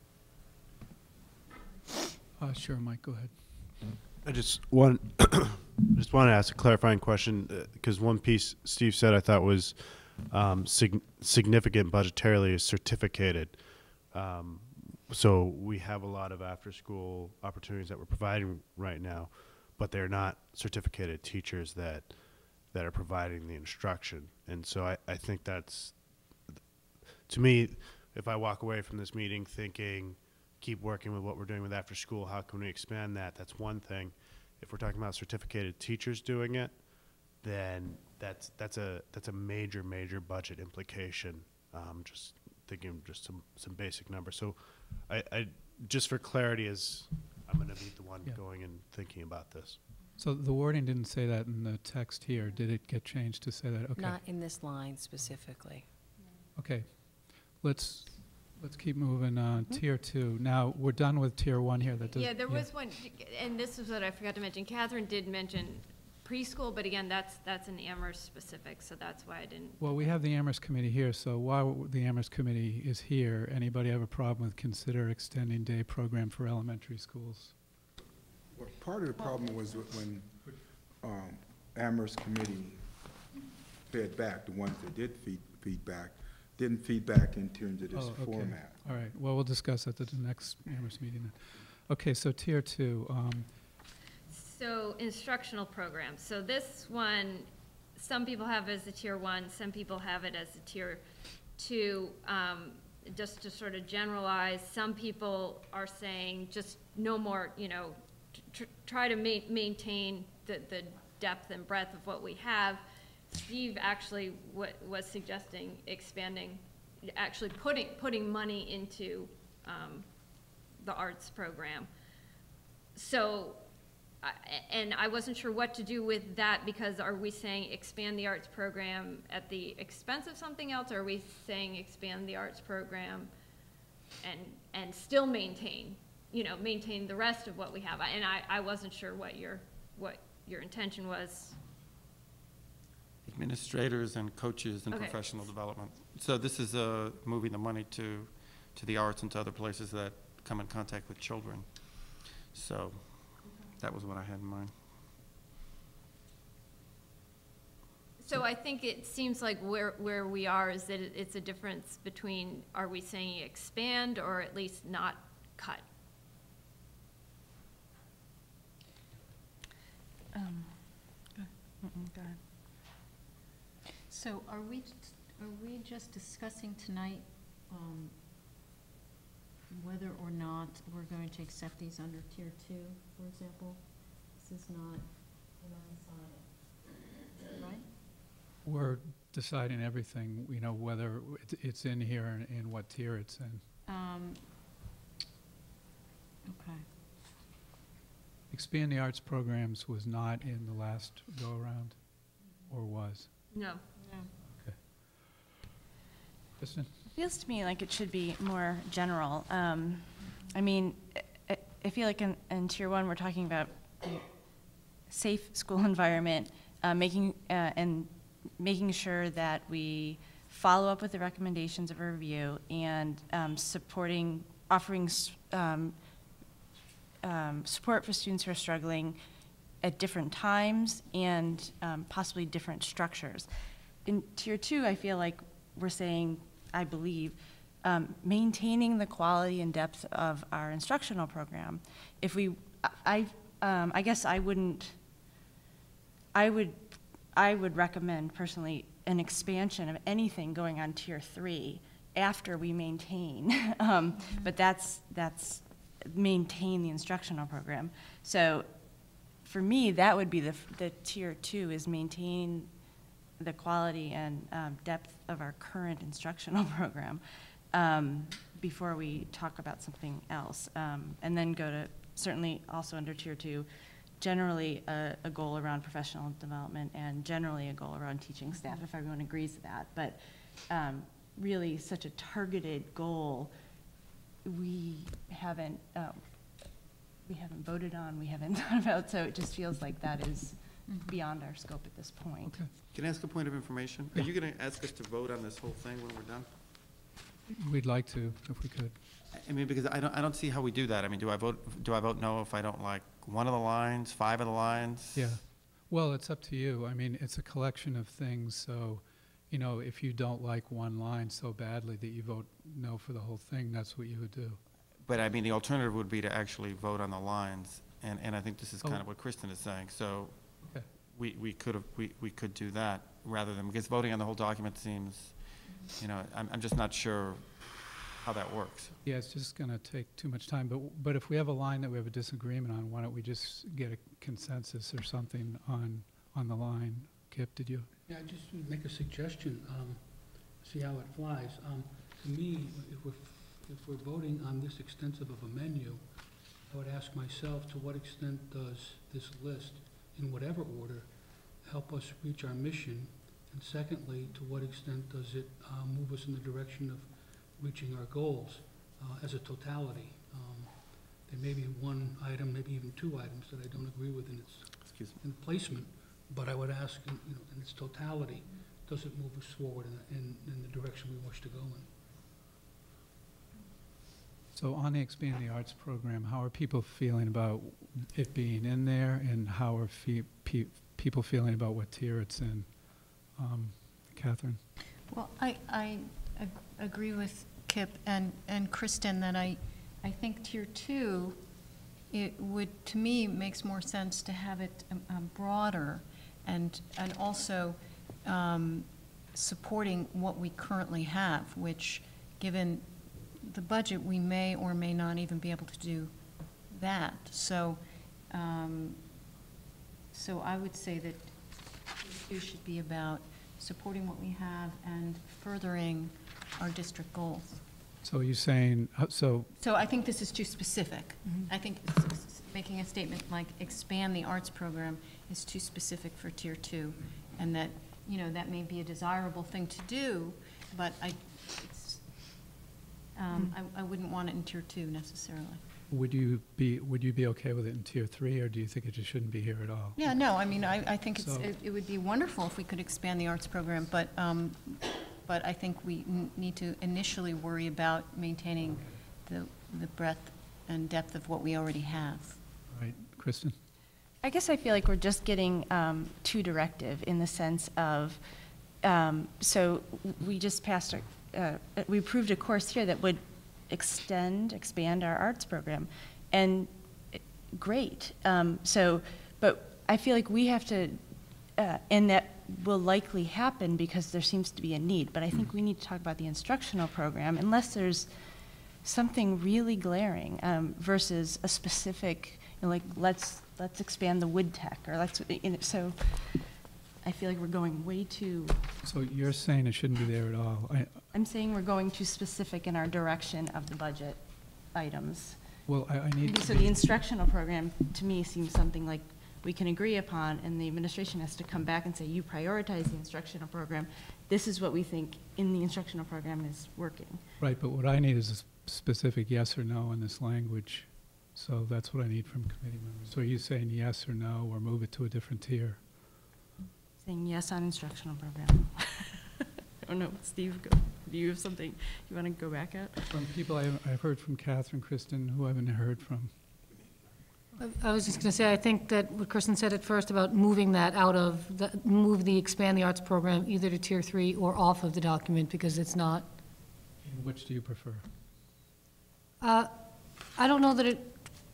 Speaker 1: Uh, sure, Mike, go ahead.
Speaker 21: I just want, just want to ask a clarifying question, because uh, one piece Steve said I thought was um, sig significant budgetarily is certificated. Um, so we have a lot of after-school opportunities that we're providing right now, but they're not certificated teachers that that are providing the instruction. And so I, I think that's, to me, if I walk away from this meeting thinking, keep working with what we're doing with after school, how can we expand that? That's one thing. If we're talking about certificated teachers doing it, then that's that's a that's a major major budget implication. Um, just thinking of just some some basic numbers. So, I, I just for clarity, as I'm going to be the one
Speaker 1: Yeah.
Speaker 21: going and thinking about this.
Speaker 1: So the wording didn't say that in the text here. Did it get changed to say that? Okay.
Speaker 6: Not in this line specifically.
Speaker 1: Okay. Let's let's keep moving on.
Speaker 6: Mm-hmm.
Speaker 1: Tier two. Now we're done with tier one here. That does.
Speaker 9: Yeah, there was one, and this is what I forgot to mention. Catherine did mention preschool, but again, that's, that's an Amherst specific, so that's why I didn't.
Speaker 1: Well, we have the Amherst committee here, so while the Amherst committee is here, anybody have a problem with consider extending day program for elementary schools?
Speaker 2: Well, part of the problem was when um, Amherst committee fed back, the ones that did feed, feedback, didn't feedback in terms of this
Speaker 1: Oh, okay.
Speaker 2: format.
Speaker 1: All right, well, we'll discuss that at the next Amherst meeting then. Okay, so tier two. Um,
Speaker 9: So instructional programs. So this one, some people have it as a tier one, some people have it as a tier two. Um, just to sort of generalize, some people are saying just no more, you know, tr try to ma maintain the, the depth and breadth of what we have. Steve actually w was suggesting expanding, actually putting, putting money into um, the arts program. So, I, and I wasn't sure what to do with that, because are we saying expand the arts program at the expense of something else, or are we saying expand the arts program and, and still maintain, you know, maintain the rest of what we have? And I, I wasn't sure what your, what your intention was.
Speaker 15: Administrators and coaches and
Speaker 9: Okay.
Speaker 15: professional development. So this is uh, moving the money to, to the arts and to other places that come in contact with children. So that was what I had in mind.
Speaker 9: So I think it seems like where, where we are is that it- it's a difference between, are we saying expand or at least not cut?
Speaker 8: Um, go mm-mm, go ahead. So are we, are we just discussing tonight um, whether or not we're going to accept these under tier two, for example? This is not, we're not deciding, right?
Speaker 1: we're deciding everything, you know, whether it- it's in here and, and what tier it's in.
Speaker 8: Um, okay.
Speaker 1: Expand the arts programs was not in the last go-around, or was?
Speaker 9: No.
Speaker 8: No.
Speaker 1: Okay. Kristen?
Speaker 13: Feels to me like it should be more general. Um, I mean, I, I feel like in, in tier one, we're talking about safe school environment, uh, making, uh, and making sure that we follow up with the recommendations of a review and um, supporting, offering s- um, um, support for students who are struggling at different times and um, possibly different structures. In tier two, I feel like we're saying, I believe, um, maintaining the quality and depth of our instructional program. If we, I, um, I guess I wouldn't, I would, I would recommend personally an expansion of anything going on tier three after we maintain. um, but that's, that's maintain the instructional program. So for me, that would be the, the tier two is maintain the quality and um, depth of our current instructional program um, before we talk about something else, um, and then go to certainly also under tier two, generally a, a goal around professional development and generally a goal around teaching staff, if everyone agrees to that. But um, really such a targeted goal, we haven't, um, we haven't voted on, we haven't thought about, so it just feels like that is beyond our scope at this point.
Speaker 1: Okay.
Speaker 15: Can I ask a point of information? Are you going to ask us to vote on this whole thing when we're done?
Speaker 1: We'd like to, if we could.
Speaker 15: I mean, because I don't, I don't see how we do that. I mean, do I vote, do I vote no if I don't like one of the lines, five of the lines?
Speaker 1: Yeah. Well, it's up to you. I mean, it's a collection of things, so, you know, if you don't like one line so badly that you vote no for the whole thing, that's what you would do.
Speaker 15: But I mean, the alternative would be to actually vote on the lines, and, and I think this is kind
Speaker 1: Oh.
Speaker 15: of what Kristen is saying. So
Speaker 1: Okay.
Speaker 15: we, we could have, we, we could do that rather than, because voting on the whole document seems, you know, I'm, I'm just not sure how that works.
Speaker 1: Yeah, it's just going to take too much time, but, but if we have a line that we have a disagreement on, why don't we just get a consensus or something on, on the line? Kip, did you?
Speaker 12: Yeah, I just would make a suggestion, um, see how it flies. Um, to me, if we're, if we're voting on this extensive of a menu, I would ask myself, to what extent does this list, in whatever order, help us reach our mission? And secondly, to what extent does it uh, move us in the direction of reaching our goals uh, as a totality? Um, there may be one item, maybe even two items that I don't agree with in its
Speaker 15: Excuse me.
Speaker 12: in placement, but I would ask, in, you know, in its totality, does it move us forward in, in, in the direction we wish to go in?
Speaker 1: So on the Expand the Arts program, how are people feeling about it being in there, and how are fe pe people feeling about what tier it's in? Um, Catherine?
Speaker 8: Well, I, I ag- agree with Kip and, and Kristen that I, I think tier two, it would, to me, makes more sense to have it um, um, broader and, and also um, supporting what we currently have, which, given the budget, we may or may not even be able to do that. So, um, so I would say that tier two should be about supporting what we have and furthering our district goals.
Speaker 1: So you're saying, uh, so,
Speaker 8: So I think this is too specific. I think s- s- making a statement like expand the arts program is too specific for tier two, and that, you know, that may be a desirable thing to do, but I, it's, um, I, I wouldn't want it in tier two necessarily.
Speaker 1: would you be, would you be okay with it in tier three, or do you think it just shouldn't be here at all?
Speaker 8: Yeah, no, I mean, I, I think it's,
Speaker 1: So-
Speaker 8: it, it would be wonderful if we could expand the arts program, but, um, but I think we n- need to initially worry about maintaining the, the breadth and depth of what we already have.
Speaker 1: Right, Kristen?
Speaker 13: I guess I feel like we're just getting um, too directive in the sense of, um, so we just passed, a, uh, we approved a course here that would extend, expand our arts program, and it- great. Um, so, but I feel like we have to, uh, and that will likely happen because there seems to be a need, but I think we need to talk about the instructional program unless there's something really glaring um, versus a specific, you know, like, let's, let's expand the wood tech, or let's, you know, so I feel like we're going way too,
Speaker 1: So you're saying it shouldn't be there at all? I,
Speaker 13: I'm saying we're going too specific in our direction of the budget items.
Speaker 1: well, I, I need to
Speaker 13: So the instructional program, to me, seems something like we can agree upon, and the administration has to come back and say, you prioritize the instructional program. This is what we think in the instructional program is working.
Speaker 1: Right, but what I need is a s- specific yes or no in this language. So that's what I need from committee members. So are you saying yes or no, or move it to a different tier?
Speaker 13: Saying yes on instructional program. I don't know, Steve, go- do you have something you want to go back at?
Speaker 1: From people I, I've heard from Catherine, Kristen, who I haven't heard from.
Speaker 16: I- I was just going to say, I think that what Kristen said at first about moving that out of, the move the Expand the Arts program either to tier three or off of the document, because it's not,
Speaker 1: And which do you prefer?
Speaker 16: uh, I don't know that it,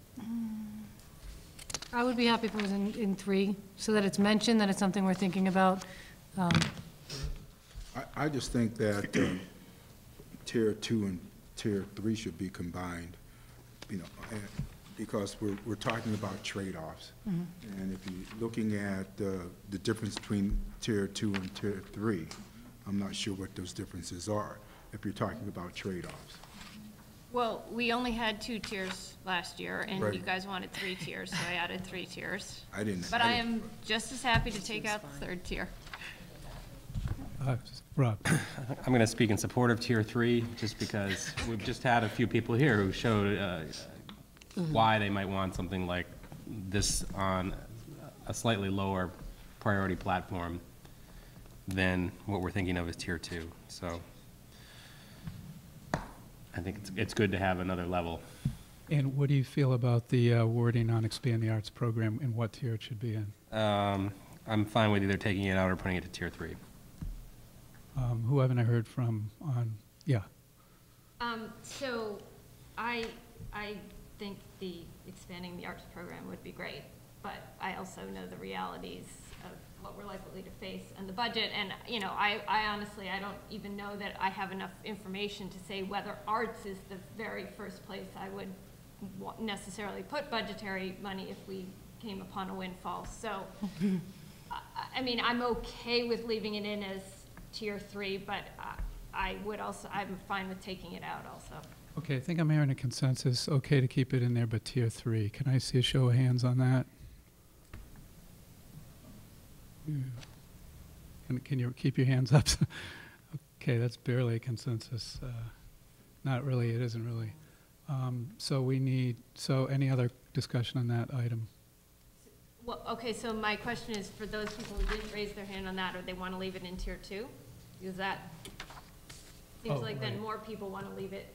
Speaker 16: I would be happy if it was in, in three, so that it's mentioned, that it's something we're thinking about. Um,
Speaker 2: I, I just think that um, tier two and tier three should be combined, you know, and- because we're, we're talking about trade-offs.
Speaker 16: Mhm.
Speaker 2: And if you're looking at uh, the difference between tier two and tier three, I'm not sure what those differences are, if you're talking about trade-offs.
Speaker 9: Well, we only had two tiers last year, and
Speaker 2: Right.
Speaker 9: you guys wanted three tiers, so I added three tiers.
Speaker 2: I didn't-
Speaker 9: But
Speaker 2: I
Speaker 9: I
Speaker 2: didn't-
Speaker 9: am just as happy to take out the third tier.
Speaker 1: Uh, Rob?
Speaker 14: I'm going to speak in support of Tier three, just because we've just had a few people here who showed uh, why they might want something like this on a slightly lower priority platform than what we're thinking of as Tier two. So I think it's, it's good to have another level.
Speaker 1: And what do you feel about the uh, wording on expand the arts program and what tier it should be in?
Speaker 14: Um, I'm fine with either taking it out or putting it to Tier three.
Speaker 1: Um, Who haven't I heard from on, yeah.
Speaker 9: Um, so I, I think the expanding the arts program would be great, but I also know the realities of what we're likely to face and the budget. And, you know, I, I honestly, I don't even know that I have enough information to say whether arts is the very first place I would wa- necessarily put budgetary money if we came upon a windfall. So, I, I mean, I'm okay with leaving it in as tier three, but I, I would also, I'm fine with taking it out also.
Speaker 1: Okay, I think I'm hearing a consensus, okay to keep it in there, but tier three. Can I see a show of hands on that? Yeah. Can, can you keep your hands up? Okay, that's barely a consensus. Uh, Not really, it isn't really. Um, So we need, so any other discussion on that item?
Speaker 9: Well, okay, so my question is, for those people who didn't raise their hand on that, or they want to leave it in tier two? Is that, seems
Speaker 15: Oh,
Speaker 9: like then
Speaker 15: right.
Speaker 9: more people want to leave it.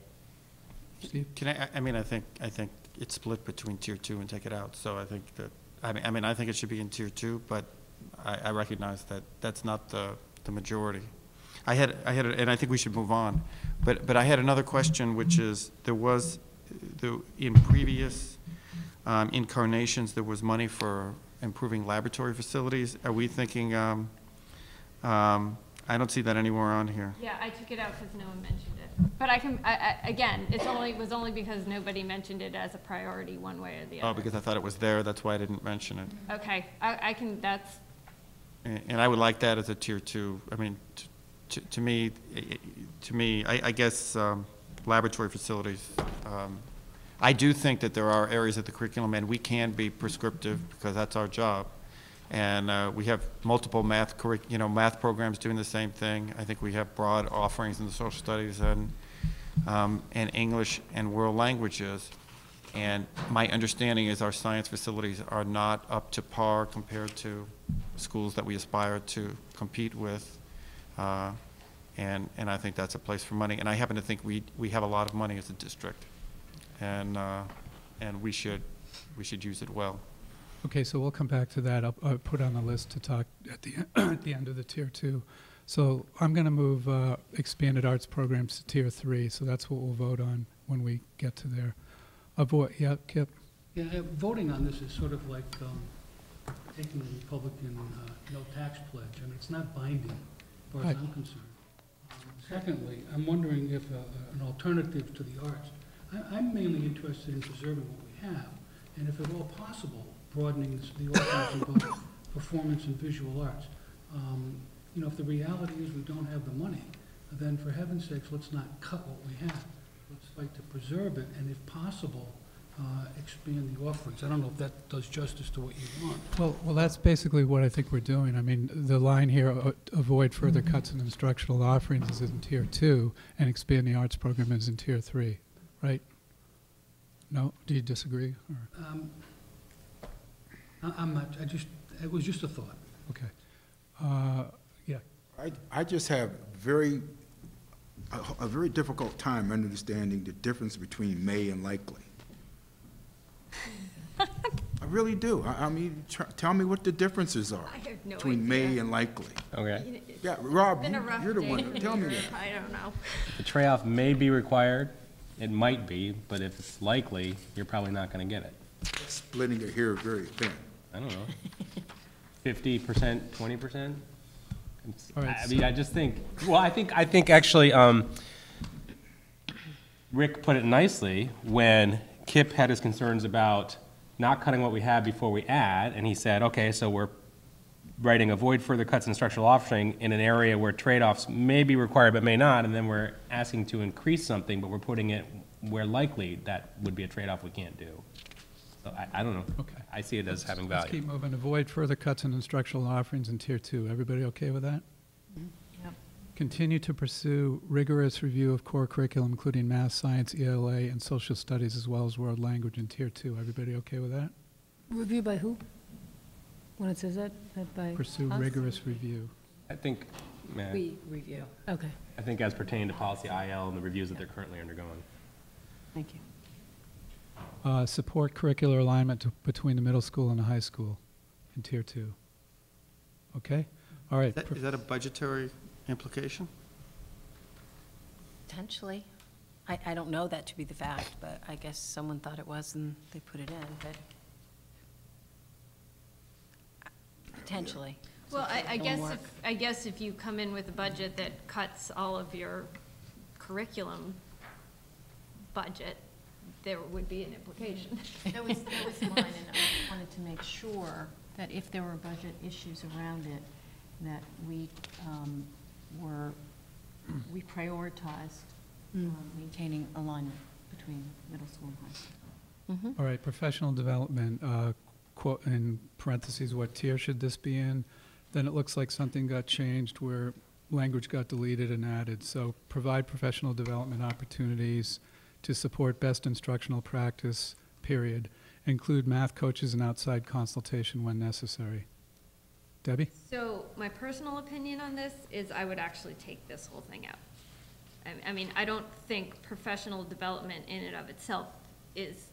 Speaker 15: Can I, I mean, I think, I think it's split between tier two and take it out, so I think that, I mean, I mean, I think it should be in tier two, but I, I recognize that that's not the, the majority. I had, I had, and I think we should move on, but, but I had another question, which is, there was, the, in previous um, incarnations, there was money for improving laboratory facilities. Are we thinking, um, um, I don't see that anywhere on here.
Speaker 9: Yeah, I took it out because no one mentioned it. But I can, I, I, again, it's only, it was only because nobody mentioned it as a priority one way or the other.
Speaker 15: Oh, because I thought it was there, that's why I didn't mention it.
Speaker 9: Okay, I, I can, that's,
Speaker 15: And and I would like that as a tier two. I mean, t- to, to me, i- i- to me, I, I guess um, laboratory facilities. Um, I do think that there are areas of the curriculum, and we can be prescriptive because that's our job. And uh, we have multiple math, curric- you know, math programs doing the same thing. I think we have broad offerings in the social studies and um, and English and world languages. And my understanding is our science facilities are not up to par compared to schools that we aspire to compete with. Uh, and, and I think that's a place for money. And I happen to think we, we have a lot of money as a district. And, uh, and we should, we should use it well.
Speaker 1: Okay, so we'll come back to that. I'll, I'll put on the list to talk at the, at the end of the tier two. So I'm going to move uh, expanded arts programs to tier three, so that's what we'll vote on when we get to there. Avoid, yeah, Kip?
Speaker 12: Yeah, uh, voting on this is sort of like um, taking the Republican uh, no tax pledge. I mean, it's not binding, as far as
Speaker 1: Right.
Speaker 12: I'm concerned. Um, Secondly, I'm wondering if uh, an alternative to the arts, I- I'm mainly interested in preserving what we have, and if at all possible, broadening this- the offerings in both performance and visual arts. Um, You know, if the reality is we don't have the money, then for heaven's sakes, let's not cut what we have. Let's fight to preserve it, and if possible, uh, expand the offerings. I don't know if that does justice to what you want.
Speaker 1: Well, well, that's basically what I think we're doing. I mean, the line here, uh, avoid further cuts in instructional offerings is in tier two, and expand the arts program is in tier three, right? No? Do you disagree? Or?
Speaker 12: Um, I- I'm not, I just, it was just a thought.
Speaker 1: Okay. Uh, yeah.
Speaker 2: I, I just have very, a, a very difficult time understanding the difference between may and likely. I really do. I, I mean, tr- tell me what the differences are
Speaker 9: I have no
Speaker 2: between may
Speaker 9: idea.
Speaker 2: and likely.
Speaker 14: Okay.
Speaker 2: Yeah, Rob,
Speaker 9: been a
Speaker 2: you-
Speaker 9: rough
Speaker 2: you're the
Speaker 9: day
Speaker 2: one, tell me
Speaker 9: here.
Speaker 2: that.
Speaker 9: I don't know.
Speaker 14: The trade-off may be required, it might be, but if it's likely, you're probably not going to get it.
Speaker 2: Splitting it here very thin.
Speaker 14: I don't know. Fifty percent, twenty percent?
Speaker 1: All right,
Speaker 14: I mean,
Speaker 1: so-
Speaker 14: I just think, well, I think, I think actually, um, Rick put it nicely when Kip had his concerns about not cutting what we have before we add, and he said, okay, so we're writing avoid further cuts in instructional offering in an area where trade-offs may be required but may not, and then we're asking to increase something, but we're putting it
Speaker 5: where likely that would be a trade-off we can't do. So I, I don't know.
Speaker 1: Okay.
Speaker 5: I see it as having
Speaker 1: Let's
Speaker 5: value.
Speaker 1: keep moving. Avoid further cuts in instructional offerings in Tier Two. Everybody okay with that?
Speaker 8: Yep.
Speaker 1: Continue to pursue rigorous review of core curriculum, including math, science, E L A, and social studies, as well as world language in Tier Two. Everybody okay with that?
Speaker 16: Review by who? When it says that, that by?
Speaker 1: Pursue
Speaker 16: us?
Speaker 1: rigorous review.
Speaker 5: I think, eh,
Speaker 16: We review. Okay,
Speaker 5: I think as pertaining to policy I L and the reviews that they're currently undergoing.
Speaker 16: thank you.
Speaker 1: Uh, support curricular alignment to, between the middle school and the high school in Tier Two. Okay? All right.
Speaker 15: Is that- is that a budgetary implication?
Speaker 6: Potentially. I, I don't know that to be the fact, but I guess someone thought it was and they put it in, but potentially.
Speaker 9: Well, I, I
Speaker 6: It'll
Speaker 9: guess
Speaker 6: work.
Speaker 9: if, I guess if you come in with a budget that cuts all of your curriculum budget, there would be an implication.
Speaker 8: That was, that was mine, and I wanted to make sure that if there were budget issues around it, that we um, were, we prioritized um, maintaining alignment between middle school and high school.
Speaker 1: All right, professional development, uh, quote, in parentheses, what tier should this be in? Then it looks like something got changed where language got deleted and added. So provide professional development opportunities to support best instructional practice, period. Include math coaches and outside consultation when necessary. Debbie?
Speaker 9: So my personal opinion on this is I would actually take this whole thing out. I, I mean, I don't think professional development in and of itself is,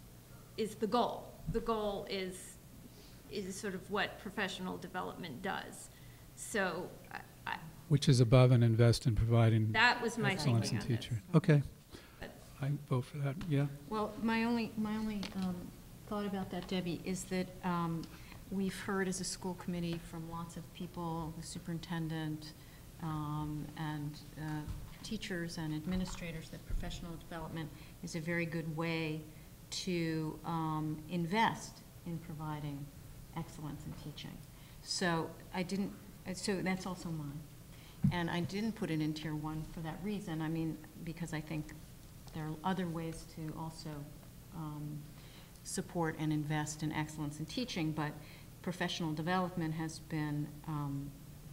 Speaker 9: is the goal. The goal is, is sort of what professional development does. So I, I,
Speaker 1: Which is above and invest in providing
Speaker 9: That was my
Speaker 1: excellence in
Speaker 9: thinking on this.
Speaker 1: teacher. Okay. I vote for that, yeah.
Speaker 8: Well, my only, my only um, thought about that, Debbie, is that um, we've heard as a school committee from lots of people, the superintendent, um, and uh, teachers and administrators, that professional development is a very good way to um, invest in providing excellence in teaching. So I didn't, uh, so that's also mine. And I didn't put it in tier one for that reason. I mean, because I think there are other ways to also um, support and invest in excellence in teaching, but professional development has been um,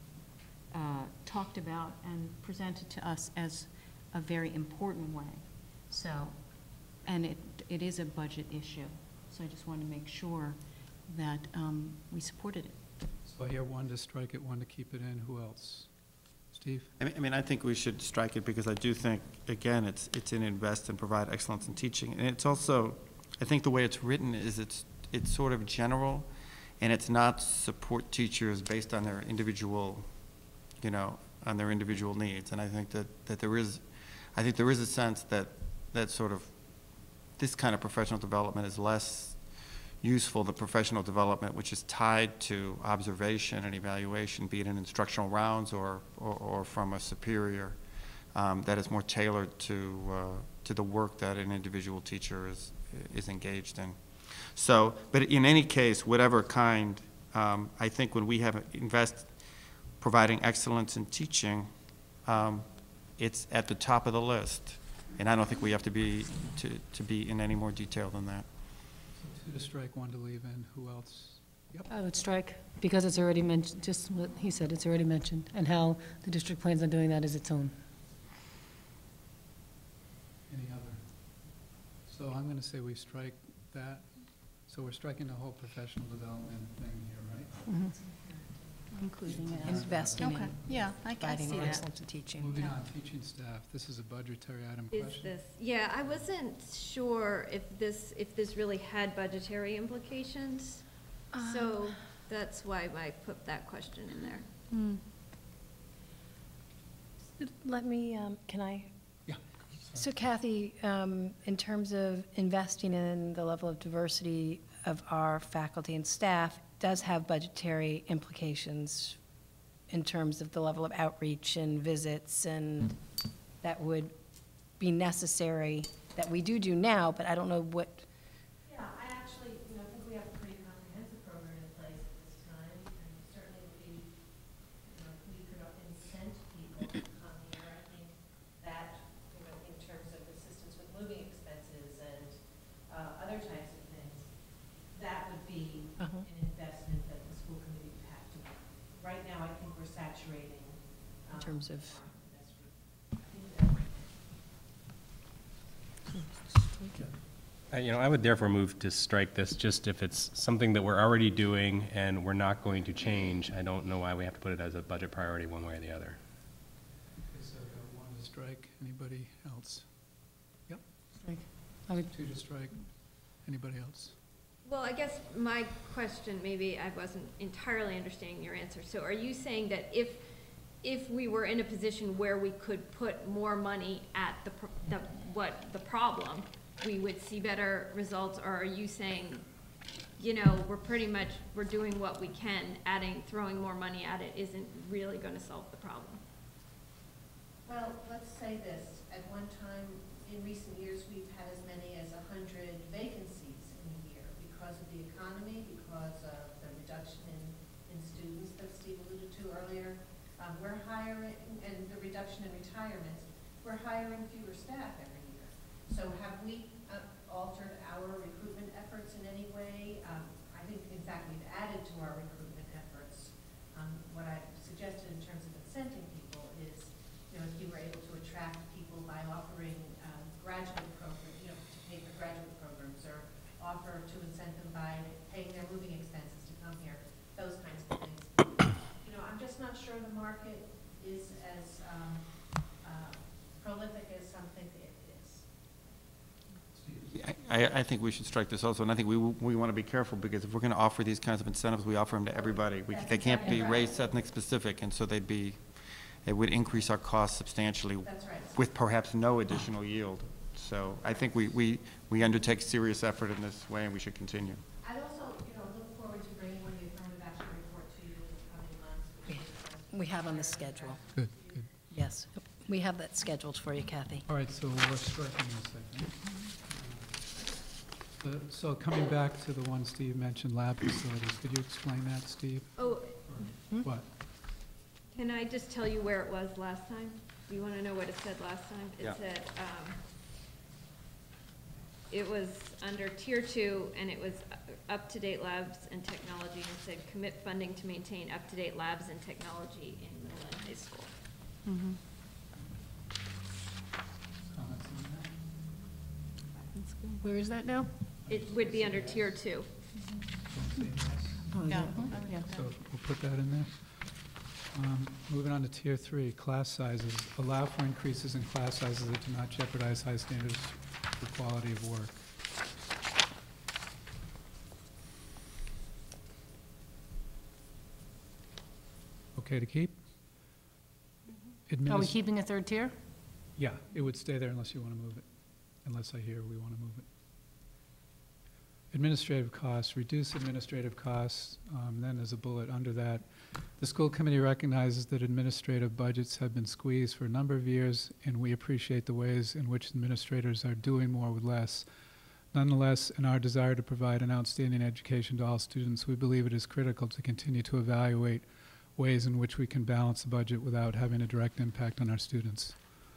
Speaker 8: uh, talked about and presented to us as a very important way. So, and it, it is a budget issue. So I just wanted to make sure that um, we supported it.
Speaker 1: So I hear one to strike it, one to keep it in. Who else? Steve?
Speaker 15: I mean, I mean, I think we should strike it because I do think, again, it's, it's in invest and provide excellence in teaching. And it's also, I think the way it's written is it's, it's sort of general, and it's not support teachers based on their individual, you know, on their individual needs. And I think that, that there is, I think there is a sense that, that sort of, this kind of professional development is less useful than professional development, which is tied to observation and evaluation, be it in instructional rounds or, or, or from a superior, um, that is more tailored to, uh, to the work that an individual teacher is, is engaged in. So, but in any case, whatever kind, um, I think when we have invest providing excellence in teaching, um, it's at the top of the list. And I don't think we have to be, to, to be in any more detail than that.
Speaker 1: Two to strike, one to leave in. Who else? Yep.
Speaker 16: I would strike, because it's already mentioned, just what he said, it's already mentioned, and how the district plans on doing that is its own.
Speaker 1: Any other? So I'm going to say we strike that. So we're striking the whole professional development thing here, right?
Speaker 16: Mhm.
Speaker 8: Including it.
Speaker 6: Investing
Speaker 8: Okay.
Speaker 6: in
Speaker 8: Yeah, I can
Speaker 6: providing
Speaker 8: see that.
Speaker 6: excellence in teaching.
Speaker 1: Moving
Speaker 6: Yeah.
Speaker 1: on, teaching staff. This is a budgetary item
Speaker 9: Is
Speaker 1: question.
Speaker 9: this, yeah, I wasn't sure if this, if this really had budgetary implications. So that's why I put that question in there.
Speaker 6: Hmm. Let me, um, can I?
Speaker 1: Yeah.
Speaker 6: So Kathy, um, in terms of investing in the level of diversity of our faculty and staff, does have budgetary implications in terms of the level of outreach and visits, and that would be necessary, that we do do now, but I don't know what.
Speaker 22: Yeah, I actually, you know, I think we have a pretty comprehensive program in place at this time, and certainly would be, you know, if we could incent people to come here. I think that, you know, in terms of assistance with moving
Speaker 6: terms of?
Speaker 14: Uh, You know, I would therefore move to strike this, just if it's something that we're already doing and we're not going to change. I don't know why we have to put it as a budget priority one way or the other.
Speaker 1: Okay, so I've got one to strike. Anybody else? Yep.
Speaker 16: Strike. I would-
Speaker 1: Two to strike. Anybody else?
Speaker 9: Well, I guess my question, maybe I wasn't entirely understanding your answer. So are you saying that if, if we were in a position where we could put more money at the, pro- the, what, the problem, we would see better results? Or are you saying, you know, we're pretty much, we're doing what we can, adding, throwing more money at it isn't really gonna solve the problem?
Speaker 22: Well, let's say this, at one time, in recent years, we've had as many as a hundred vacancies in a year because of the economy, because of the reduction in, in students that Steve alluded to earlier. Um, we're hiring, and the reduction in retirements, we're hiring fewer staff every year. So have we uh, altered our recruitment efforts in any way? Um, I think, in fact, we've added to our recruitment efforts. Um, what I've suggested in terms of incenting people is, you know, if you were able to attract people by offering um, graduate program, you know, to pay for graduate programs, or offer to incent them by paying their moving expenses to come here, those kinds of things. You know, I'm just not sure the market is as um, uh, prolific as some think it is.
Speaker 15: I, I think we should strike this also, and I think we, we want to be careful, because if we're going to offer these kinds of incentives, we offer them to everybody. We, they can't be race ethnic specific, and so they'd be, it would increase our costs substantially.
Speaker 22: That's right.
Speaker 15: With perhaps no additional yield. So I think we, we, we undertake serious effort in this way, and we should continue.
Speaker 22: I'd also, you know, look forward to bringing the affirmative action report to you in the coming months. which is,
Speaker 6: We have on the schedule.
Speaker 1: Good, good.
Speaker 6: Yes, we have that scheduled for you, Kathy.
Speaker 1: All right, so we're striking this, I think. Uh, So coming back to the one Steve mentioned, lab facilities, could you explain that, Steve?
Speaker 9: Oh,
Speaker 1: What?
Speaker 9: can I just tell you where it was last time? Do you wanna know what it said last time? It
Speaker 14: Yeah.
Speaker 9: said, um, it was under tier two, and it was uh, up-to-date labs and technology, and it said commit funding to maintain up-to-date labs and technology in middle and high school.
Speaker 6: Mm-hmm.
Speaker 1: Comments on that?
Speaker 16: Where is that now?
Speaker 9: It would be under tier two.
Speaker 6: Oh,
Speaker 16: Yeah.
Speaker 6: yeah.
Speaker 1: So we'll put that in there. Um, Moving on to tier three, class sizes. Allow for increases in class sizes that do not jeopardize high standards for quality of work. Okay to keep?
Speaker 16: Are we
Speaker 1: Adminis-
Speaker 16: keeping a third tier?
Speaker 1: Yeah, it would stay there unless you want to move it, unless I hear we want to move it. Administrative costs, reduce administrative costs, um, then as a bullet under that. The school committee recognizes that administrative budgets have been squeezed for a number of years, and we appreciate the ways in which administrators are doing more with less. Nonetheless, in our desire to provide an outstanding education to all students, we believe it is critical to continue to evaluate ways in which we can balance the budget without having a direct impact on our students.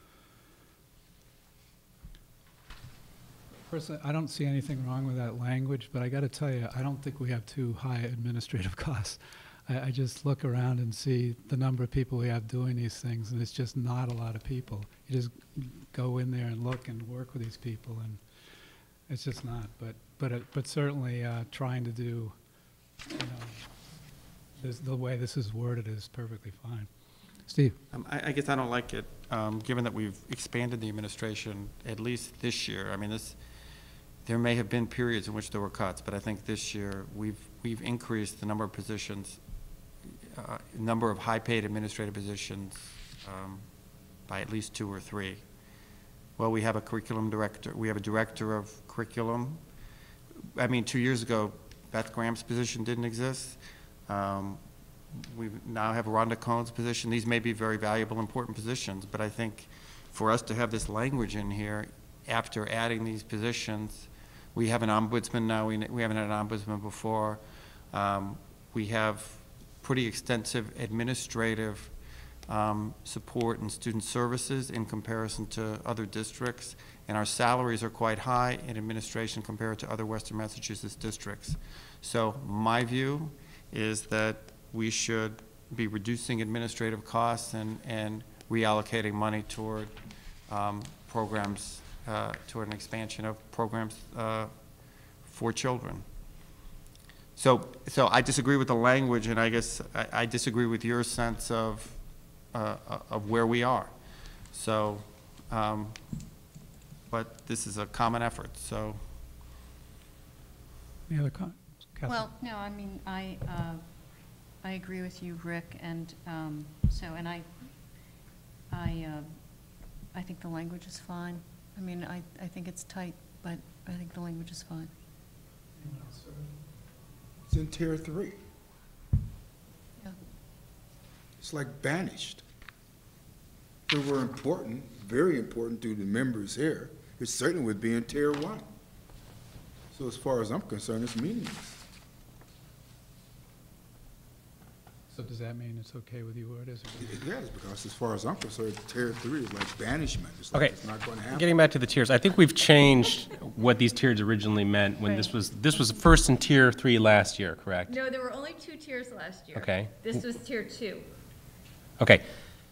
Speaker 1: Personally, I don't see anything wrong with that language, but I got to tell you, I don't think we have too high administrative costs. I, I just look around and see the number of people we have doing these things, and it's just not a lot of people. You just go in there and look and work with these people, and it's just not. But but it, but certainly uh, trying to do, you know, this, the way this is worded is perfectly fine. Steve?
Speaker 15: Um, I, I guess I don't like it, um, given that we've expanded the administration at least this year. I mean, this, there may have been periods in which there were cuts, but I think this year we've, we've increased the number of positions, uh, number of high-paid administrative positions um, by at least two or three. Well, we have a curriculum director. We have a director of curriculum. I mean, two years ago, Beth Graham's position didn't exist. Um, we now have Rhonda Cohn's position. These may be very valuable, important positions, but I think for us to have this language in here, after adding these positions, we have an ombudsman now. We, we haven't had an ombudsman before. Um, we have pretty extensive administrative um, support and student services in comparison to other districts, and our salaries are quite high in administration compared to other Western Massachusetts districts. So my view is that we should be reducing administrative costs and, and reallocating money toward um, programs, uh, toward an expansion of programs uh, for children. So, so I disagree with the language, and I guess I, I disagree with your sense of, uh, of where we are. So, um, but this is a common effort, so.
Speaker 1: Any other comments?
Speaker 8: Well, no, I mean, I, uh, I agree with you, Rick, and um, so, and I, I, uh, I think the language is fine. I mean, I, I think it's tight, but I think the language is fine.
Speaker 2: It's in tier three.
Speaker 8: Yeah.
Speaker 2: It's like banished. If it were important, very important to the members here, it certainly would be in tier one. So as far as I'm concerned, it's meaningless.
Speaker 1: So does that mean it's okay with you, or it is?
Speaker 2: Yes, because as far as I'm concerned, tier three is like banishment. It's like
Speaker 5: Okay,
Speaker 2: it's not going to happen.
Speaker 5: getting back to the tiers, I think we've changed what these tiers originally meant when this was, this was first in tier three last year, correct?
Speaker 9: No, there were only two tiers last year.
Speaker 5: Okay.
Speaker 9: This was tier two.
Speaker 5: Okay.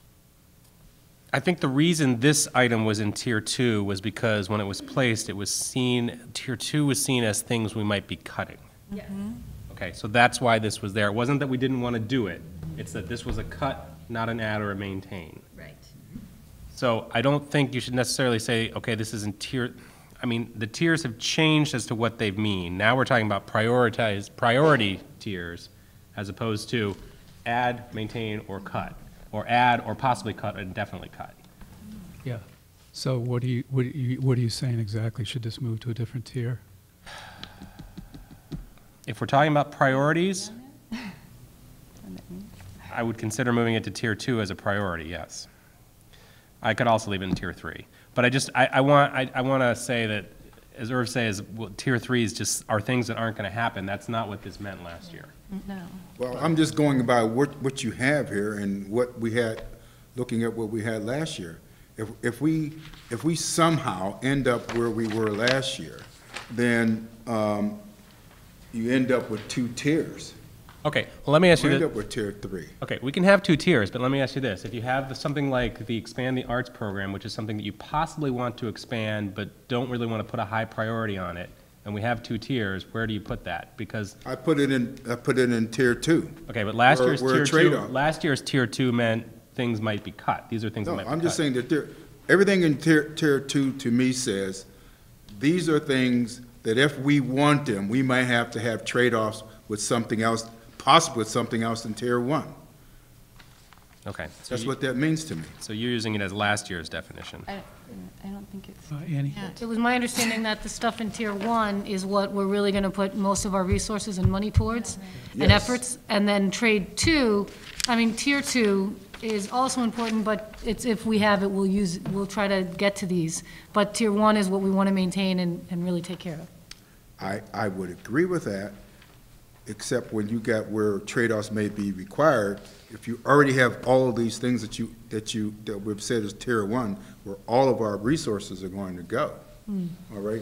Speaker 5: I think the reason this item was in tier two was because when it was placed, it was seen, tier two was seen as things we might be cutting.
Speaker 9: Yes.
Speaker 5: Okay, so that's why this was there. It wasn't that we didn't want to do it. It's that this was a cut, not an add or a maintain.
Speaker 9: Right.
Speaker 5: So I don't think you should necessarily say, okay, this is in tier, I mean, the tiers have changed as to what they mean. Now we're talking about prioritize, priority tiers as opposed to add, maintain, or cut, or add, or possibly cut, and definitely cut.
Speaker 1: Yeah. So what do you, what are you, what are you saying exactly? Should this move to a different tier?
Speaker 5: If we're talking about priorities, I would consider moving it to tier two as a priority, yes. I could also leave it in tier three. But I just, I, I want, I, I want to say that, as Irv says, well, tier three is just, are things that aren't going to happen. That's not what this meant last year.
Speaker 8: No.
Speaker 2: Well, I'm just going by what, what you have here and what we had, looking at what we had last year. If, if we, if we somehow end up where we were last year, then um, you end up with two tiers.
Speaker 5: Okay, well, let me ask you
Speaker 2: You end
Speaker 5: this.
Speaker 2: up with tier three.
Speaker 5: Okay, we can have two tiers, but let me ask you this. If you have the- something like the Expand the Arts program, which is something that you possibly want to expand, but don't really want to put a high priority on it, and we have two tiers, where do you put that? Because,
Speaker 2: I put it in, I put it in tier two.
Speaker 5: okay, but last
Speaker 2: We're-
Speaker 5: year's
Speaker 2: we're a
Speaker 5: tier two,
Speaker 2: trade-off.
Speaker 5: last year's tier two meant things might be cut. These are things that
Speaker 2: No,
Speaker 5: might be cut.
Speaker 2: I'm just saying that there, everything in tier, tier two to me says, these are things that if we want them, we might have to have trade-offs with something else, possibly with something else in tier one.
Speaker 5: Okay. so
Speaker 2: That's
Speaker 5: you-
Speaker 2: what that means to me.
Speaker 5: So you're using it as last year's definition.
Speaker 13: I, I don't think it's.
Speaker 1: Uh, Annie?
Speaker 16: It was my understanding that the stuff in tier one is what we're really gonna put most of our resources and money towards and
Speaker 2: Yes.
Speaker 16: efforts. And then trade two, I mean, tier two is also important, but it's, if we have it, we'll use, we'll try to get to these. But tier one is what we wanna maintain and, and really take care of.
Speaker 2: I, I would agree with that, except when you got where trade-offs may be required. If you already have all of these things that you, that you, that we've said is tier one, where all of our resources are going to go, all right?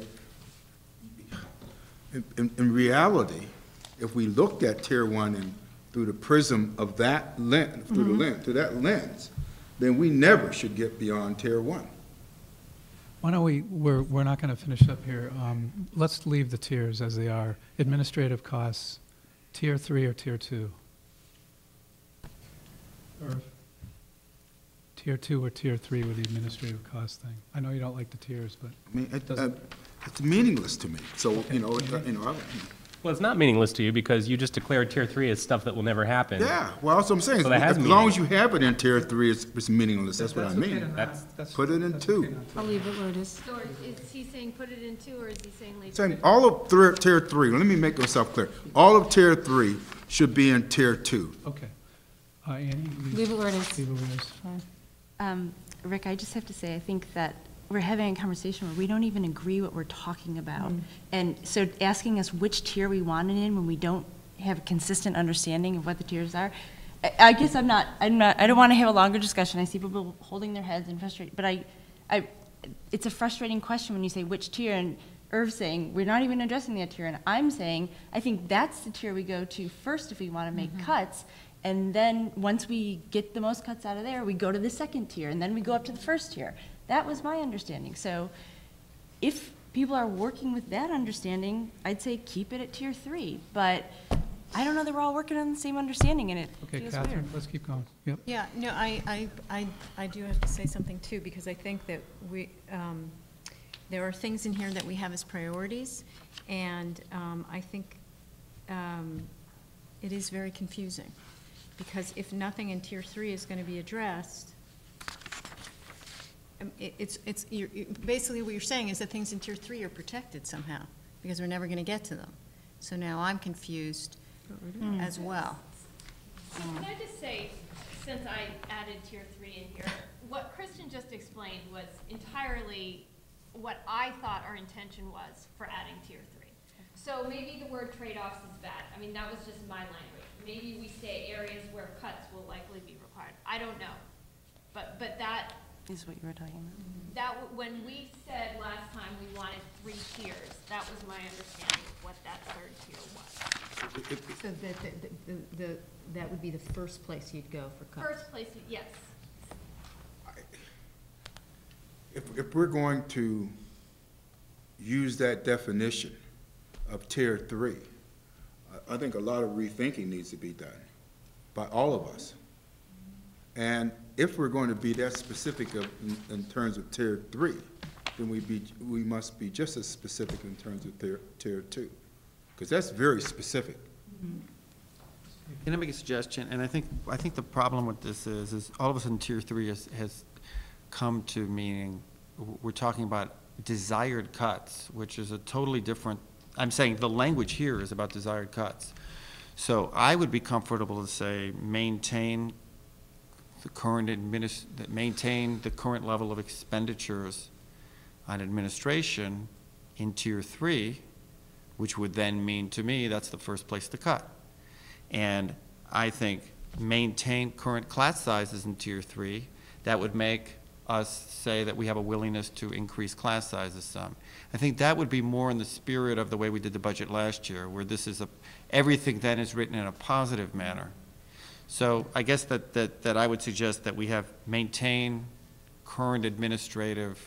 Speaker 2: In, in, in reality, if we looked at tier one and through the prism of that lens, through the lens, through that lens, then we never should get beyond tier one.
Speaker 1: Why don't we, we're, we're not going to finish up here. Um, Let's leave the tiers as they are. Administrative costs, tier three or tier two? Irv? Tier two or tier three with the administrative cost thing? I know you don't like the tiers, but
Speaker 2: I mean, it, uh,
Speaker 1: Doesn't-
Speaker 2: it's meaningless to me. So, you know, it, you know, I,
Speaker 5: Well, it's not meaningless to you because you just declared tier three as stuff that will never happen.
Speaker 2: yeah, well, that's what I'm saying.
Speaker 5: So that has
Speaker 2: As long as
Speaker 5: meaning.
Speaker 2: you have it in tier three, it's, it's meaningless. That's what I
Speaker 1: That's okay
Speaker 2: mean.
Speaker 1: to not-
Speaker 5: That's-
Speaker 1: that's-
Speaker 2: Put it in
Speaker 1: that's
Speaker 2: two.
Speaker 1: okay not to.
Speaker 16: I'll leave it where it is.
Speaker 9: So is he saying put it in two, or is he saying leave it?
Speaker 2: Saying all of tier, tier three, let me make myself clear. All of tier three should be in tier two.
Speaker 1: Okay. Uh, Annie?
Speaker 16: Leave it where it is.
Speaker 1: Leave it where it is.
Speaker 16: Fine.
Speaker 13: Um, Rick, I just have to say, I think that we're having a conversation where we don't even agree what we're talking about. And so asking us which tier we want it in when we don't have a consistent understanding of what the tiers are, I, I guess I'm not, I'm not, I don't want to have a longer discussion. I see people holding their heads and frustrated, but I, I, it's a frustrating question when you say which tier, and Irv saying, we're not even addressing that tier, and I'm saying, I think that's the tier we go to first if we want to make cuts. And then, once we get the most cuts out of there, we go to the second tier, and then we go up to the first tier. That was my understanding. So if people are working with that understanding, I'd say keep it at tier three. But I don't know that we're all working on the same understanding, and it
Speaker 1: Okay,
Speaker 13: feels
Speaker 1: Catherine,
Speaker 13: weird.
Speaker 1: let's keep going. Yep.
Speaker 8: Yeah, no, I, I, I, I do have to say something too, because I think that we, um, there are things in here that we have as priorities, and, um, I think, um, it is very confusing, because if nothing in tier three is gonna be addressed, um, it, it's, it's, you're, you basically what you're saying is that things in tier three are protected somehow, because we're never gonna get to them. So now I'm confused as well.
Speaker 9: Can I just say, since I added tier three in here, what Kristen just explained was entirely what I thought our intention was for adding tier three. So maybe the word trade-offs is bad. I mean, that was just my language. Maybe we say areas where cuts will likely be required. I don't know. But, but that
Speaker 13: Is what you were talking about.
Speaker 9: That, w- when we said last time we wanted three tiers, that was my understanding of what that third tier was.
Speaker 8: So that, that, the, the, that would be the first place you'd go for cuts?
Speaker 9: First place, yes.
Speaker 2: If, if we're going to use that definition of tier three, I, I think a lot of rethinking needs to be done by all of us. And if we're going to be that specific of, in, in terms of tier three, then we be, we must be just as specific in terms of tier, tier two, because that's very specific.
Speaker 15: Can I make a suggestion? And I think, I think the problem with this is, is all of a sudden tier three has, has come to meaning, we're talking about desired cuts, which is a totally different, I'm saying the language here is about desired cuts. So I would be comfortable to say maintain the current adminis, maintain the current level of expenditures on administration in tier three, which would then mean to me that's the first place to cut. And I think maintain current class sizes in tier three, that would make us say that we have a willingness to increase class sizes some. I think that would be more in the spirit of the way we did the budget last year, where this is a, everything then is written in a positive manner. So I guess that, that, that I would suggest that we have maintain current administrative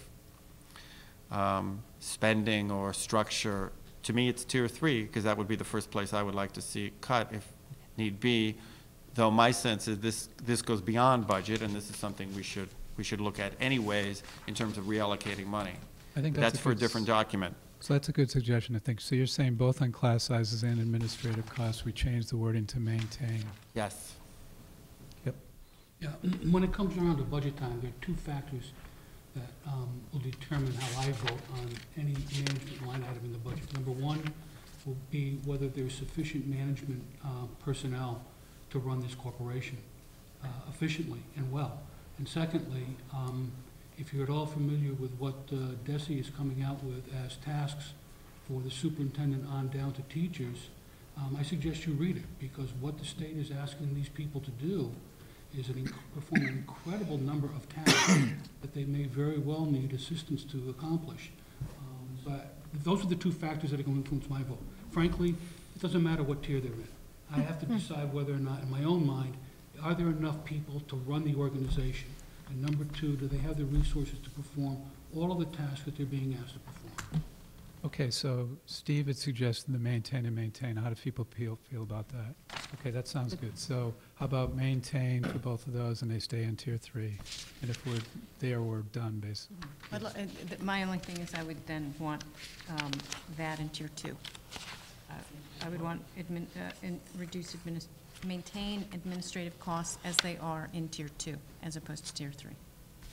Speaker 15: um, spending or structure. To me, it's tier three, because that would be the first place I would like to see it cut if need be, though my sense is this, this goes beyond budget, and this is something we should, we should look at anyways in terms of reallocating money.
Speaker 1: I think that's,
Speaker 15: That's
Speaker 1: a
Speaker 15: for a
Speaker 1: good
Speaker 15: different
Speaker 1: s-
Speaker 15: document.
Speaker 1: So that's a good suggestion, I think. So you're saying both on class sizes and administrative costs, we change the wording to maintain.
Speaker 15: Yes.
Speaker 1: Yep.
Speaker 12: Yeah, when it comes around to budget time, there are two factors that um, will determine how I vote on any management line item in the budget. Number one will be whether there's sufficient management uh, personnel to run this corporation uh, efficiently and well. And secondly, um, if you're at all familiar with what uh, DESE is coming out with as tasks for the superintendent on down to teachers, um, I suggest you read it, because what the state is asking these people to do is an inc- perform an incredible number of tasks that they may very well need assistance to accomplish. Um, But those are the two factors that are going to influence my vote. Frankly, it doesn't matter what tier they're in. I have to decide whether or not, in my own mind, are there enough people to run the organization? And number two, do they have the resources to perform all of the tasks that they're being asked to perform?
Speaker 1: Okay, so Steve had suggested the maintain and maintain. How do people feel, feel about that? Okay, that sounds good. So how about maintain for both of those, and they stay in tier three? And if we're there, we're done, basically.
Speaker 8: I'd li- uh, th- My only thing is I would then want um, that in tier two. Uh, I would want admin, uh, in, reduce adminis, maintain administrative costs as they are in tier two, as opposed to tier three.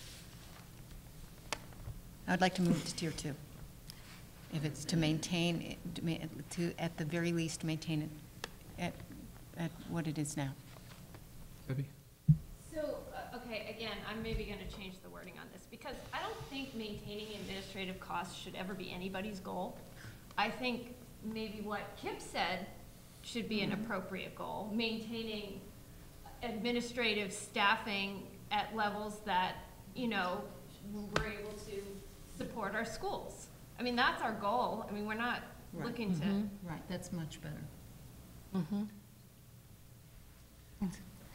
Speaker 8: I would like to move to tier two. If it's to maintain, it- to, ma- to, at the very least, maintain it at, at what it is now.
Speaker 1: Debbie?
Speaker 9: So, uh, okay, again, I'm maybe going to change the wording on this, because I don't think maintaining administrative costs should ever be anybody's goal. I think maybe what Kip said should be an appropriate goal, maintaining administrative staffing at levels that, you know, we're able to support our schools. I mean, that's our goal. I mean, we're not
Speaker 8: Right.
Speaker 9: looking to.
Speaker 8: Mhm. Right, that's much better.
Speaker 9: Mm-hmm.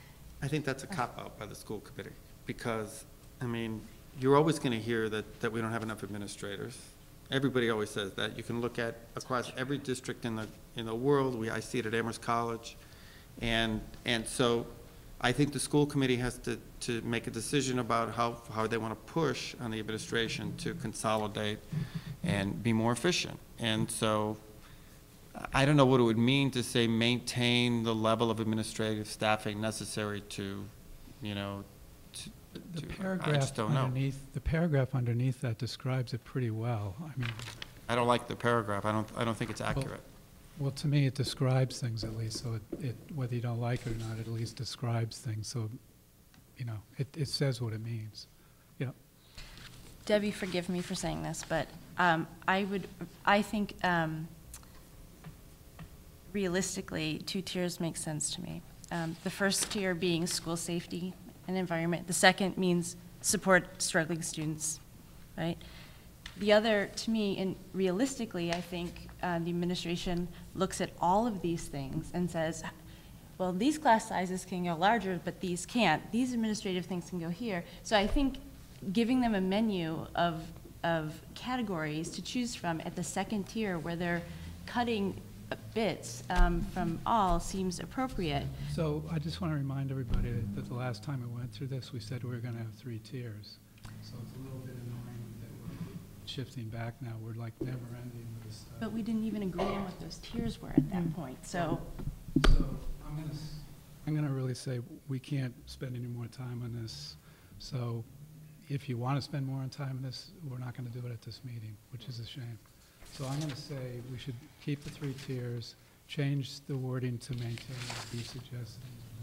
Speaker 15: I think that's a cop-out by the school committee, because, I mean, you're always going to hear that, that we don't have enough administrators. Everybody always says that. You can look at across every district in the, in the world. We, I see it at Amherst College. And, and so I think the school committee has to, to make a decision about how, how they want to push on the administration to consolidate and be more efficient. And so I don't know what it would mean to say maintain the level of administrative staffing necessary to, you know, to,
Speaker 1: The
Speaker 15: to, I
Speaker 1: paragraph
Speaker 15: just don't know.
Speaker 1: underneath, the paragraph underneath that describes it pretty well. I mean,
Speaker 15: I don't like the paragraph. I don't, I don't think it's accurate.
Speaker 1: well, to me, it describes things at least, so it, it, whether you don't like it or not, it at least describes things, so, you know, it, it says what it means. Yeah.
Speaker 13: Debbie, forgive me for saying this, but um, I would, I think um, realistically, two tiers make sense to me. Um, the first tier being school safety and environment. The second means support struggling students, right? The other, to me, and realistically, I think uh, the administration looks at all of these things and says, well, these class sizes can go larger, but these can't. These administrative things can go here. So I think giving them a menu of, of categories to choose from at the second tier where they're cutting bits um, from all seems appropriate.
Speaker 1: So I just want to remind everybody that, that the last time we went through this, we said we were going to have three tiers. So it's a little bit annoying that we're shifting back now. We're like never ending with this stuff.
Speaker 13: But we didn't even agree on what those tiers were at that point, so.
Speaker 1: So I'm going to, I'm going to really say we can't spend any more time on this. So if you want to spend more time on this, we're not going to do it at this meeting, which is a shame. So I'm going to say we should keep the three tiers, change the wording to maintain what he suggested.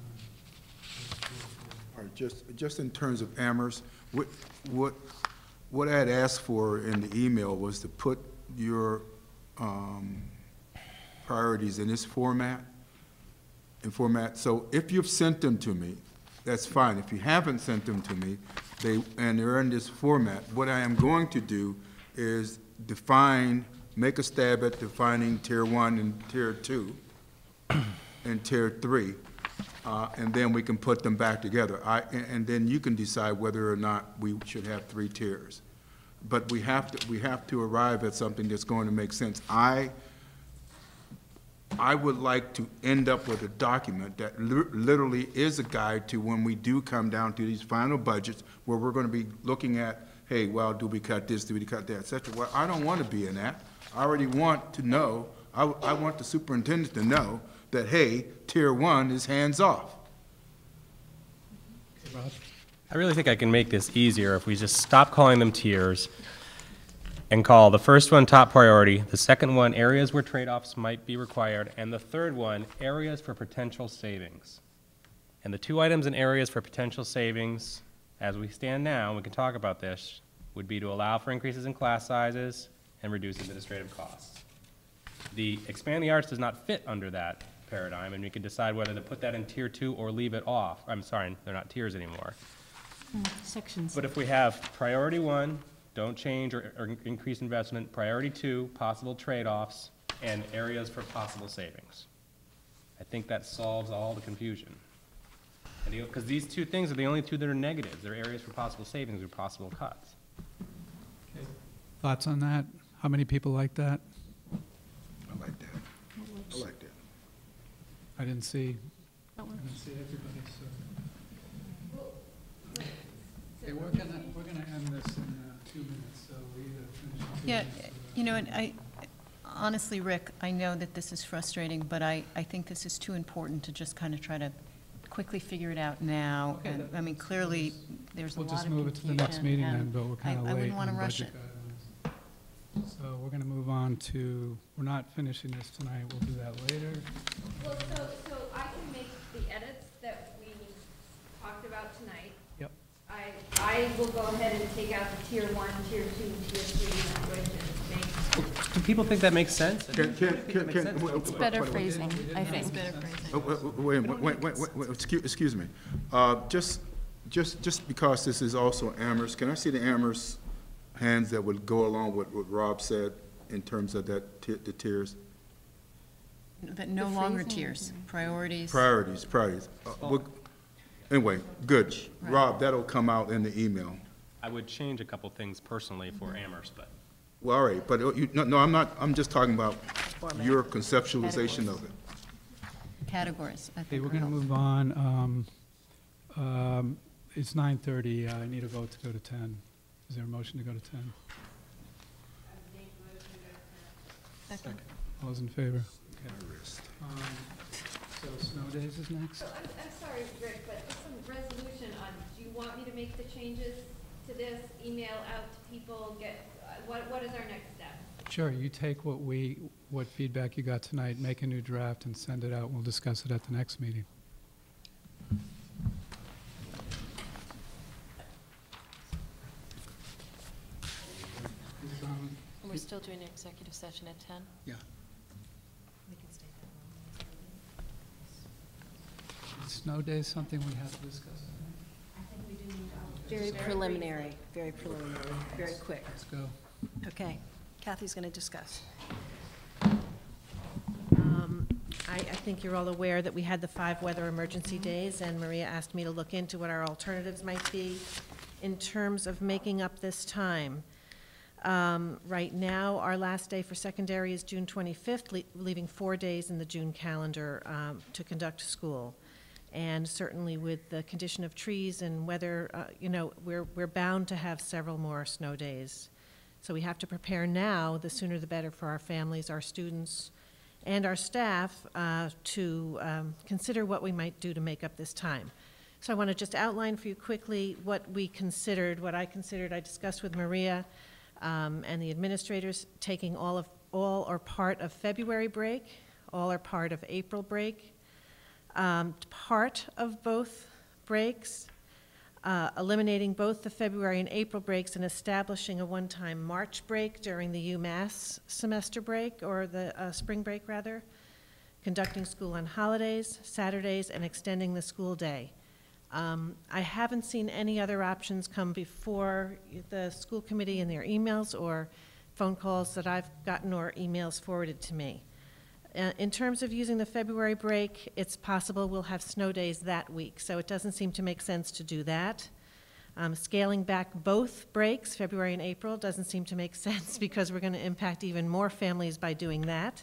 Speaker 2: All right, just, just in terms of Amherst, what, what, what I had asked for in the email was to put your um, priorities in this format, in format. So if you've sent them to me, that's fine. If you haven't sent them to me, they, and they're in this format, what I am going to do is define, make a stab at defining tier one and tier two and tier three, uh, and then we can put them back together. I, and, and then you can decide whether or not we should have three tiers. But we have to, we have to arrive at something that's going to make sense. I, I would like to end up with a document that li literally is a guide to when we do come down to these final budgets where we're going to be looking at, hey, well, do we cut this, do we cut that, et cetera. Well, I don't want to be in that. I already want to know, I, I want the superintendent to know that, hey, tier one is hands off.
Speaker 5: I really think I can make this easier if we just stop calling them tiers and call the first one top priority, the second one areas where trade-offs might be required, and the third one areas for potential savings. And the two items in areas for potential savings, as we stand now, and we can talk about this, would be to allow for increases in class sizes and reduce administrative costs. The expand the arts does not fit under that paradigm, and we can decide whether to put that in tier two or leave it off. I'm sorry, they're not tiers anymore.
Speaker 16: Sections.
Speaker 5: But if we have priority one, don't change or, or increase investment, priority two, possible trade-offs, and areas for possible savings. I think that solves all the confusion. Because these two things are the only two that are negatives. They're areas for possible savings or possible cuts.
Speaker 1: Okay. Thoughts on that? How many people like that?
Speaker 2: I like that. I like that.
Speaker 1: I didn't see, I didn't see everybody, so. Okay, we're gonna, we're gonna end this in uh, two minutes, so we either finish in two
Speaker 8: Yeah,
Speaker 1: minutes.
Speaker 8: you know, and I, honestly, Rick, I know that this is frustrating, but I, I think this is too important to just kind of try to quickly figure it out now.
Speaker 1: Okay,
Speaker 8: And,
Speaker 1: that-
Speaker 8: I mean, clearly, there's a
Speaker 1: We'll
Speaker 8: lot of
Speaker 1: just move it to the next
Speaker 8: confusion,
Speaker 1: meeting
Speaker 8: and
Speaker 1: then, but we're
Speaker 8: I-
Speaker 1: kind of
Speaker 8: I
Speaker 1: late
Speaker 8: wouldn't want
Speaker 1: on
Speaker 8: to rush
Speaker 1: budget
Speaker 8: it.
Speaker 1: guidelines. So we're gonna move on to, we're not finishing this tonight, we'll do that later.
Speaker 9: Well, so, so I can make the edits that we talked about tonight.
Speaker 1: Yep.
Speaker 9: I, I will go ahead and take out the tier one, tier two, tier three language and make.
Speaker 5: Do people think that makes sense?
Speaker 2: Can, can, can, can, wait,
Speaker 13: It's
Speaker 2: wait,
Speaker 13: better
Speaker 2: wait, wait.
Speaker 13: phrasing, I think.
Speaker 8: It's better phrasing.
Speaker 2: Oh, wait, wait, wait, wait, wait, wait, wait, excuse, excuse me. Uh, just, just, just because this is also Amherst, can I see the Amherst hands that would go along with what Rob said in terms of that, ti- the tiers?
Speaker 8: But no
Speaker 13: The
Speaker 8: longer
Speaker 13: phrasing?
Speaker 8: tiers, priorities.
Speaker 2: Priorities, priorities. Uh, we'll- Anyway, good. Rob, that'll come out in the email.
Speaker 5: I would change a couple things personally for Amherst, but.
Speaker 2: Well, all right, but uh, you, no, no, I'm not, I'm just talking about
Speaker 8: Format.
Speaker 2: your conceptualization of it.
Speaker 8: Categories, I
Speaker 1: Okay,
Speaker 8: think.
Speaker 1: we're
Speaker 8: are
Speaker 1: going to
Speaker 8: helpful.
Speaker 1: move on. Um, um, It's nine thirty. I need a vote to go to ten. Is there a motion to go to ten?
Speaker 8: Second.
Speaker 1: All those in favor? Okay. Um, So snow days is next?
Speaker 9: So I'm, I'm sorry, Rick, but just some resolution on, do you want me to make the changes to this, email out to people, get, uh, what, what is our next step?
Speaker 1: Sure, you take what we, what feedback you got tonight, make a new draft and send it out. We'll discuss it at the next meeting. Um,
Speaker 13: We're still doing an executive session at ten?
Speaker 1: Yeah. Is snow days something we have to discuss?
Speaker 6: Very preliminary, very preliminary, very quick.
Speaker 1: Let's go.
Speaker 6: Okay, Kathy's going to discuss.
Speaker 3: Um, I, I think you're all aware that we had the five weather emergency days, and Maria asked me to look into what our alternatives might be in terms of making up this time. Um, Right now, our last day for secondary is June twenty-fifth, le- leaving four days in the June calendar um, to conduct school. And certainly with the condition of trees and weather, uh, you know, we're, we're bound to have several more snow days. So we have to prepare now, the sooner the better, for our families, our students, and our staff uh, to um, consider what we might do to make up this time. So I want to just outline for you quickly what we considered, what I considered, I discussed with Maria um, and the administrators, taking all of, all or part of February break, all or part of April break, um, part of both breaks, uh, eliminating both the February and April breaks and establishing a one-time March break during the UMass semester break, or the uh, spring break rather, conducting school on holidays, Saturdays, and extending the school day. Um, I haven't seen any other options come before the school committee in their emails or phone calls that I've gotten or emails forwarded to me. Uh, in terms of using the February break, it's possible we'll have snow days that week, so it doesn't seem to make sense to do that. Um, scaling back both breaks, February and April, doesn't seem to make sense because we're going to impact even more families by doing that.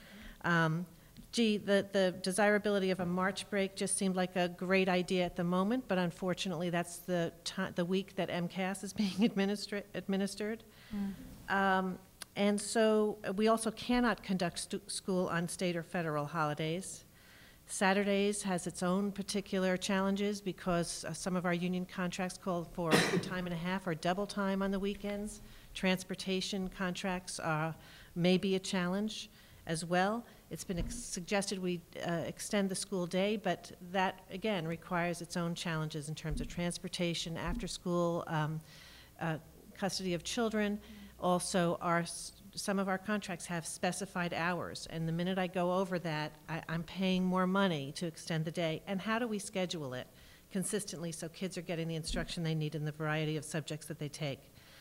Speaker 3: Um, gee, the, the desirability of a March break just seemed like a great idea at the moment, but unfortunately that's the, ti- the week that M C A S is being administra- administered. Mm. Um, And so uh, we also cannot conduct stu- school on state or federal holidays. Saturdays has its own particular challenges because uh, some of our union contracts call for time and a half or double time on the weekends. Transportation contracts uh, may be a challenge as well. It's been ex- suggested we uh, extend the school day, but that, again, requires its own challenges in terms of transportation, after-school um, uh, custody of children. Also, our, some of our contracts have specified hours, and the minute I go over that, I, I'm paying more money to extend the day. And how do we schedule it consistently so kids are getting the instruction they need in the variety of subjects that they take?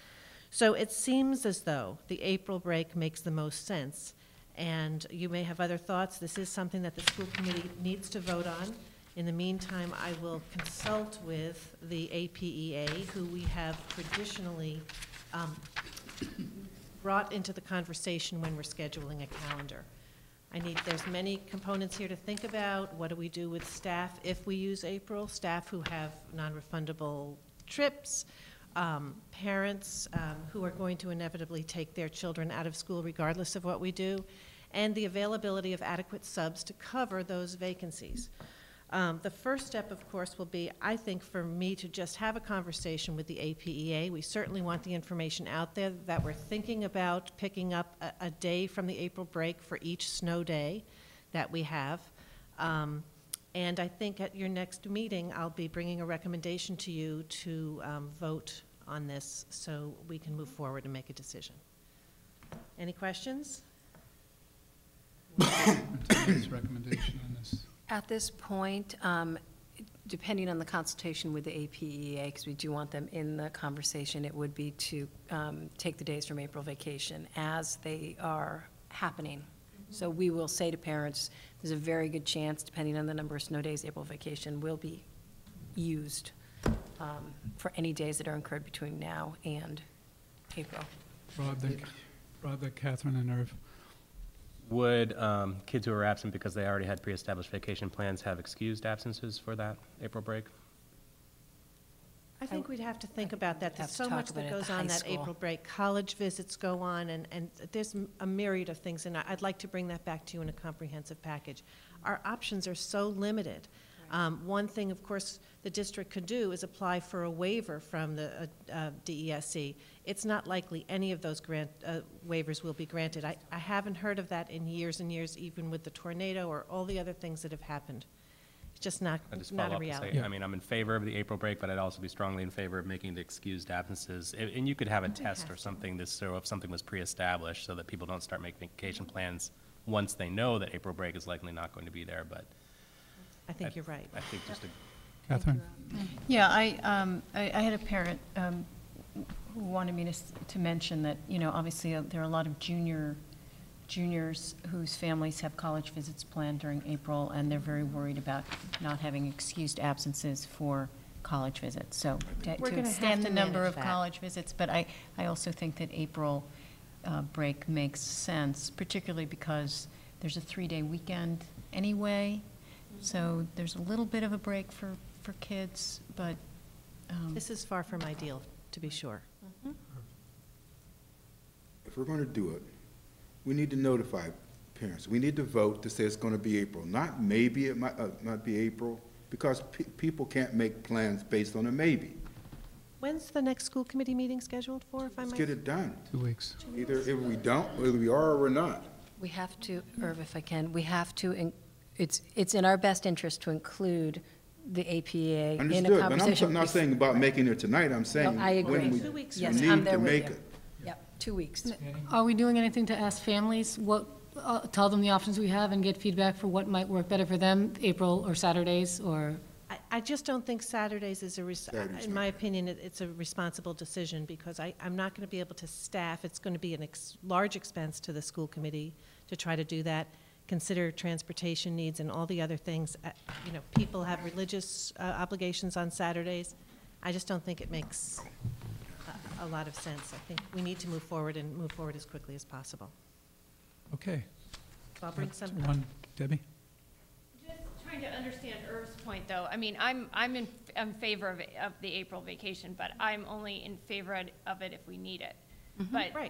Speaker 3: So it seems as though the April break makes the most sense, and you may have other thoughts. This is something that the school committee needs to vote on. In the meantime, I will consult with the A P E A, who we have traditionally um, brought into the conversation when we're scheduling a calendar. I need, there's many components here to think about. What do we do with staff if we use April? Staff who have non-refundable trips, um, parents um, who are going to inevitably take their children out of school regardless of what we do, and the availability of adequate subs to cover those vacancies. Um, the first step, of course, will be, I think, for me to just have a conversation with the A P E A. We certainly want the information out there that we're thinking about picking up a, a day from the April break for each snow day that we have. Um, and I think at your next meeting, I'll be bringing a recommendation to you to um, vote on this so we can move forward and make a decision. Any questions?
Speaker 1: Today's recommendation on this.
Speaker 6: At this point, um, depending on the consultation with the A P E A, because we do want them in the conversation, it would be to um, take the days from April vacation as they are happening. Mm-hmm. So we will say to parents, there's a very good chance, depending on the number of snow days, April vacation will be used um, for any days that are incurred between now and April.
Speaker 1: Rob, then, Rob, then Catherine and Irv.
Speaker 5: Would um, kids who are absent because they already had pre-established vacation plans have excused absences for that April break?
Speaker 3: I think we'd have to think about that.
Speaker 6: have
Speaker 3: There's
Speaker 6: to
Speaker 3: so
Speaker 6: talk
Speaker 3: much
Speaker 6: about
Speaker 3: that
Speaker 6: it at
Speaker 3: goes
Speaker 6: the high
Speaker 3: on that
Speaker 6: school.
Speaker 3: April break. College visits go on, and, and there's m- a myriad of things, and I- I'd like to bring that back to you in a comprehensive package. Our options are so limited. Um, One thing, of course, the district could do is apply for a waiver from the uh, uh, D E S C. It's not likely any of those grant, uh, waivers will be granted. I, I haven't heard of that in years and years, even with the tornado or all the other things that have happened. It's just not,
Speaker 5: I just
Speaker 3: not
Speaker 5: follow
Speaker 3: a
Speaker 5: up to
Speaker 3: reality.
Speaker 5: say, I mean, I'm in favor of the April break, but I'd also be strongly in favor of making the excused absences. And and you could have a test or something, this, so if something was pre-established, so that people don't start making vacation plans once they know that April break is likely not going to be there, but.
Speaker 3: I think you're right.
Speaker 5: I think just a.
Speaker 1: Catherine?
Speaker 8: Yeah, I, um, I, I had a parent, um, who wanted me to, s- to mention that, you know, obviously, uh, there are a lot of junior, juniors whose families have college visits planned during April, and they're very worried about not having excused absences for college visits. So to
Speaker 3: We're
Speaker 8: to
Speaker 3: gonna have
Speaker 8: extend
Speaker 3: to
Speaker 8: the number
Speaker 3: manage
Speaker 8: of
Speaker 3: that.
Speaker 8: college visits, but I, I also think that April uh, break makes sense, particularly because there's a three-day weekend anyway, so there's a little bit of a break for, for kids, but. um,
Speaker 3: This is far from ideal, to be sure.
Speaker 2: If we're going to do it, we need to notify parents. We need to vote to say it's going to be April, not maybe it might, uh, might be April, because pe- people can't make plans based on a maybe.
Speaker 3: When's the next school committee meeting scheduled for, if I
Speaker 2: Let's
Speaker 3: might?
Speaker 2: get it done.
Speaker 1: Two weeks.
Speaker 2: Either if we don't, whether we are or we're not.
Speaker 6: We have to, Irv, if I can, we have to, in- it's, it's in our best interest to include the A P A in a
Speaker 2: Understood, but
Speaker 6: conversation.
Speaker 2: I'm not saying about making it tonight, I'm saying
Speaker 6: No, I agree.
Speaker 2: when we
Speaker 3: Two weeks
Speaker 6: Yes,
Speaker 2: need
Speaker 6: I'm there
Speaker 2: to
Speaker 6: with
Speaker 2: make
Speaker 6: you.
Speaker 2: it.
Speaker 6: Yep, two weeks.
Speaker 16: Are we doing anything to ask families what, uh, tell them the options we have and get feedback for what might work better for them, April or Saturdays, or?
Speaker 3: I, I just don't think Saturdays is a, res-
Speaker 2: Saturday's
Speaker 3: in
Speaker 2: not
Speaker 3: my opinion, it- it's a responsible decision, because I, I'm not going to be able to staff, it's going to be an ex, large expense to the school committee to try to do that, consider transportation needs and all the other things. Uh, You know, people have religious uh, obligations on Saturdays. I just don't think it makes a, a lot of sense. I think we need to move forward and move forward as quickly as possible.
Speaker 1: Okay.
Speaker 3: So I'll bring
Speaker 1: That's
Speaker 3: some.
Speaker 1: One, Debbie?
Speaker 9: Just trying to understand Irv's point, though. I mean, I'm, I'm in, I'm in favor of, it- of the April vacation, but I'm only in favor of it if we need it. But,
Speaker 3: Right.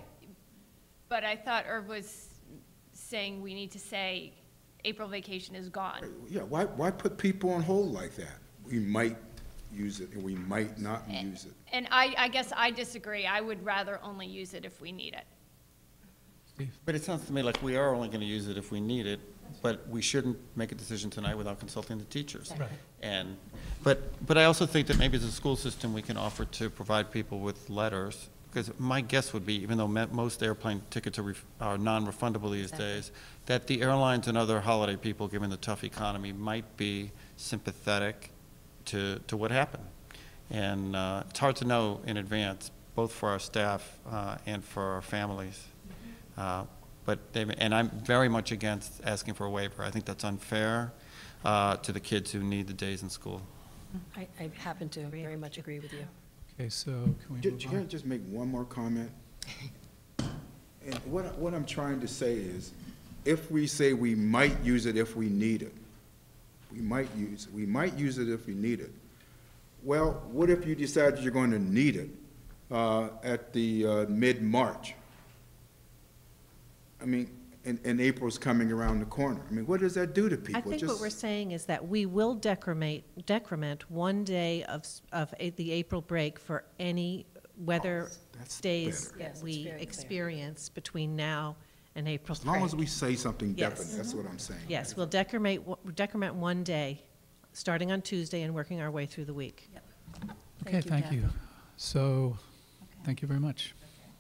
Speaker 9: but I thought Irv was saying we need to say April vacation is gone.
Speaker 2: Yeah, why, why put people on hold like that? We might use it, and we might not use it.
Speaker 9: And I, I guess I disagree. I would rather only use it if we need it.
Speaker 15: But it sounds to me like we are only going to use it if we need it, but we shouldn't make a decision tonight without consulting the teachers.
Speaker 1: Right.
Speaker 15: And, but, but I also think that maybe as a school system, we can offer to provide people with letters, because my guess would be, even though me- most airplane tickets are, ref- are non-refundable these days, that the airlines and other holiday people, given the tough economy, might be sympathetic to, to what happened. And uh, it's hard to know in advance, both for our staff uh, and for our families. Uh, But they, and I'm very much against asking for a waiver. I think that's unfair uh, to the kids who need the days in school.
Speaker 6: I, I happen to very much agree with you.
Speaker 1: Okay, so can we
Speaker 2: Ju-
Speaker 1: move
Speaker 2: Can I
Speaker 1: on?
Speaker 2: just make one more comment? And what, I- what I'm trying to say is, if we say we might use it if we need it, we might use, it. we might use it if we need it. Well, what if you decide you're going to need it uh, at the uh, mid-March? I mean, and, and April's coming around the corner. I mean, what does that do to people?
Speaker 3: I think
Speaker 2: Just-
Speaker 3: what we're saying is that we will decrement, decrement one day of, s- of a- the April break for any weather
Speaker 2: that's
Speaker 3: days
Speaker 2: better.
Speaker 3: that
Speaker 6: Yes,
Speaker 3: we
Speaker 6: it's very clear.
Speaker 3: experience between now and April
Speaker 2: As long as
Speaker 3: break.
Speaker 2: we say something
Speaker 3: Yes.
Speaker 2: definite, that's what I'm saying.
Speaker 3: Yes, we'll decrement, w- decrement one day, starting on Tuesday and working our way through the week.
Speaker 1: Okay, thank you.
Speaker 6: Catherine.
Speaker 1: So, thank you very much.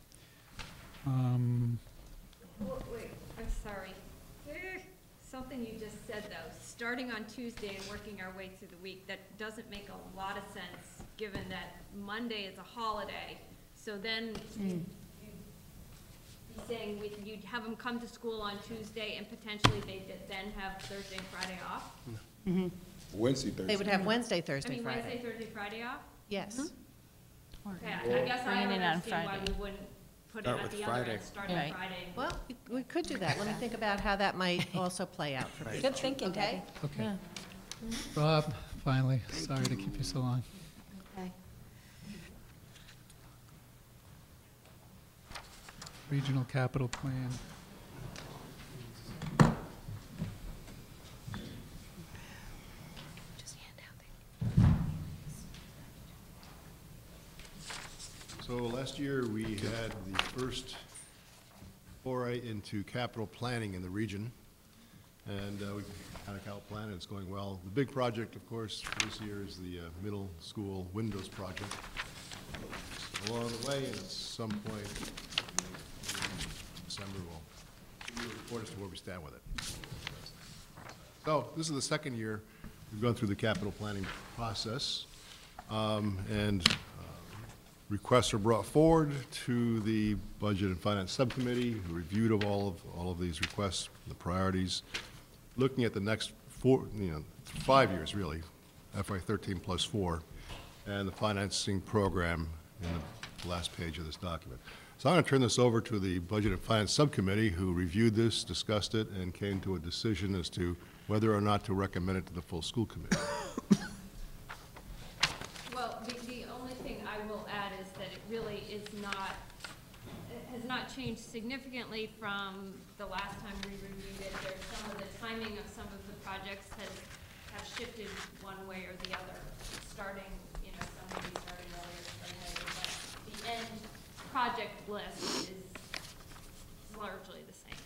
Speaker 1: Um,
Speaker 9: Oh, wait, I'm sorry. Eh, Something you just said, though, starting on Tuesday and working our way through the week, that doesn't make a lot of sense, given that Monday is a holiday. So then you'd be saying we- you'd have them come to school on Tuesday and potentially they'd then have Thursday and Friday off?
Speaker 2: Wednesday, Thursday.
Speaker 3: They would have Wednesday,
Speaker 9: I
Speaker 3: Thursday,
Speaker 9: mean, Wednesday,
Speaker 3: Friday.
Speaker 9: Thursday, Friday off?
Speaker 3: Yes.
Speaker 9: Okay, I I guess I
Speaker 13: Bringing
Speaker 9: don't
Speaker 13: it on
Speaker 9: understand why
Speaker 13: Friday.
Speaker 9: we wouldn't put it
Speaker 15: Start
Speaker 9: at
Speaker 15: with
Speaker 9: the other
Speaker 15: Friday.
Speaker 9: end, starting
Speaker 13: Right.
Speaker 9: Friday.
Speaker 3: Well, we- we could do that. Let me think about how that might also play out for people.
Speaker 6: Good thinking,
Speaker 3: Okay?
Speaker 6: Debbie.
Speaker 1: Okay. Rob, finally, sorry to keep you so long.
Speaker 3: Okay.
Speaker 1: Regional capital plan.
Speaker 3: Just hand out
Speaker 4: So last year, we had the first foray into capital planning in the region, and uh, we've had a capital plan, and it's going well. The big project, of course, for this year is the uh, middle school windows project. It's along the way, and at some point in December, we'll give you a report as to where we stand with it. So this is the second year we've gone through the capital planning process, um, and requests are brought forward to the Budget and Finance Subcommittee, who reviewed of all of, all of these requests, the priorities, looking at the next four, you know, five years, really, F Y thirteen plus four, and the financing program in the last page of this document. So I'm going to turn this over to the Budget and Finance Subcommittee, who reviewed this, discussed it, and came to a decision as to whether or not to recommend it to the full school committee.
Speaker 9: Well, the, the only thing I will add is that it really is not, it has not changed significantly from the last time we reviewed it. There's some of the timing of some of the projects has, have shifted one way or the other, starting, you know, some may be starting earlier, some later, but the end project list is largely the same.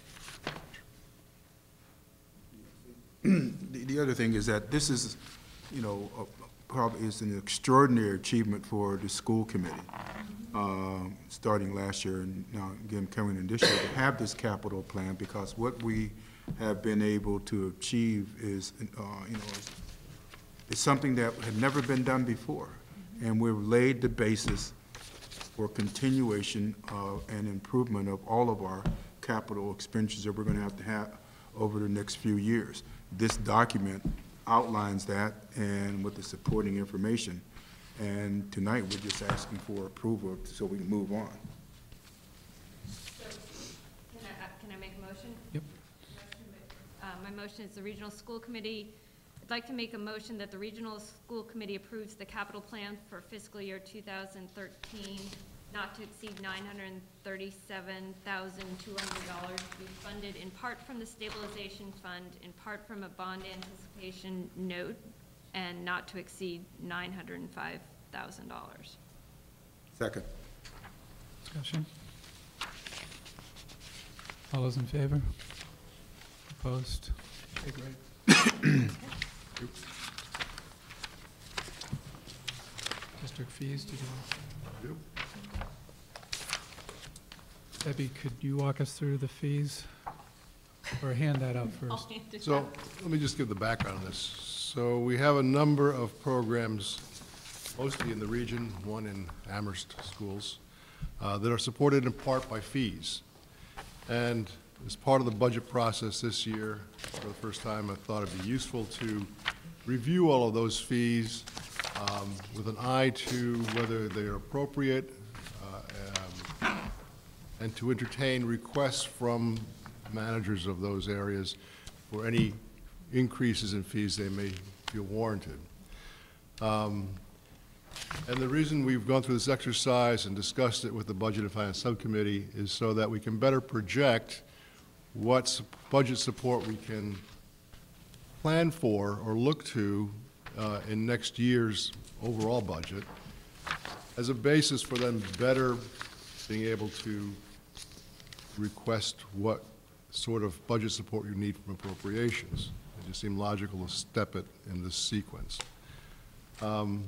Speaker 2: The, the other thing is that this is, you know, a- probably is an extraordinary achievement for the school committee, um, starting last year and now again coming in this year, to have this capital plan, because what we have been able to achieve is, uh, you know, is, is something that had never been done before. And we've laid the basis for continuation of and improvement of all of our capital expenditures that we're going to have to have over the next few years. This document outlines that and with the supporting information. And tonight, we're just asking for approval so we can move on.
Speaker 9: So, can I, uh, can I make a motion?
Speaker 1: Yep.
Speaker 9: Uh, my motion is the Regional School Committee. I'd like to make a motion that the Regional School Committee approves the capital plan for fiscal year two thousand thirteen, not to exceed nine hundred thirty-seven thousand two hundred dollars, to be funded in part from the stabilization fund, in part from a bond anticipation note, and not to exceed nine hundred five thousand dollars.
Speaker 2: Second.
Speaker 1: Discussion? All those in favor? Opposed? Okay, great. District fees, did you? Debbie, could you walk us through the fees? Or hand that out first?
Speaker 4: So let me just give the background on this. So we have a number of programs, mostly in the region, one in Amherst schools, uh, that are supported in part by fees. And as part of the budget process this year, for the first time, I thought it'd be useful to review all of those fees um, with an eye to whether they're appropriate, uh, um, and to entertain requests from managers of those areas for any increases in fees they may feel warranted. Um, and the reason we've gone through this exercise and discussed it with the Budget and Finance Subcommittee is so that we can better project what su- budget support we can plan for or look to uh, in next year's overall budget as a basis for them better being able to request what sort of budget support you need from appropriations. It just seemed logical to step it in this sequence. Um,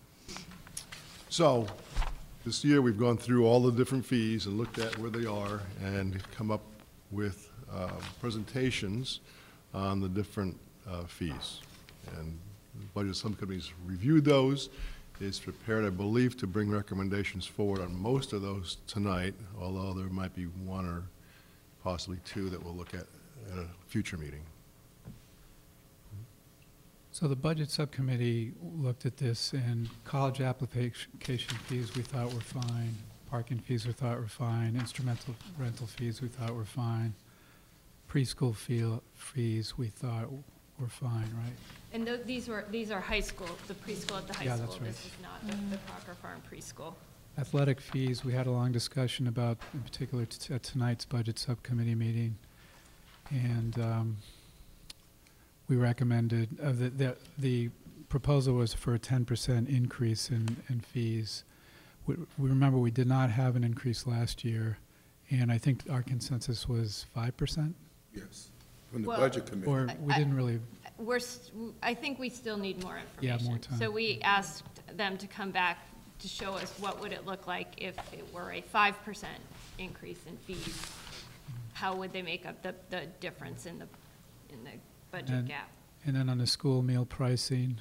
Speaker 4: so, this year we've gone through all the different fees and looked at where they are and come up with uh, presentations on the different uh, fees. And the Budget Subcommittee's reviewed those, is prepared, I believe, to bring recommendations forward on most of those tonight, although there might be one or possibly two that we'll look at at a future meeting.
Speaker 1: So the budget subcommittee looked at this, and college application fees we thought were fine, parking fees we thought were fine, instrumental rental fees we thought were fine, preschool fee, fees we thought were fine, right?
Speaker 9: And tho- these were, these are high school, the preschool at the high
Speaker 1: Yeah,
Speaker 9: school.
Speaker 1: that's right.
Speaker 9: This is not the, the Crocker Farm preschool.
Speaker 1: Athletic fees, we had a long discussion about, in particular t- at tonight's budget subcommittee meeting. And um, we recommended, uh, the, the, the proposal was for a ten percent increase in, in fees. We, we remember we did not have an increase last year, and I think our consensus was five percent?
Speaker 2: Yes, from the
Speaker 9: Well,
Speaker 2: budget committee.
Speaker 1: Or we
Speaker 9: I-
Speaker 1: didn't really,
Speaker 9: We're, st- I think we still need more
Speaker 1: Yeah,
Speaker 9: information.
Speaker 1: more time.
Speaker 9: So we asked them to come back to show us what would it look like if it were a five percent increase in fees. How would they make up the, the difference in the, in the budget
Speaker 1: and,
Speaker 9: gap?
Speaker 1: and then on the school meal pricing,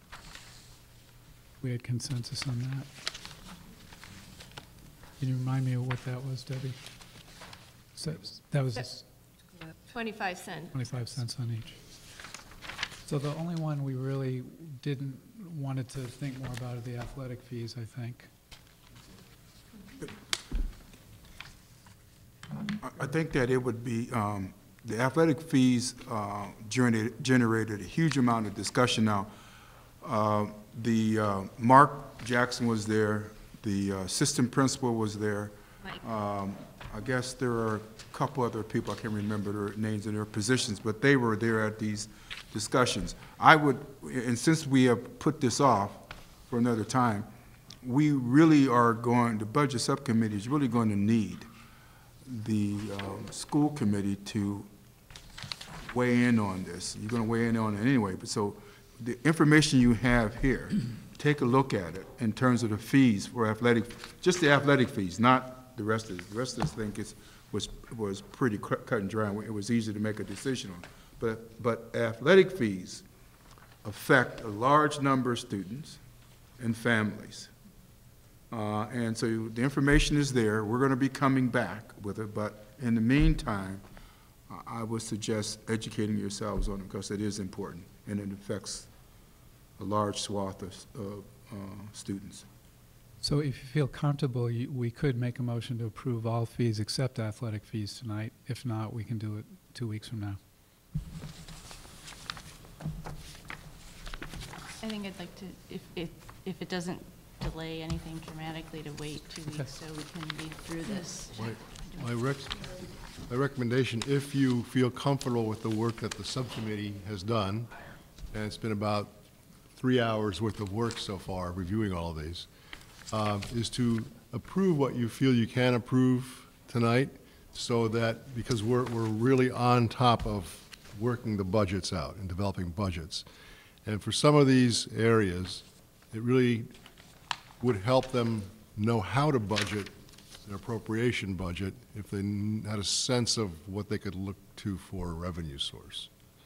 Speaker 1: we had consensus on that. Can you remind me of what that was, Debbie? So, that was
Speaker 9: So- Twenty-five cents.
Speaker 1: twenty-five cents on each. So the only one we really didn't, wanted to think more about are the athletic fees, I think.
Speaker 2: I- I think that it would be, um, the athletic fees uh, generated generated a huge amount of discussion now. Uh, The, uh, Mark Jackson was there, the uh, assistant principal was there.
Speaker 9: Mike.
Speaker 2: Um, I guess there are a couple other people, I can't remember their names and their positions, but they were there at these discussions. I would, and since we have put this off for another time, we really are going, the budget subcommittee is really going to need the um, school committee to weigh in on this. You're going to weigh in on it anyway, but so the information you have here, take a look at it in terms of the fees for athletic, just the athletic fees, not the rest of it. The rest of this thing is, was, was pretty cu- cut and dry. It was easy to make a decision on. But, but athletic fees affect a large number of students and families. Uh, and so the information is there. We're going to be coming back with it, but in the meantime, I would suggest educating yourselves on it because it is important and it affects a large swath of, of uh, students.
Speaker 1: So if you feel comfortable, you, we could make a motion to approve all fees except athletic fees tonight. If not, we can do it two weeks from now.
Speaker 13: I think I'd like to, if, if, if it doesn't delay anything dramatically, to wait two weeks so we can read through this.
Speaker 4: My, my rec, my recommendation, if you feel comfortable with the work that the subcommittee has done, and it's been about three hours worth of work so far, reviewing all of these, uh, is to approve what you feel you can approve tonight, so that, because we're, we're really on top of working the budgets out and developing budgets. And for some of these areas, it really would help them know how to budget an appropriation budget if they n- had a sense of what they could look to for a revenue source.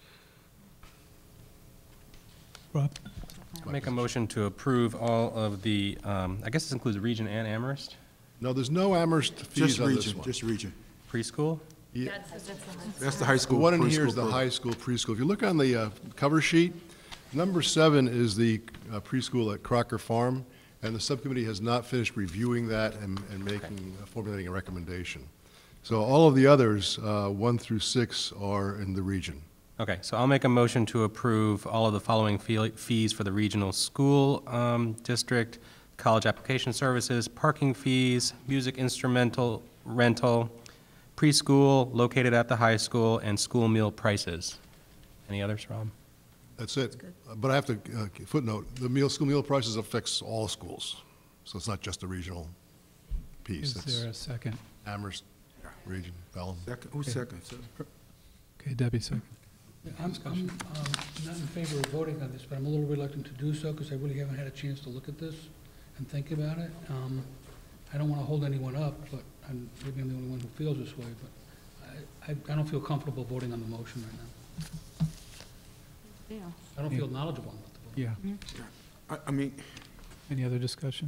Speaker 1: Rob?
Speaker 5: Make a motion to approve all of the, um, I guess this includes Region and Amherst
Speaker 4: No, there's no Amherst fees
Speaker 2: Just
Speaker 4: on this
Speaker 2: region,
Speaker 4: one.
Speaker 2: just region.
Speaker 5: preschool.
Speaker 4: Yeah.
Speaker 2: That's the high school
Speaker 4: The one in here
Speaker 2: preschool
Speaker 4: is the
Speaker 2: program.
Speaker 4: high school preschool. If you look on the uh, cover sheet, number seven is the uh, preschool at Crocker Farm, and the subcommittee has not finished reviewing that and, and making, uh, formulating a recommendation. So all of the others, uh, one through six, are in the region.
Speaker 5: Okay, so I'll make a motion to approve all of the following fee- fees for the regional school um, district: college application services, parking fees, music instrumental rental, preschool located at the high school, and school meal prices. Any others, Rob?
Speaker 4: That's it. Uh, But I have to uh, footnote, the meal, school meal prices affects all schools, so it's not just the regional piece.
Speaker 1: Is there a second?
Speaker 4: Amherst region, Pelham.
Speaker 2: Second, who's
Speaker 1: Okay.
Speaker 2: second? sir?
Speaker 1: Okay, Debbie, second.
Speaker 12: I'm, I'm um, not in favor of voting on this, but I'm a little reluctant to do so because I really haven't had a chance to look at this and think about it. Um, I don't want to hold anyone up, but I'm, maybe I'm the only one who feels this way, but I, I, I don't feel comfortable voting on the motion right now.
Speaker 13: Yeah.
Speaker 12: I don't feel knowledgeable enough to vote.
Speaker 1: Yeah.
Speaker 2: I, I mean,
Speaker 1: Any other discussion?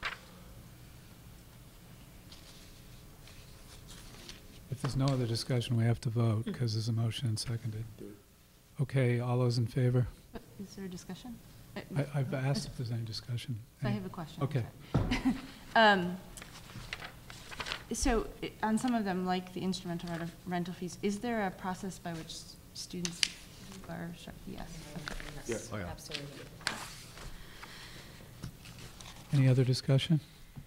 Speaker 1: If there's no other discussion, we have to vote because there's a motion and seconded. Okay, all those in favor?
Speaker 13: is there a discussion?
Speaker 1: I, I've asked if there's any discussion.
Speaker 13: I have a question.
Speaker 1: Okay.
Speaker 13: Um, So, i- on some of them, like the instrumental rent- rental fees, is there a process by which s- students are, sure- yes? okay.
Speaker 2: Yes.
Speaker 10: Oh, yeah.
Speaker 6: Absolutely.
Speaker 1: Any other discussion?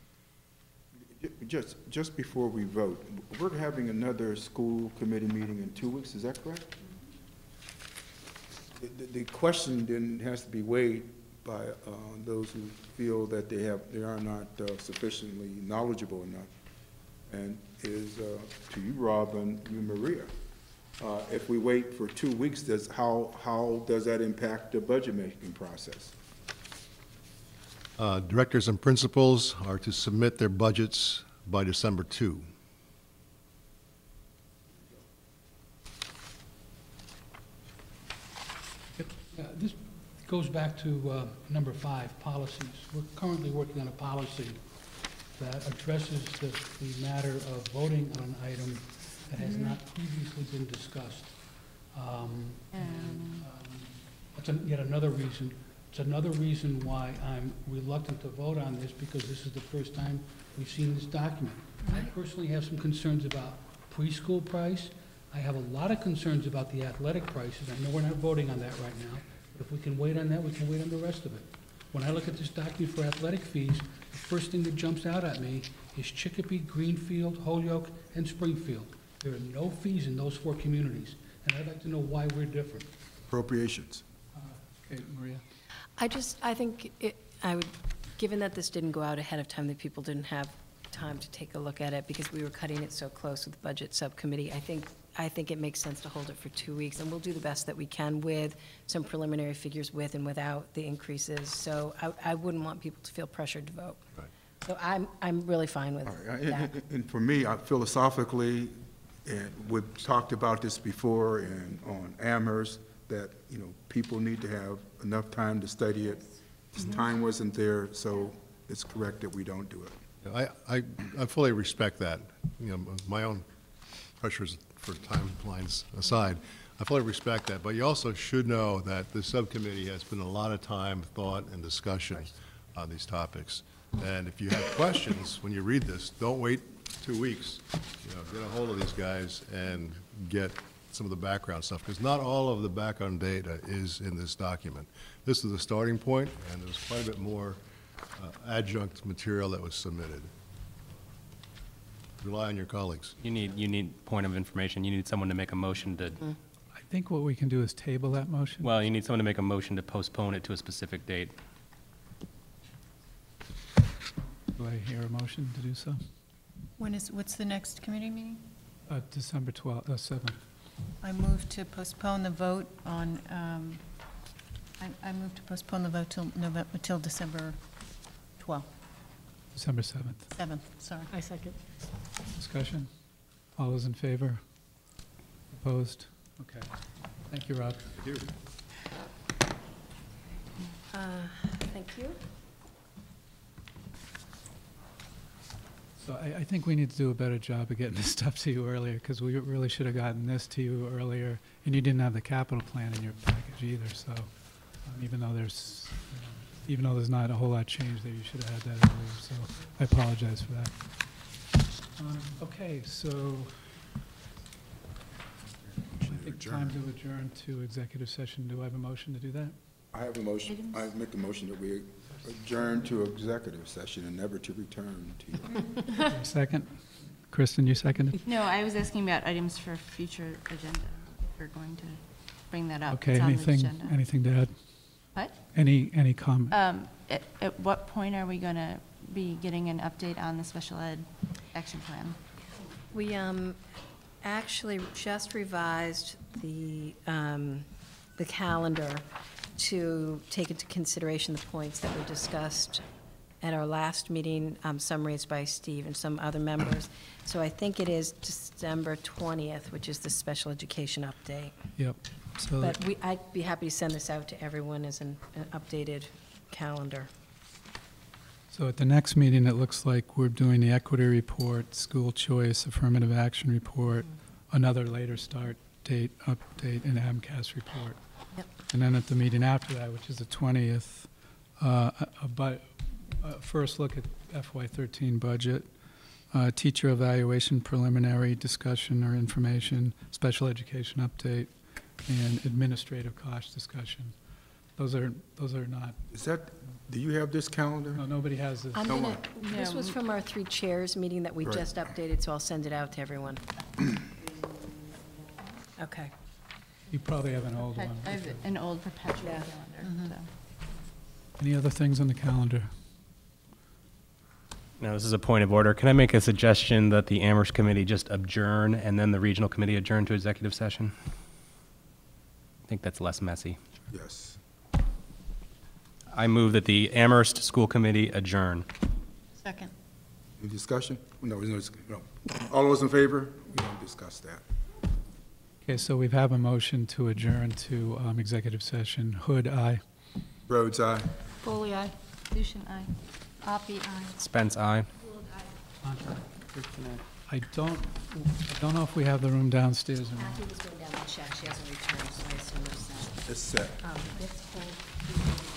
Speaker 2: Just, just before we vote, we're having another school committee meeting in two weeks, is that correct? The, the- the question then has to be weighed by uh, those who feel that they have, they are not uh, sufficiently knowledgeable enough. And is uh, to you, Rob, and you, Maria. Uh, If we wait for two weeks, does, how, how does that impact the budget-making process?
Speaker 4: Uh, Directors and principals are to submit their budgets by December second.
Speaker 12: Uh, This goes back to uh, number five, policies. We're currently working on a policy that addresses the, the matter of voting on an item that has not previously been discussed. Um, and, um, That's an- yet another reason, it's another reason why I'm reluctant to vote on this, because this is the first time we've seen this document. I personally have some concerns about preschool price. I have a lot of concerns about the athletic prices. I know we're not voting on that right now, but if we can wait on that, we can wait on the rest of it. When I look at this document for athletic fees, the first thing that jumps out at me is Chicopee, Greenfield, Holyoke, and Springfield. There are no fees in those four communities, and I'd like to know why we're different.
Speaker 2: Appropriations.
Speaker 1: Okay, Maria?
Speaker 6: I just, I think it, I would, given that this didn't go out ahead of time, that people didn't have time to take a look at it because we were cutting it so close with the budget subcommittee, I think, I think it makes sense to hold it for two weeks, and we'll do the best that we can with some preliminary figures with and without the increases. So I, I wouldn't want people to feel pressured to vote.
Speaker 4: Right.
Speaker 6: So I'm, I'm really fine with
Speaker 2: All right,
Speaker 6: that.
Speaker 2: and, and for me, I philosophically, and we've talked about this before and on Amherst, that, you know, people need to have enough time to study it. This time wasn't there, so it's correct that we don't do it.
Speaker 4: I, I, I fully respect that. You know, my own pressures for timelines aside, I fully respect that. But you also should know that the subcommittee has spent a lot of time, thought, and discussion on these topics. And if you have questions when you read this, don't wait two weeks. You know, get a hold of these guys and get some of the background stuff, because not all of the background data is in this document. This is the starting point, and there's quite a bit more uh, adjunct material that was submitted. Rely on your colleagues.
Speaker 5: You need, you need point of information. You need someone to make a motion to,
Speaker 1: I think what we can do is table that motion.
Speaker 5: well, you need someone to make a motion to postpone it to a specific date.
Speaker 1: Do I hear a motion to do so?
Speaker 8: When is, what's the next committee meeting?
Speaker 1: Uh, December twelfth, uh, seventh.
Speaker 8: I move to postpone the vote on, um, I, I move to postpone the vote till November, till December twelfth,
Speaker 1: December seventh.
Speaker 8: seventh, sorry.
Speaker 16: I second.
Speaker 1: Discussion? All those in favor? Opposed? Okay. Thank you, Rob.
Speaker 4: Thank you.
Speaker 6: Uh, Thank you.
Speaker 1: So I, I think we need to do a better job of getting this stuff to you earlier, because we really should have gotten this to you earlier, and you didn't have the capital plan in your package either, so um, even though there's, you know, even though there's not a whole lot changed there, you should have had that earlier, so I apologize for that. Um, Okay, so I think time to adjourn to executive session. Do I have a motion to do that?
Speaker 2: I have a motion, I make a motion that we adjourn to executive session and never to return to you.
Speaker 1: Second? Kristen, you seconded?
Speaker 13: No, I was asking about items for future agenda. If we're going to bring that up.
Speaker 1: Okay,
Speaker 13: It's on the
Speaker 1: anything,
Speaker 13: agenda.
Speaker 1: anything to add?
Speaker 13: What?
Speaker 1: Any, any comment?
Speaker 13: Um, at, at what point are we going to be getting an update on the special ed action plan?
Speaker 6: We um, actually just revised the, um, the calendar to take into consideration the points that were discussed at our last meeting, um, summaries by Steve and some other members. So I think it is December twentieth, which is the special education update.
Speaker 1: Yep. So
Speaker 6: But we, I'd be happy to send this out to everyone as an, an updated calendar.
Speaker 1: So at the next meeting, it looks like we're doing the equity report, school choice, affirmative action report, another later start date update, and AMCAS report.
Speaker 6: Yep.
Speaker 1: And then at the meeting after that, which is the twentieth, uh, a, a bu- a first look at F Y thirteen budget, uh, teacher evaluation preliminary discussion or information, special education update, and administrative cost discussion. Those are, those are not.
Speaker 2: Is that, do you have this calendar?
Speaker 1: No, nobody has this.
Speaker 6: I'm
Speaker 2: No
Speaker 6: gonna,
Speaker 2: one.
Speaker 6: this was from our three chairs meeting that we
Speaker 2: Right.
Speaker 6: just updated, so I'll send it out to everyone. Okay.
Speaker 1: You probably have an old one.
Speaker 8: I have an old perpetual
Speaker 6: Yeah.
Speaker 8: calendar, so.
Speaker 1: Any other things on the calendar?
Speaker 5: Now, this is a point of order. Can I make a suggestion that the Amherst committee just adjourn and then the regional committee adjourn to executive session? I think that's less messy.
Speaker 2: Yes.
Speaker 5: I move that the Amherst School Committee adjourn.
Speaker 8: Second.
Speaker 2: Any discussion? No, there's no, dis- no. All those in favor? We don't discuss that.
Speaker 1: Okay, so we have a motion to adjourn to um, executive session. Hood, aye.
Speaker 2: Rhodes, aye.
Speaker 16: Foley, aye.
Speaker 8: Lucian, aye. Poppy, aye.
Speaker 5: Spence, aye.
Speaker 1: I don't, I don't know if we have the room downstairs or not.
Speaker 6: Kathy was going down to check, she hasn't returned, so I assume it's set.
Speaker 2: It's set.
Speaker 6: Um, let's hold